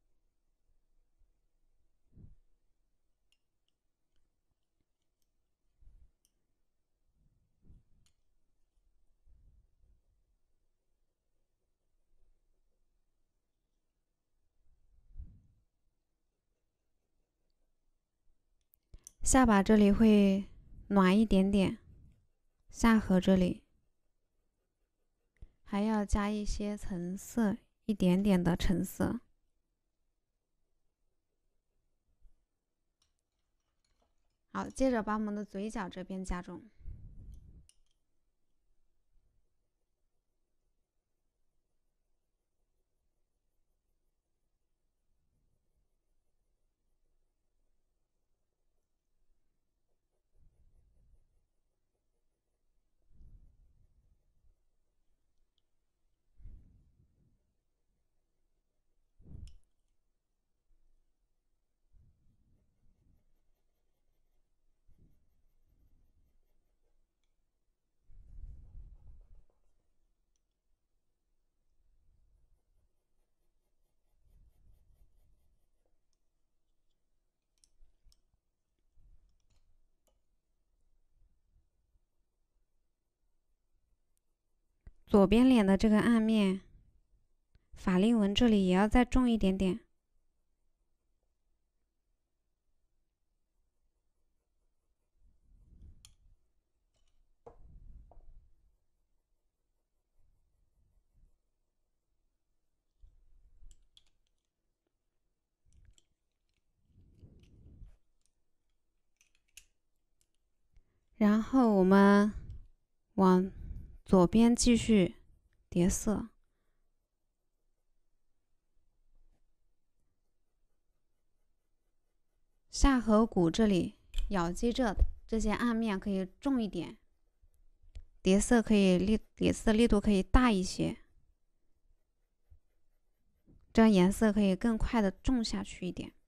Speaker 1: 下巴这里会暖一点点，下颌这里还要加一些橙色，一点点的橙色。好，接着把我们的嘴角这边加重。左边脸的这个暗面，法令纹这里也要再重一点点。然后我们往左边继续叠色，下颌骨这里、咬肌这些暗面可以重一点，叠色叠色力度可以大一些，这样颜色可以更快的重下去一点。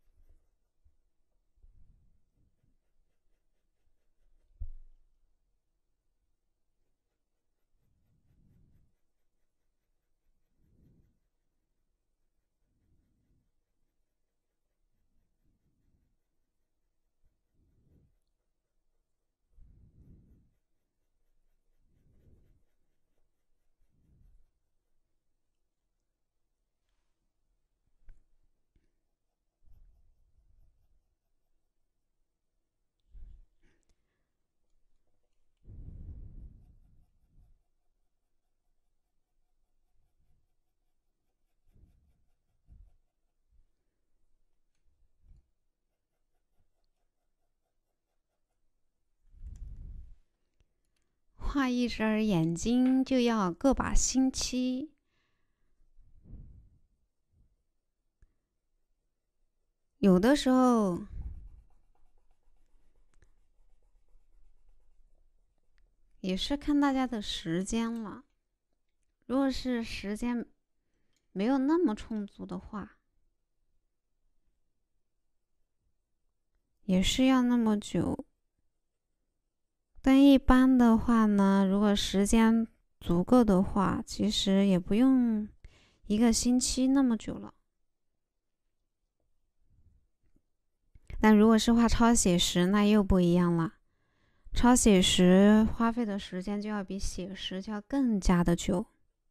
Speaker 1: 画一只眼睛就要个把星期， 有的时候也是看大家的时间了。如果是时间没有那么充足的话，也是要那么久。但一般的话呢，如果时间足够的话，其实也不用1个星期那么久了。但如果是画超写实，那又不一样了。超写实花费的时间就要比写实就要更加的久，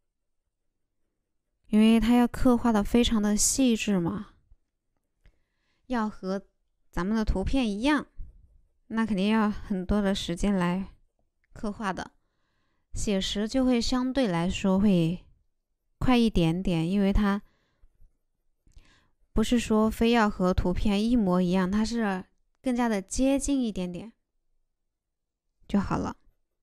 Speaker 1: 因为它要刻画的非常的细致嘛，要和咱们的图片一样，那肯定要很多的时间来刻画的。写实就会相对来说会快一点点，因为它不是说非要和图片一模一样，它是更加的接近一点点就好了。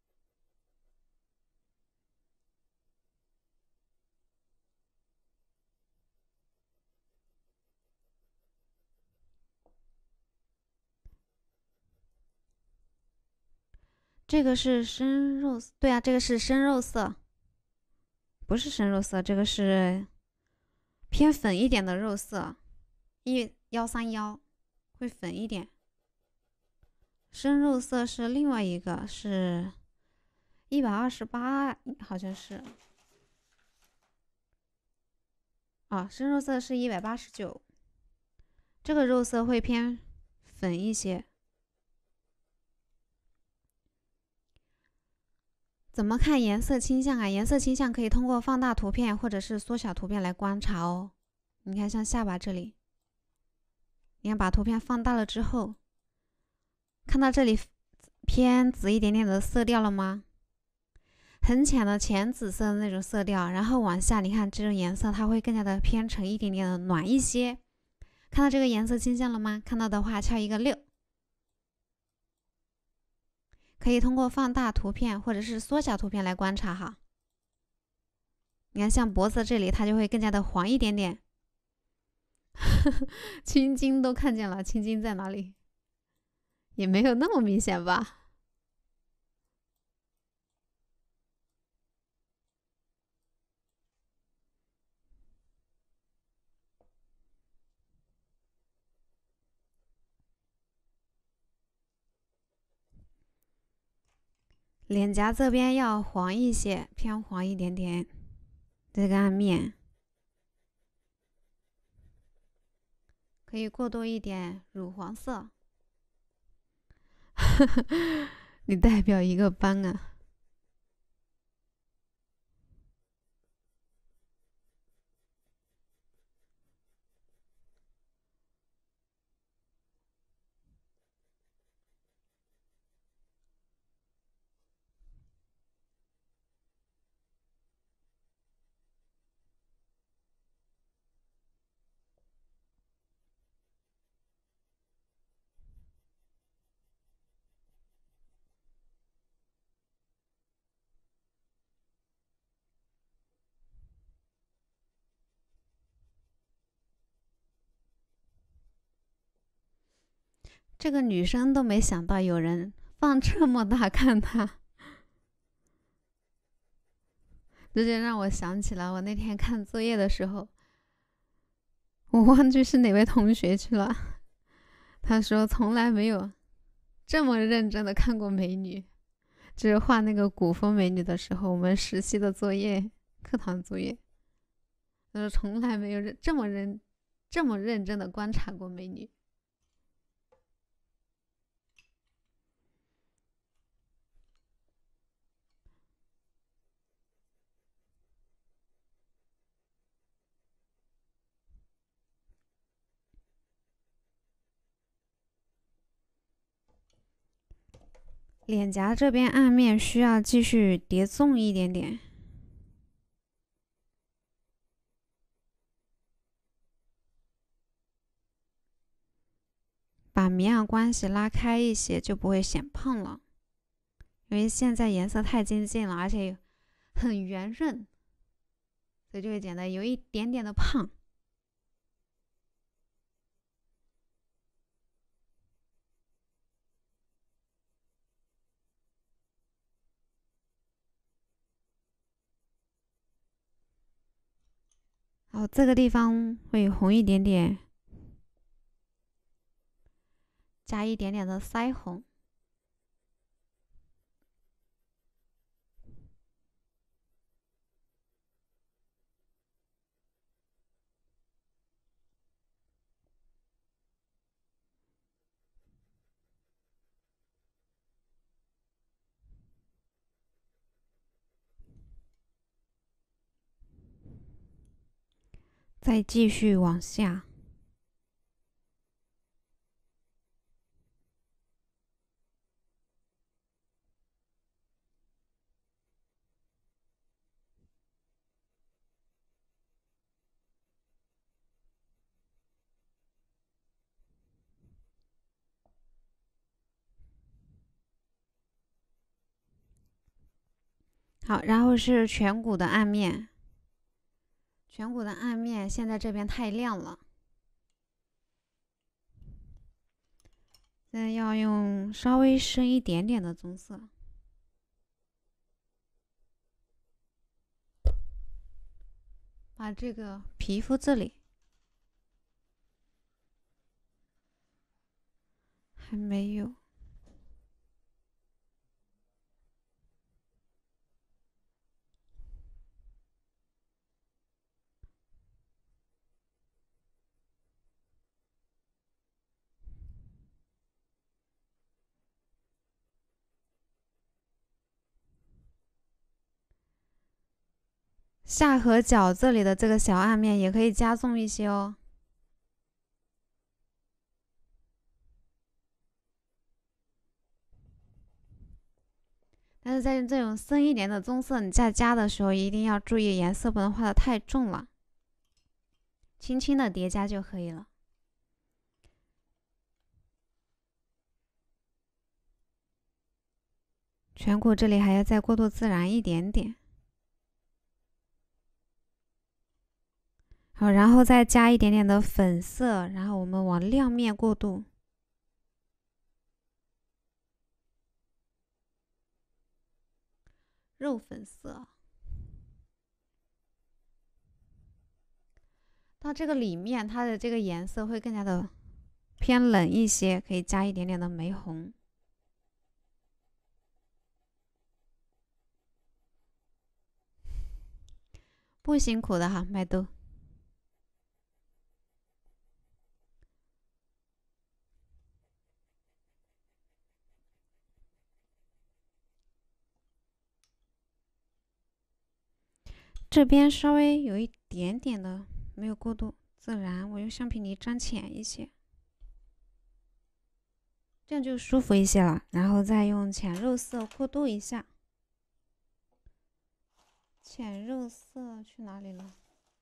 Speaker 1: 这个是深肉色，对啊，这个是深肉色，不是深肉色，这个是偏粉一点的肉色，131会粉一点。深肉色是另外一个，是128，好像是。深肉色是189，这个肉色会偏粉一些。怎么看颜色倾向啊？颜色倾向可以通过放大图片或者是缩小图片来观察哦。你看，像下巴这里，你看把图片放大了之后，看到这里偏紫一点点的色调了吗？很浅的浅紫色的那种色调，然后往下，你看这种颜色，它会更加的偏成一点点的暖一些。看到这个颜色倾向了吗？看到的话敲一个6。可以通过放大图片或者是缩小图片来观察哈。你看，像脖子这里，它就会更加的黄一点点。青筋都看见了，青筋在哪里？也没有那么明显吧。脸颊这边要黄一些，偏黄一点点。这个暗面可以过多一点乳黄色。你代表一个班啊。这个女生都没想到有人放这么大看她，这就让我想起了我那天看作业的时候，我忘记是哪位同学去了，他说从来没有这么认真的看过美女，就是画那个古风美女的时候，我们实习的作业，课堂作业，他说从来没有这么认真的观察过美女。脸颊这边暗面需要继续叠重一点点，把明暗关系拉开一些，就不会显胖了。因为现在颜色太接近了，而且很圆润，所以就会显得有一点点的胖。 然后这个地方会红一点点，加一点点的腮红。再继续往下，好，然后是颧骨的暗面。颧骨的暗面现在这边太亮了，现在要用稍微深一点点的棕色，把这个皮肤这里还没有。下颌角这里的这个小暗面也可以加重一些哦。但是在这种深一点的棕色，你在加的时候一定要注意颜色不能画得太重了，轻轻的叠加就可以了。颧骨这里还要再过渡自然一点点。好，然后再加一点点的粉色，然后我们往亮面过渡。肉粉色。到这个里面，它的这个颜色会更加的偏冷一些，可以加一点点的玫红。不辛苦的哈，麦豆。这边稍微有一点点的没有过渡自然，我用橡皮泥沾浅一些，这样就舒服一些了。然后再用浅肉色过渡一下。浅肉色去哪里了？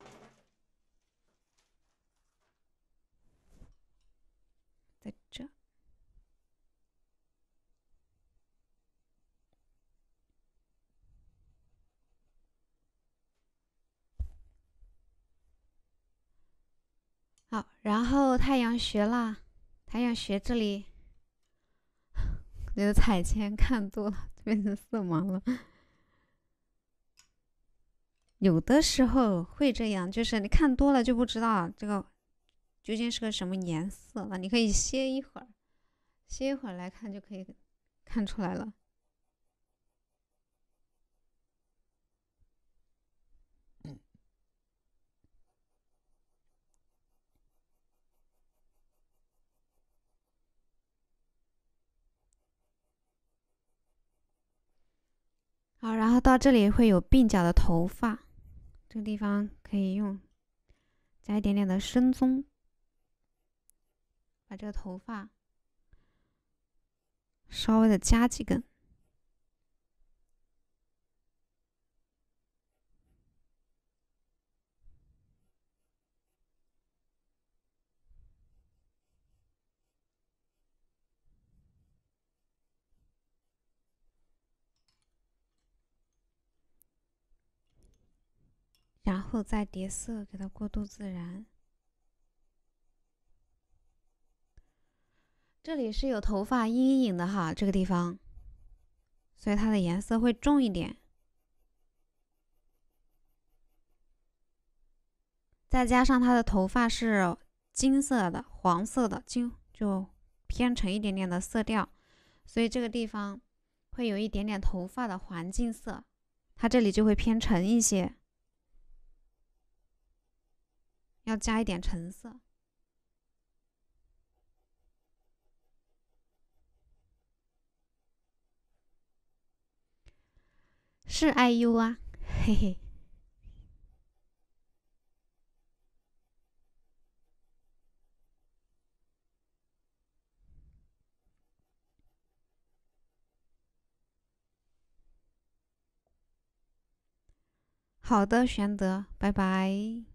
Speaker 1: 在这。好，然后太阳穴啦，太阳穴这里，我觉得彩铅看多了变成色盲了。有的时候会这样，就是你看多了就不知道这个究竟是个什么颜色了。你可以歇一会儿，歇一会儿来看就可以看出来了。好，然后到这里会有鬓角的头发，这个地方可以用加一点点的深棕，把这个头发稍微的加几根。然后再叠色，给它过渡自然。这里是有头发阴影的哈，这个地方，所以它的颜色会重一点。 再加上他的头发是金色的、黄色的，就偏沉一点点的色调，所以这个地方会有一点点头发的黄金色，它这里就会偏沉一些，要加一点橙色。是 IU 啊，嘿嘿。好的，玄德，拜拜。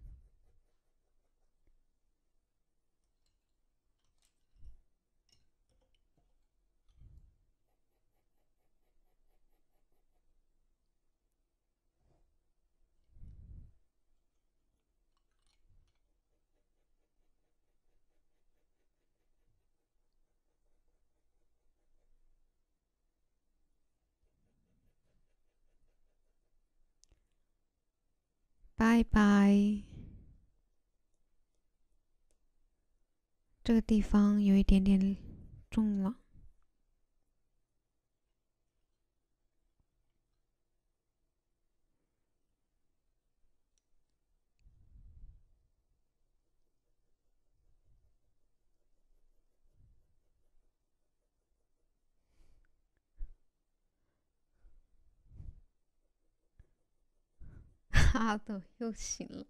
Speaker 1: 拜拜。这个地方有一点点重了。哈都又醒了。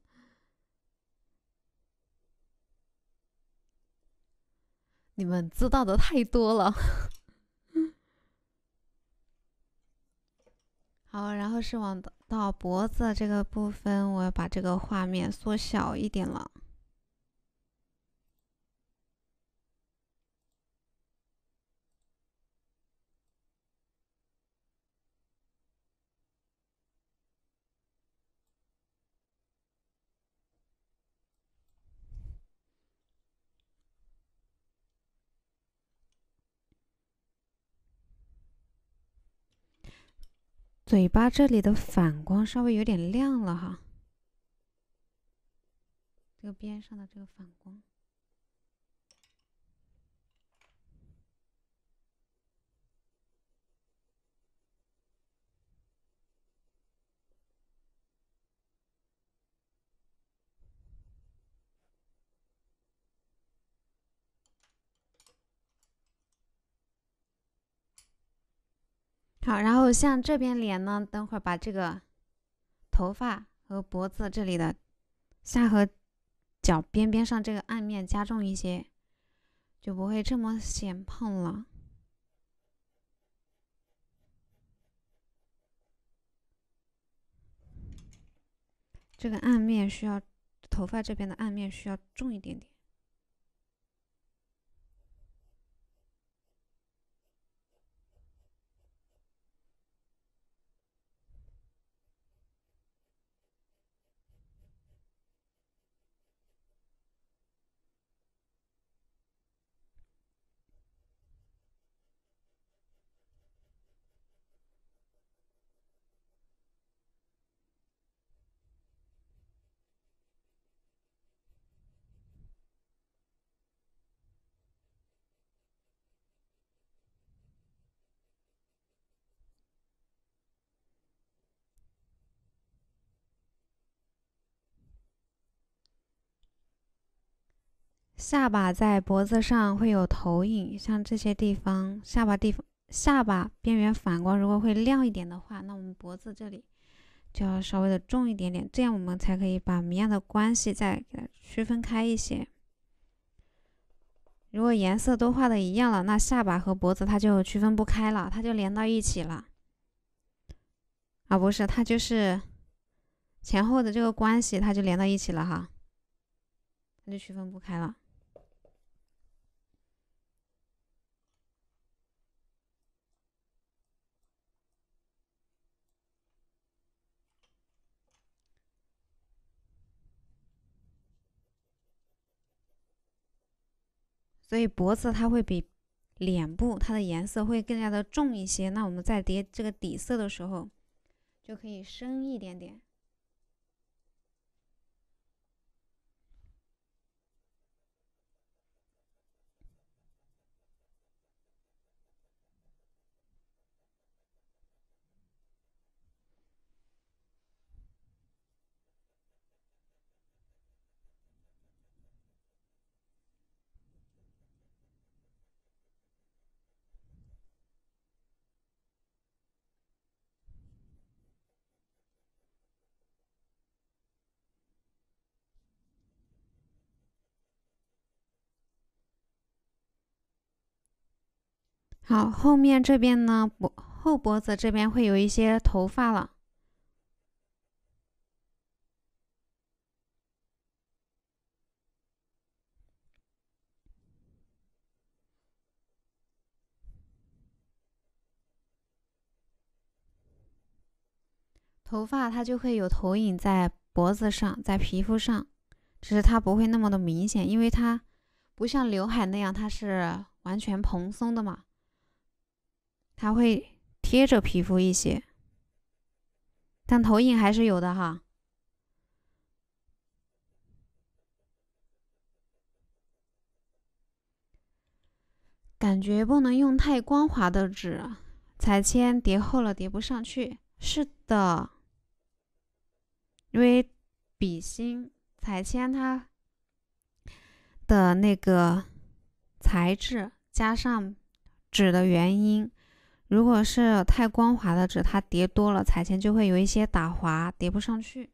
Speaker 1: 你们知道的太多了。好，然后是往到脖子这个部分，我要把这个画面缩小一点了。嘴巴这里的反光稍微有点亮了哈，这个边上的这个反光。好，然后像这边脸呢，等会儿把这个头发和脖子这里的下颌角边边上这个暗面加重一些，就不会这么显胖了。这个暗面需要，头发这边的暗面需要重一点点。下巴在脖子上会有投影，像这些地方，下巴边缘反光如果会亮一点的话，那我们脖子这里就要稍微的重一点点，这样我们才可以把明暗的关系再给它区分开一些。如果颜色都画的一样了，那下巴和脖子它就区分不开了，它就连到一起了。啊，不是，它就是前后的这个关系，它就连到一起了哈，它就区分不开了。所以脖子它会比脸部它的颜色会更加的重一些，那我们在叠这个底色的时候就可以深一点点。 好，后面这边呢，后脖子这边会有一些头发了。头发它就会有投影在脖子上，在皮肤上，只是它不会那么的明显，因为它不像刘海那样，它是完全蓬松的嘛，它会贴着皮肤一些，但投影还是有的哈。感觉不能用太光滑的纸，彩铅叠厚了叠不上去。是的，因为笔芯、彩铅它的那个材质加上纸的原因，如果是太光滑的纸，它叠多了，彩铅就会有一些打滑，叠不上去。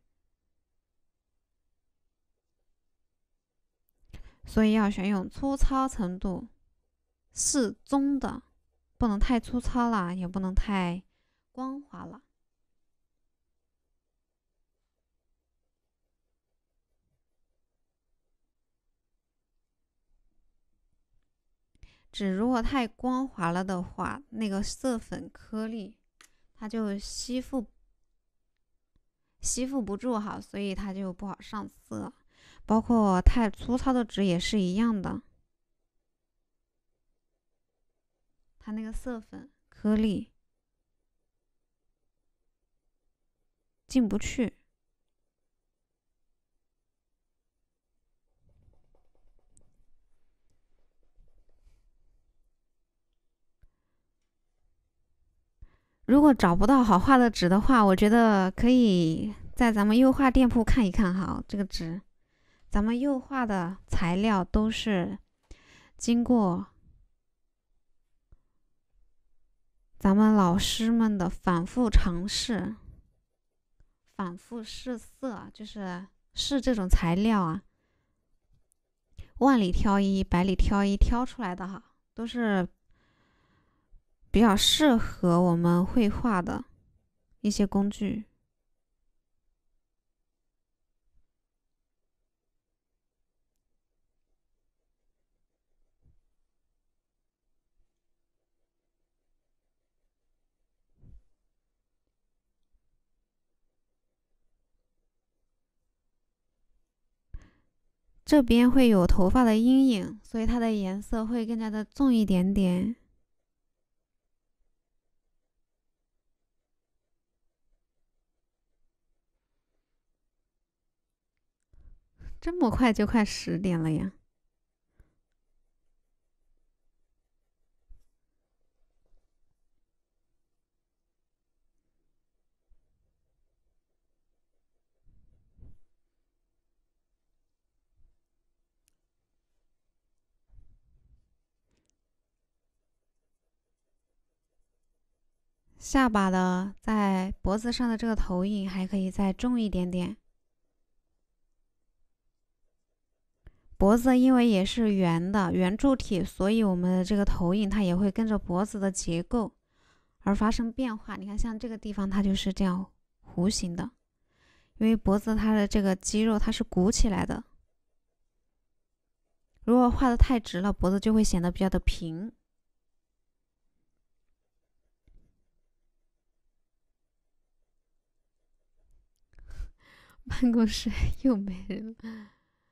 Speaker 1: 所以要选用粗糙程度适中的，不能太粗糙了，也不能太光滑了。纸如果太光滑了的话，那个色粉颗粒它就吸附不住哈，所以它就不好上色。包括太粗糙的纸也是一样的，它那个色粉颗粒进不去。如果找不到好画的纸的话，我觉得可以在咱们油画店铺看一看哈。这个纸，咱们油画的材料都是经过咱们老师们的反复尝试、反复试色，就是试这种材料啊，万里挑一、百里挑一挑出来的哈，都是比较适合我们绘画的一些工具。这边会有头发的阴影，所以它的颜色会更加的重一点点。这么快就快10点了呀！下巴的在脖子上的这个投影还可以再重一点点。脖子因为也是圆的圆柱体，所以我们的这个投影它也会跟着脖子的结构而发生变化。你看，像这个地方它就是这样弧形的，因为脖子它的这个肌肉它是鼓起来的。如果画的太直了，脖子就会显得比较的平。办公室又没人了。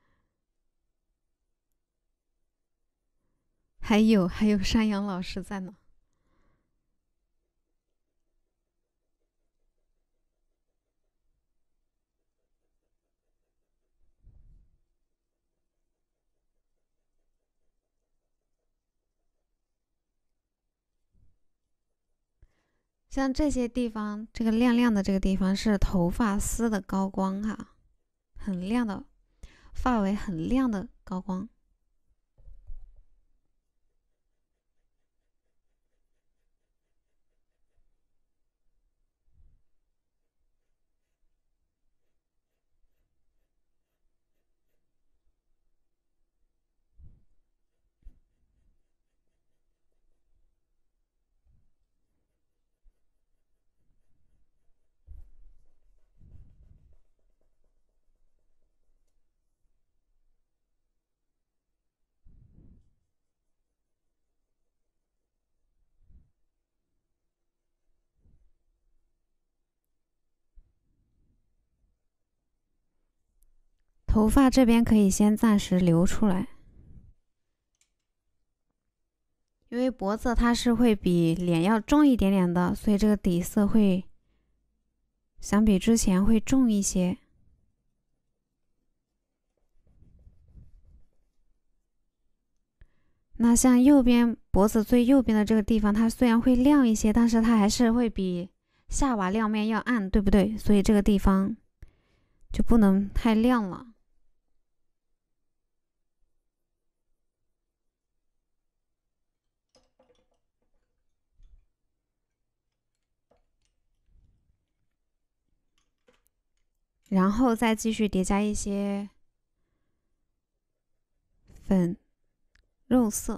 Speaker 1: 还有山羊老师在呢。像这些地方，这个亮亮的这个地方是头发丝的高光哈，很亮的发尾，很亮的高光。 头发这边可以先暂时留出来，因为脖子它是会比脸要重一点点的，所以这个底色会相比之前会重一些。那像右边脖子最右边的这个地方，它虽然会亮一些，但是它还是会比下巴亮面要暗，对不对？所以这个地方就不能太亮了。然后再继续叠加一些粉肉色。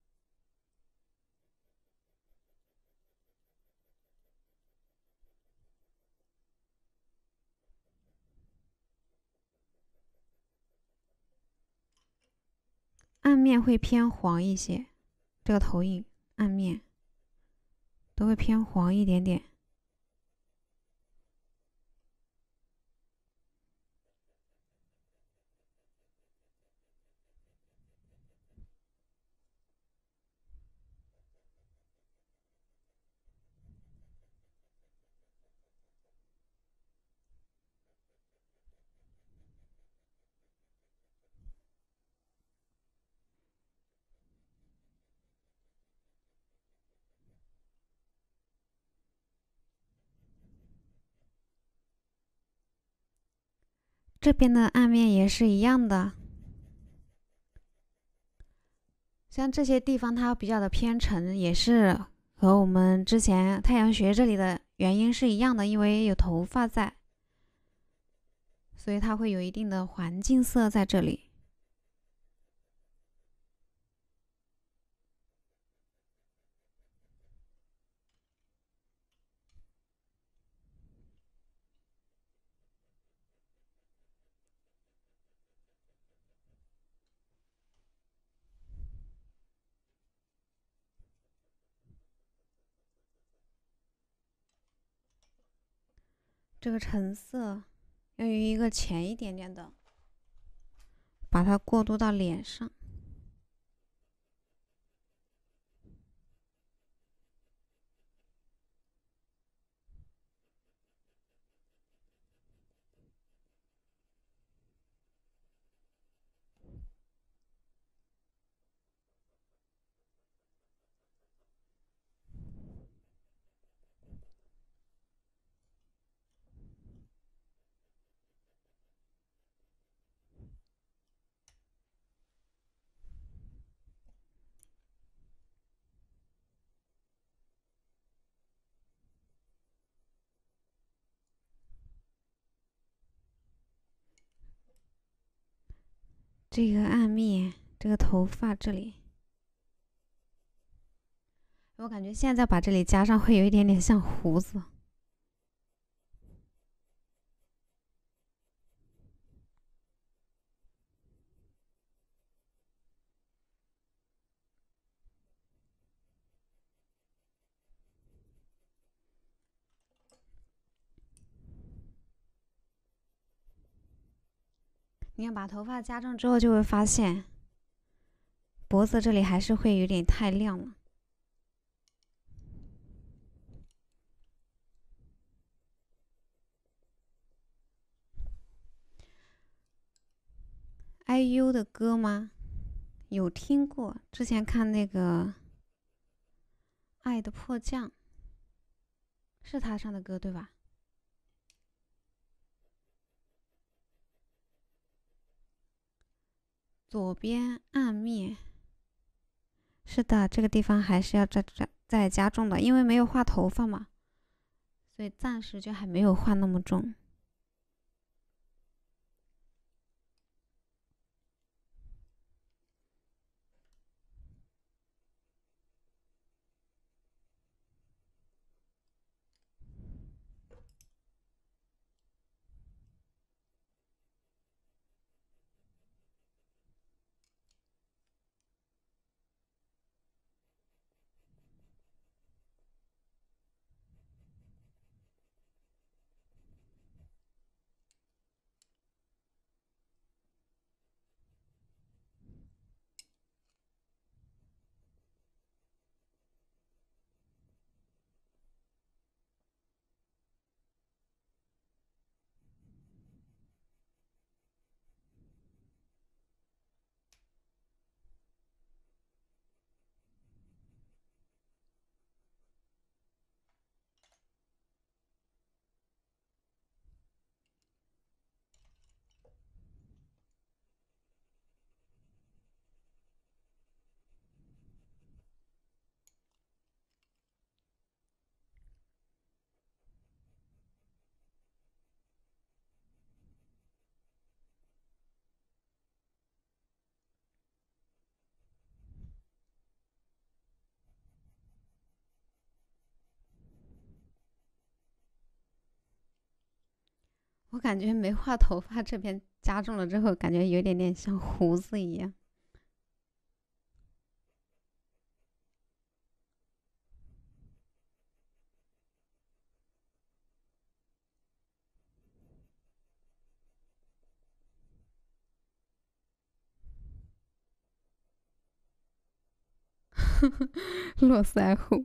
Speaker 1: 暗面会偏黄一些，这个投影暗面都会偏黄一点点。这边的暗面也是一样的，像这些地方它比较的偏沉，也是和我们之前太阳穴这里的原因是一样的，因为有头发在，所以它会有一定的环境色在这里。这个橙色要用一个浅一点点的，把它过渡到脸上。这个暗面，这个头发这里，我感觉现在把这里加上会有一点点像胡子。你看，把头发加重之后，就会发现脖子这里还是会有点太亮了。IU 的歌吗？有听过，之前看那个《爱的迫降》，是他唱的歌对吧？左边暗面，是的，这个地方还是要再加重的，因为没有画头发嘛，所以暂时就还没有画那么重。 我感觉没画头发这边加重了之后，感觉有点点像胡子一样。络腮胡。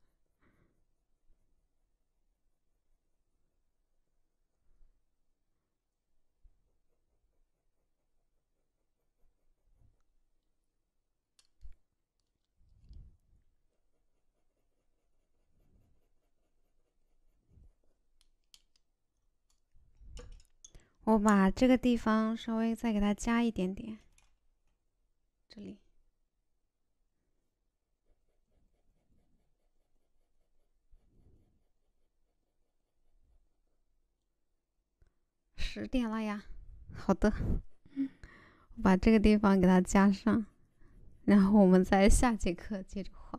Speaker 1: 我把这个地方稍微再给它加一点点，这里。10点了呀，好的，我把这个地方给它加上，然后我们在下节课接着画。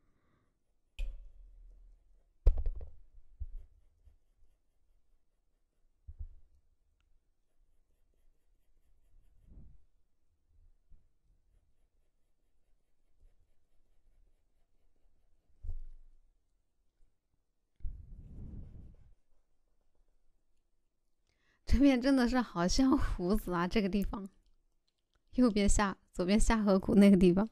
Speaker 1: 这边真的是好像胡子啊，这个地方，右边左边下颌骨那个地方。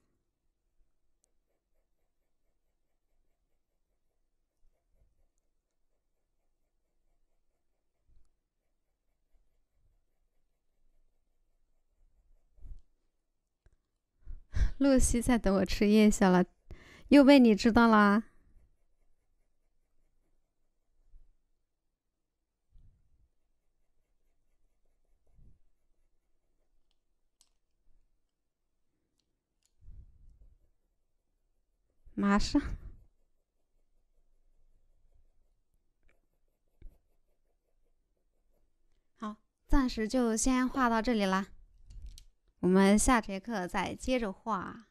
Speaker 1: 露西在等我吃夜宵了，又被你知道啦。马上。好，暂时就先画到这里啦。我们下节课再接着画。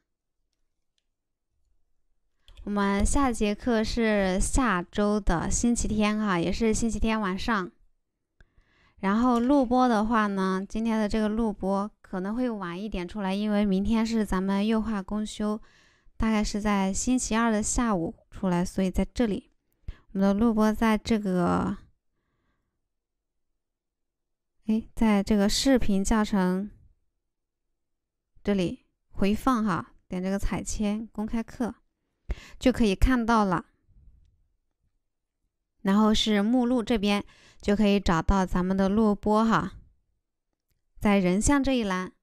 Speaker 1: 我们下节课是下周的星期天哈，也是星期天晚上。然后录播的话呢，今天的这个录播可能会晚一点出来，因为明天是咱们幼画公休，大概是在星期2的下午出来，所以在这里，我们的录播在这个，在这个视频教程这里回放哈，点这个彩签公开课就可以看到了。然后是目录这边就可以找到咱们的录播哈，在人像这一栏，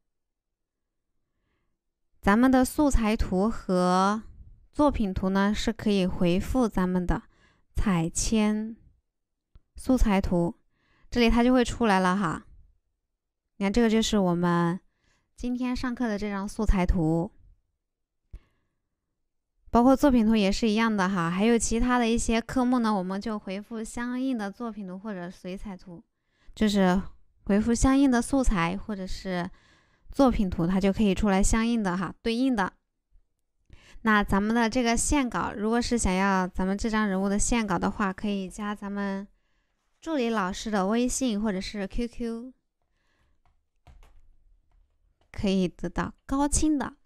Speaker 1: 咱们的素材图和作品图呢是可以回复咱们的彩签素材图，这里它就会出来了哈。你看这个就是我们今天上课的这张素材图。包括作品图也是一样的哈，还有其他的一些科目呢，我们就回复相应的作品图或者水彩图，就是回复相应的素材或者是作品图，它就可以出来相应的哈，对应的。那咱们的这个线稿，如果是想要咱们这张人物的线稿的话，可以加咱们助理老师的微信或者是 QQ， 可以得到高清的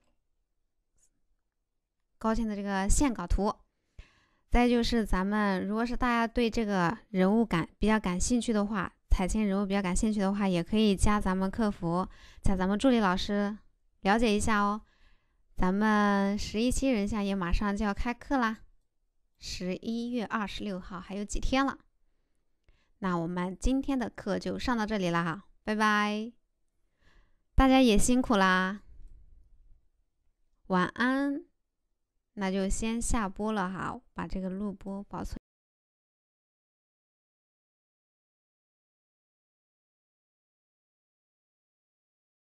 Speaker 1: 这个线稿图。再就是咱们如果是大家对这个人物比较感兴趣的话，彩签人物比较感兴趣的话，也可以加咱们客服，加咱们助理老师了解一下哦。咱们11期人像也马上就要开课啦，11月26号还有几天了。那我们今天的课就上到这里了哈，拜拜，大家也辛苦啦，晚安。那就先下播了哈，把这个录播保存。